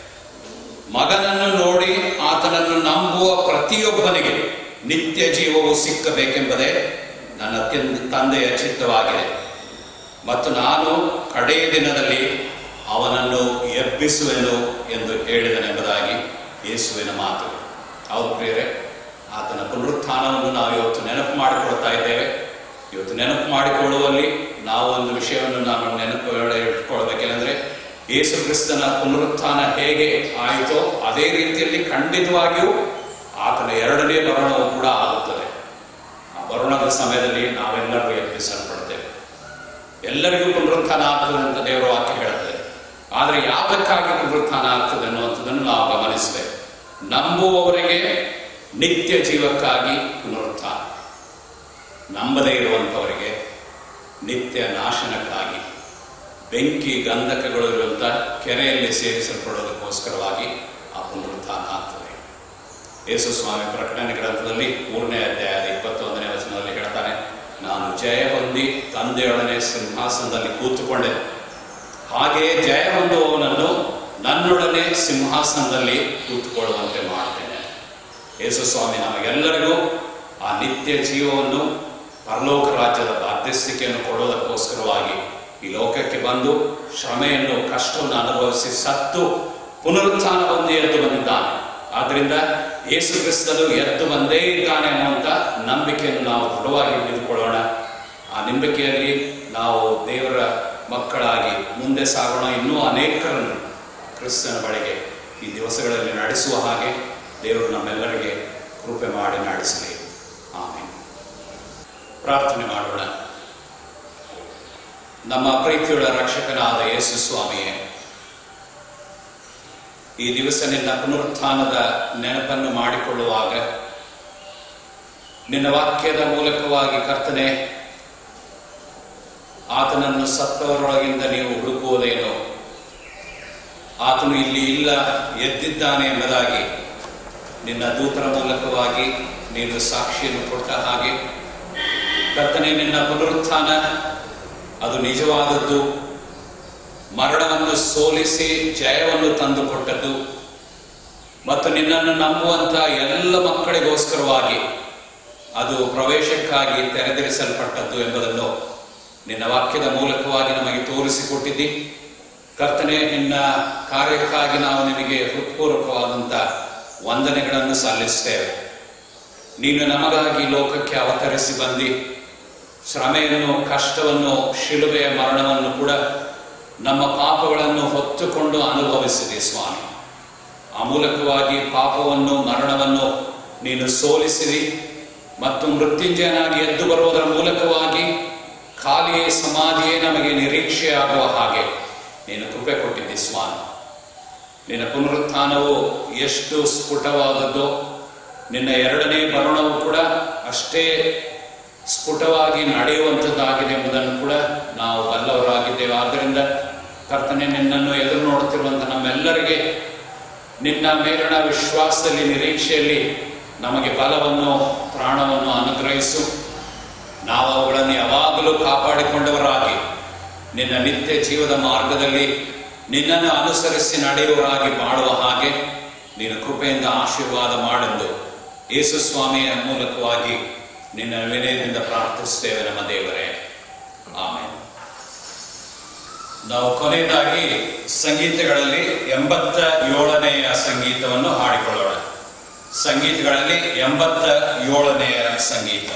ಮಗನನ್ನು ನೋಡಿ ಆತನನ್ನು ನಂಬುವ ಪ್ರತಿಯೊಬ್ಬನಿಗೆ ನಿತ್ಯ ಜೀವವು ಸಿಕ್ಕಬೇಕೆಂಬುದೇ ನನ್ನ ತಂದೆಯ ಚಿತ್ತವಾಗಿದೆ ಮತ್ತು ನಾನು ಕಡೆಯ ದಿನದಲ್ಲಿ ಅವನನ್ನು ಎಬ್ಬಿಸುವೆನು ಎಂದು ಹೇಳಿದನೆಂಬುದಾಗಿ ಯೇಸುವಿನ ಮಾತು. ಹೌದು ಪ್ರಿಯರೇ, ಆತನ ಪುನರುತ್ಥಾನವನ್ನು ನಾವು ಇವತ್ತು ನೆನಪು ಮಾಡಿಕೊಳ್ತಾ ಇದ್ದೇವೆ. ಇವತ್ತು ನೆನಪು ಮಾಡಿಕೊಳ್ಳುವಲ್ಲಿ ನಾವು ಒಂದು ವಿಷಯವನ್ನು ನಾವು ನೆನಪು ಇಟ್ಕೊಳ್ಬೇಕೆಂದರೆ ಯೇಸು ಕ್ರಿಸ್ತನ ಪುನರುತ್ಥಾನ ಹೇಗೆ ಆಯಿತೋ ಅದೇ ರೀತಿಯಲ್ಲಿ ಖಂಡಿತವಾಗಿಯೂ ಆತನ ಎರಡನೇ ಬರೋಣವು ಕೂಡ ಆಗುತ್ತದೆ. ಆ ಬರೋಣದ ಸಮಯದಲ್ಲಿ ನಾವೆಲ್ಲರೂ ಎಬ್ಬಿಸಲ್ಪಡ್ತೇವೆ. ಎಲ್ಲರಿಗೂ ಪುನರುತ್ಥಾನ ಆಗ್ತದೆ ಅಂತ ದೇವರ ವಾಕ್ಯ ಹೇಳುತ್ತದೆ. ಆದರೆ ಯಾವುದಕ್ಕಾಗಿ ಪುನರುತ್ಥಾನ ಆಗ್ತದೆ ಅನ್ನುವಂಥದ್ದನ್ನು ನಾವು ಗಮನಿಸಬೇಕು. ನಂಬುವವರಿಗೆ ನಿತ್ಯ ಜೀವಕ್ಕಾಗಿ ಪುನರುತ್ಥಾನ, ನಂಬದೇ ಇರುವಂಥವರಿಗೆ ನಿತ್ಯ ನಾಶನಕ್ಕಾಗಿ ಬೆಂಕಿ ಗಂಧಕಗಳು ಇರುವಂಥ ಕೆರೆಯಲ್ಲಿ ಸೇರಿಸಲ್ಪಡೋದಕ್ಕೋಸ್ಕರವಾಗಿ ಆ ಪುನರುತ್ಥಾನ ಆಗ್ತದೆ. ಯೇಸು ಸ್ವಾಮಿ ಪ್ರಕಟಣೆ ಗ್ರಂಥದಲ್ಲಿ ಮೂರನೇ ಅಧ್ಯಾಯದ ಇಪ್ಪತ್ತೊಂದನೇ ವಚನದಲ್ಲಿ ಹೇಳ್ತಾನೆ, ನಾನು ಜಯ ಹೊಂದಿ ತಂದೆಯೊಡನೆ ಸಿಂಹಾಸನದಲ್ಲಿ ಕೂತುಕೊಂಡೆ, ಹಾಗೆಯೇ ಜಯ ಹೊಂದುವವನನ್ನು ನನ್ನೊಡನೆ ಸಿಂಹಾಸನದಲ್ಲಿ ಕೂತುಕೊಳ್ಳುವಂತೆ ಮಾಡ್ತೇನೆ. ಯೇಸು ಸ್ವಾಮಿ ನಮಗೆಲ್ಲರಿಗೂ ಆ ನಿತ್ಯ ಜೀವವನ್ನು, ಪರಲೋಕ ರಾಜ್ಯದ ಬಾಧ್ಯಸ್ಥಿಕೆಯನ್ನು ಕೊಡೋದಕ್ಕೋಸ್ಕರವಾಗಿ ಈ ಲೋಕಕ್ಕೆ ಬಂದು ಶ್ರಮೆಯನ್ನು, ಕಷ್ಟವನ್ನು ಅನುಭವಿಸಿ ಸತ್ತು ಪುನರುತ್ಥಾನ ಹೊಂದಿ ಎದ್ದು ಬಂದಿದ್ದಾನೆ. ಆದ್ದರಿಂದ ಯೇಸು ಕ್ರಿಸ್ತನು ಎದ್ದು ಬಂದೇ ಇದ್ದಾನೆ ಅನ್ನುವಂಥ ನಂಬಿಕೆಯನ್ನು ನಾವು ದೃಢವಾಗಿ ಹಿಡಿದುಕೊಳ್ಳೋಣ. ಆ ನಂಬಿಕೆಯಲ್ಲಿ ನಾವು ದೇವರ ಮಕ್ಕಳಾಗಿ ಮುಂದೆ ಸಾಗೋಣ. ಇನ್ನೂ ಅನೇಕರನ್ನು ಕ್ರಿಸ್ತನ ಬಳಿಗೆ ಈ ದಿವಸಗಳಲ್ಲಿ ನಡೆಸುವ ಹಾಗೆ ದೇವರು ನಮ್ಮೆಲ್ಲರಿಗೆ ಕೃಪೆ ಮಾಡಿ ನಡೆಸಲಿ. ಆಮೇಲೆ ಪ್ರಾರ್ಥನೆ ಮಾಡೋಣ. ನಮ್ಮ ಪ್ರೀತಿಯುಳ್ಳ ರಕ್ಷಕನಾದ ಯೇಸು ಸ್ವಾಮಿಯೇ, ಈ ದಿವಸ ನಿನ್ನ ಪುನರುತ್ಥಾನದ ನೆನಪನ್ನು ಮಾಡಿಕೊಳ್ಳುವಾಗ ನಿನ್ನ ವಾಕ್ಯದ ಮೂಲಕವಾಗಿ ಕರ್ತನೆ ಆತನನ್ನು ಸತ್ತವರೊಳಗಿಂದ ನೀವು ಹುಡುಕುವುದೇನೋ? ಆತನು ಇಲ್ಲಿ ಇಲ್ಲ, ಎದ್ದಿದ್ದಾನೆ ಎಂಬುದಾಗಿ ನಿನ್ನ ದೂತರ ಮೂಲಕವಾಗಿ ನೀನು ಸಾಕ್ಷಿಯನ್ನು ಕೊಟ್ಟ ಹಾಗೆ ಕರ್ತನೇ, ನಿನ್ನ ಪುನರುತ್ಥಾನ ಅದು ನಿಜವಾದದ್ದು, ಮರಣವನ್ನು ಸೋಲಿಸಿ ಜಯವನ್ನು ತಂದುಕೊಟ್ಟದ್ದು ಮತ್ತು ನಿನ್ನನ್ನು ನಂಬುವಂಥ ಎಲ್ಲ ಮಕ್ಕಳಿಗೋಸ್ಕರವಾಗಿ ಅದು ಪ್ರವೇಶಕ್ಕಾಗಿ ತೆರೆದಿರಿಸಲ್ಪಟ್ಟದ್ದು ಎಂಬುದನ್ನು ನಿನ್ನ ವಾಕ್ಯದ ಮೂಲಕವಾಗಿ ನಮಗೆ ತೋರಿಸಿಕೊಟ್ಟಿದ್ದಿ. ಕರ್ತನೆ, ನಿನ್ನ ಕಾರ್ಯಕ್ಕಾಗಿ ನಾವು ನಿನಗೆ ಹೃತ್ಪೂರ್ವಕವಾದಂಥ ವಂದನೆಗಳನ್ನು ಸಲ್ಲಿಸ್ತೇವೆ. ನೀನು ನಮಗಾಗಿ ಲೋಕಕ್ಕೆ ಅವತರಿಸಿ ಬಂದು ಶ್ರಮೆಯನ್ನು, ಕಷ್ಟವನ್ನು, ಶಿಲುಬೆಯ ಮರಣವನ್ನು ಕೂಡ ನಮ್ಮ ಪಾಪಗಳನ್ನು ಹೊತ್ತುಕೊಂಡು ಅನುಭವಿಸಿದೆ ಸ್ವಾಮಿ. ಆ ಮೂಲಕವಾಗಿ ಪಾಪವನ್ನು, ಮರಣವನ್ನು ನೀನು ಸೋಲಿಸಿದಿ ಮತ್ತು ಮೃತ್ಯುಂಜಯನಾಗಿ ಎದ್ದು ಬರುವುದರ ಮೂಲಕವಾಗಿ ಖಾಲಿಯೇ ಸಮಾಧಿಯೇ ನಮಗೆ ನಿರೀಕ್ಷೆಯಾಗುವ ಹಾಗೆ ನೀನು ಕೃಪೆ ಕೊಟ್ಟಿದ್ದಿ ಸ್ವಾಮಿ. ನಿನ್ನ ಪುನರುತ್ಥಾನವು ಎಷ್ಟು ಸ್ಫುಟವಾದದ್ದೋ ನಿನ್ನ ಎರಡನೇ ಬರುಣವು ಕೂಡ ಅಷ್ಟೇ ಸ್ಫುಟವಾಗಿ ನಡೆಯುವಂಥದ್ದಾಗಿದೆ ಎಂಬುದನ್ನು ಕೂಡ ನಾವು ಬಲ್ಲವರಾಗಿದ್ದೇವೆ. ಆದ್ದರಿಂದ ಕರ್ತನೆ, ನಿನ್ನನ್ನು ಎದುರು ನೋಡುತ್ತಿರುವಂಥ ನಮ್ಮೆಲ್ಲರಿಗೆ ನಿನ್ನ ಮೇಲಿನ ವಿಶ್ವಾಸದಲ್ಲಿ, ನಿರೀಕ್ಷೆಯಲ್ಲಿ ನಮಗೆ ಬಲವನ್ನು, ಪ್ರಾಣವನ್ನು ಅನುಗ್ರಹಿಸು. ನಾವು ಅವುಗಳನ್ನು ಯಾವಾಗಲೂ ಕಾಪಾಡಿಕೊಂಡವರಾಗಿ ನಿನ್ನ ನಿತ್ಯ ಜೀವದ ಮಾರ್ಗದಲ್ಲಿ ನಿನ್ನನ್ನು ಅನುಸರಿಸಿ ನಡೆಯುವವರಾಗಿ ಬಾಳುವ ಹಾಗೆ ನೀನು ಕೃಪೆಯಿಂದ ಆಶೀರ್ವಾದ ಮಾಡೆಂದು ಯೇಸು ಸ್ವಾಮಿಯ ಮೂಲಕವಾಗಿ ನಿನ್ನ ವಿನಯದಿಂದ ಪ್ರಾರ್ಥಿಸ್ತೇವೆ ನಮ್ಮ ದೇವರೇ, ಆಮೇಲೆ. ನಾವು ಕೊನೆಯದಾಗಿ ಸಂಗೀತಗಳಲ್ಲಿ ಎಂಬತ್ತ ಏಳನೆಯ ಸಂಗೀತವನ್ನು ಹಾಡಿಕೊಳ್ಳೋಣ. ಸಂಗೀತಗಳಲ್ಲಿ ಎಂಬತ್ತ ಏಳನೆಯ ಸಂಗೀತ.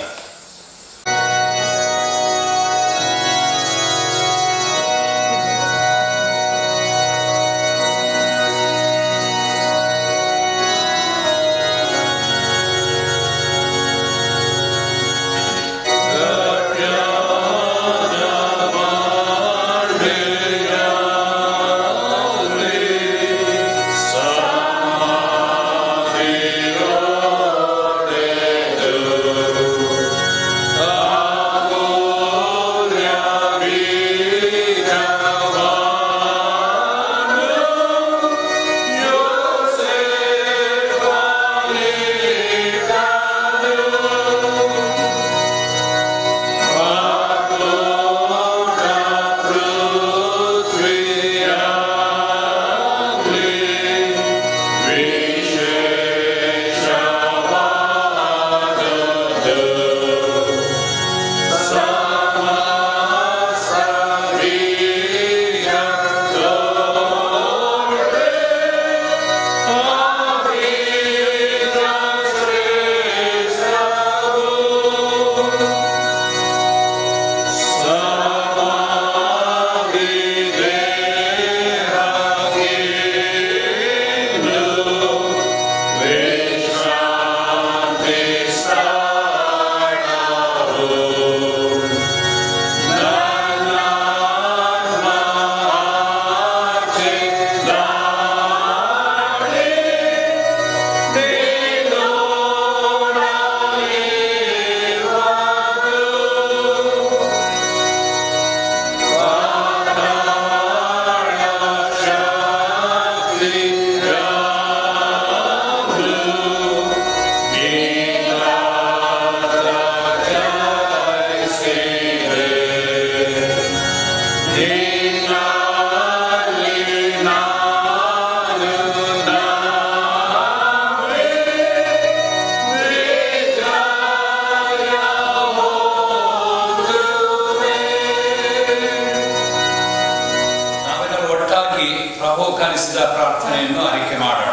ಪ್ರಾರ್ಥನೆಯನ್ನು ಆಯ್ಕೆ ಮಾಡೋಣ.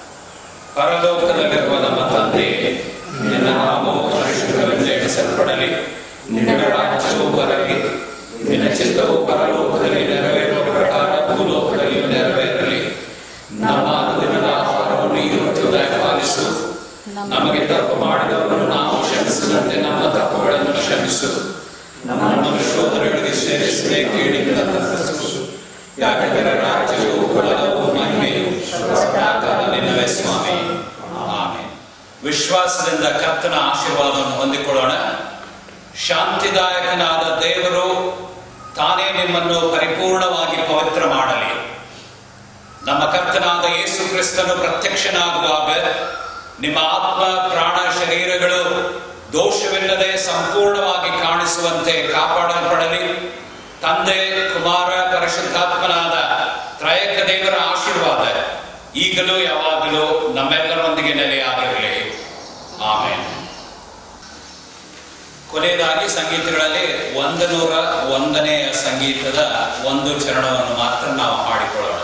ಪರಲೋಕದಲ್ಲಿರುವ ನಮ್ಮ ತಂದೆಯೇ, ನಿನ್ನ ನಾಮವು ಪರಿಶುದ್ಧವೆಂದು ಎಣಿಸಲ್ಪಡಲಿ. ನಿನ್ನ ರಾಜ್ಯವು ಬರಲಿ. ನಿನ್ನ ಚಿತ್ತವು ಪರಲೋಕದಲ್ಲಿ ನೆರವೇರುವ ಪ್ರಕಾರ ಭೂಲೋಕದಲ್ಲಿಯೂ ನೆರವೇರಲಿ. ನಮ್ಮ ಅನುದಿನದ ಆಹಾರವನ್ನು ಇವತ್ತು ದಯಪಾಲಿಸು. ನಮಗೆ ತಪ್ಪು ಮಾಡಿದವರನ್ನು ನಾವು ಕ್ಷಮಿಸಿದಂತೆ ನಮ್ಮ ತಪ್ಪುಗಳನ್ನು ಕ್ಷಮಿಸು. ನಮ್ಮನ್ನು ಶೋಧನೆಗಳಿಗೆ ಸೇರಿಸದೆ ಕೇಳಿದ ತಪ್ಪಿಸು. ಯಾಕೆಂದರೆ ರಾಜ್ಯವು, ಬಲವು, ಮಹಿಮೆಯು ಸದಾಕಾಲ ನಿನ್ನವೇ ಸ್ವಾಮಿ. ಆಮೆನ್. ವಿಶ್ವಾಸದಿಂದ ಕರ್ತನ ಆಶೀರ್ವಾದವನ್ನು ಹೊಂದಿಕೊಳ್ಳೋಣ. ಶಾಂತಿದಾಯಕನಾದ ದೇವರು ತಾನೇ ನಿಮ್ಮನ್ನು ಪರಿಪೂರ್ಣವಾಗಿ ಪವಿತ್ರ ಮಾಡಲಿ. ನಮ್ಮ ಕರ್ತನಾದ ಯೇಸು ಕ್ರಿಸ್ತನು ಪ್ರತ್ಯಕ್ಷನಾಗುವಾಗ ನಿಮ್ಮ ಆತ್ಮ, ಪ್ರಾಣ, ಶರೀರಗಳು ದೋಷವಿಲ್ಲದೆ ಸಂಪೂರ್ಣವಾಗಿ ಕಾಣಿಸುವಂತೆ ಕಾಪಾಡಲ್ಪಡಲಿ. ತಂದೆ, ಕುಮಾರ, ಪರಿಶುದ್ಧಾತ್ಮನಾದ ತ್ರಯಕ ದೇವರ ಆಶೀರ್ವಾದ ಈಗಲೂ ಯಾವಾಗಲೂ ನಮ್ಮೆಲ್ಲರೊಂದಿಗೆ ನೆಲೆಯಾಗಿರಲಿ. ಆಮೇಲೆ ಕೊನೆಯದಾಗಿ ಸಂಗೀತಗಳಲ್ಲಿ ಒಂದು ನೂರ ಒಂದನೆಯ ಸಂಗೀತದ ಒಂದು ಚರಣವನ್ನು ಮಾತ್ರ ನಾವು ಹಾಡಿಕೊಳ್ಳೋಣ.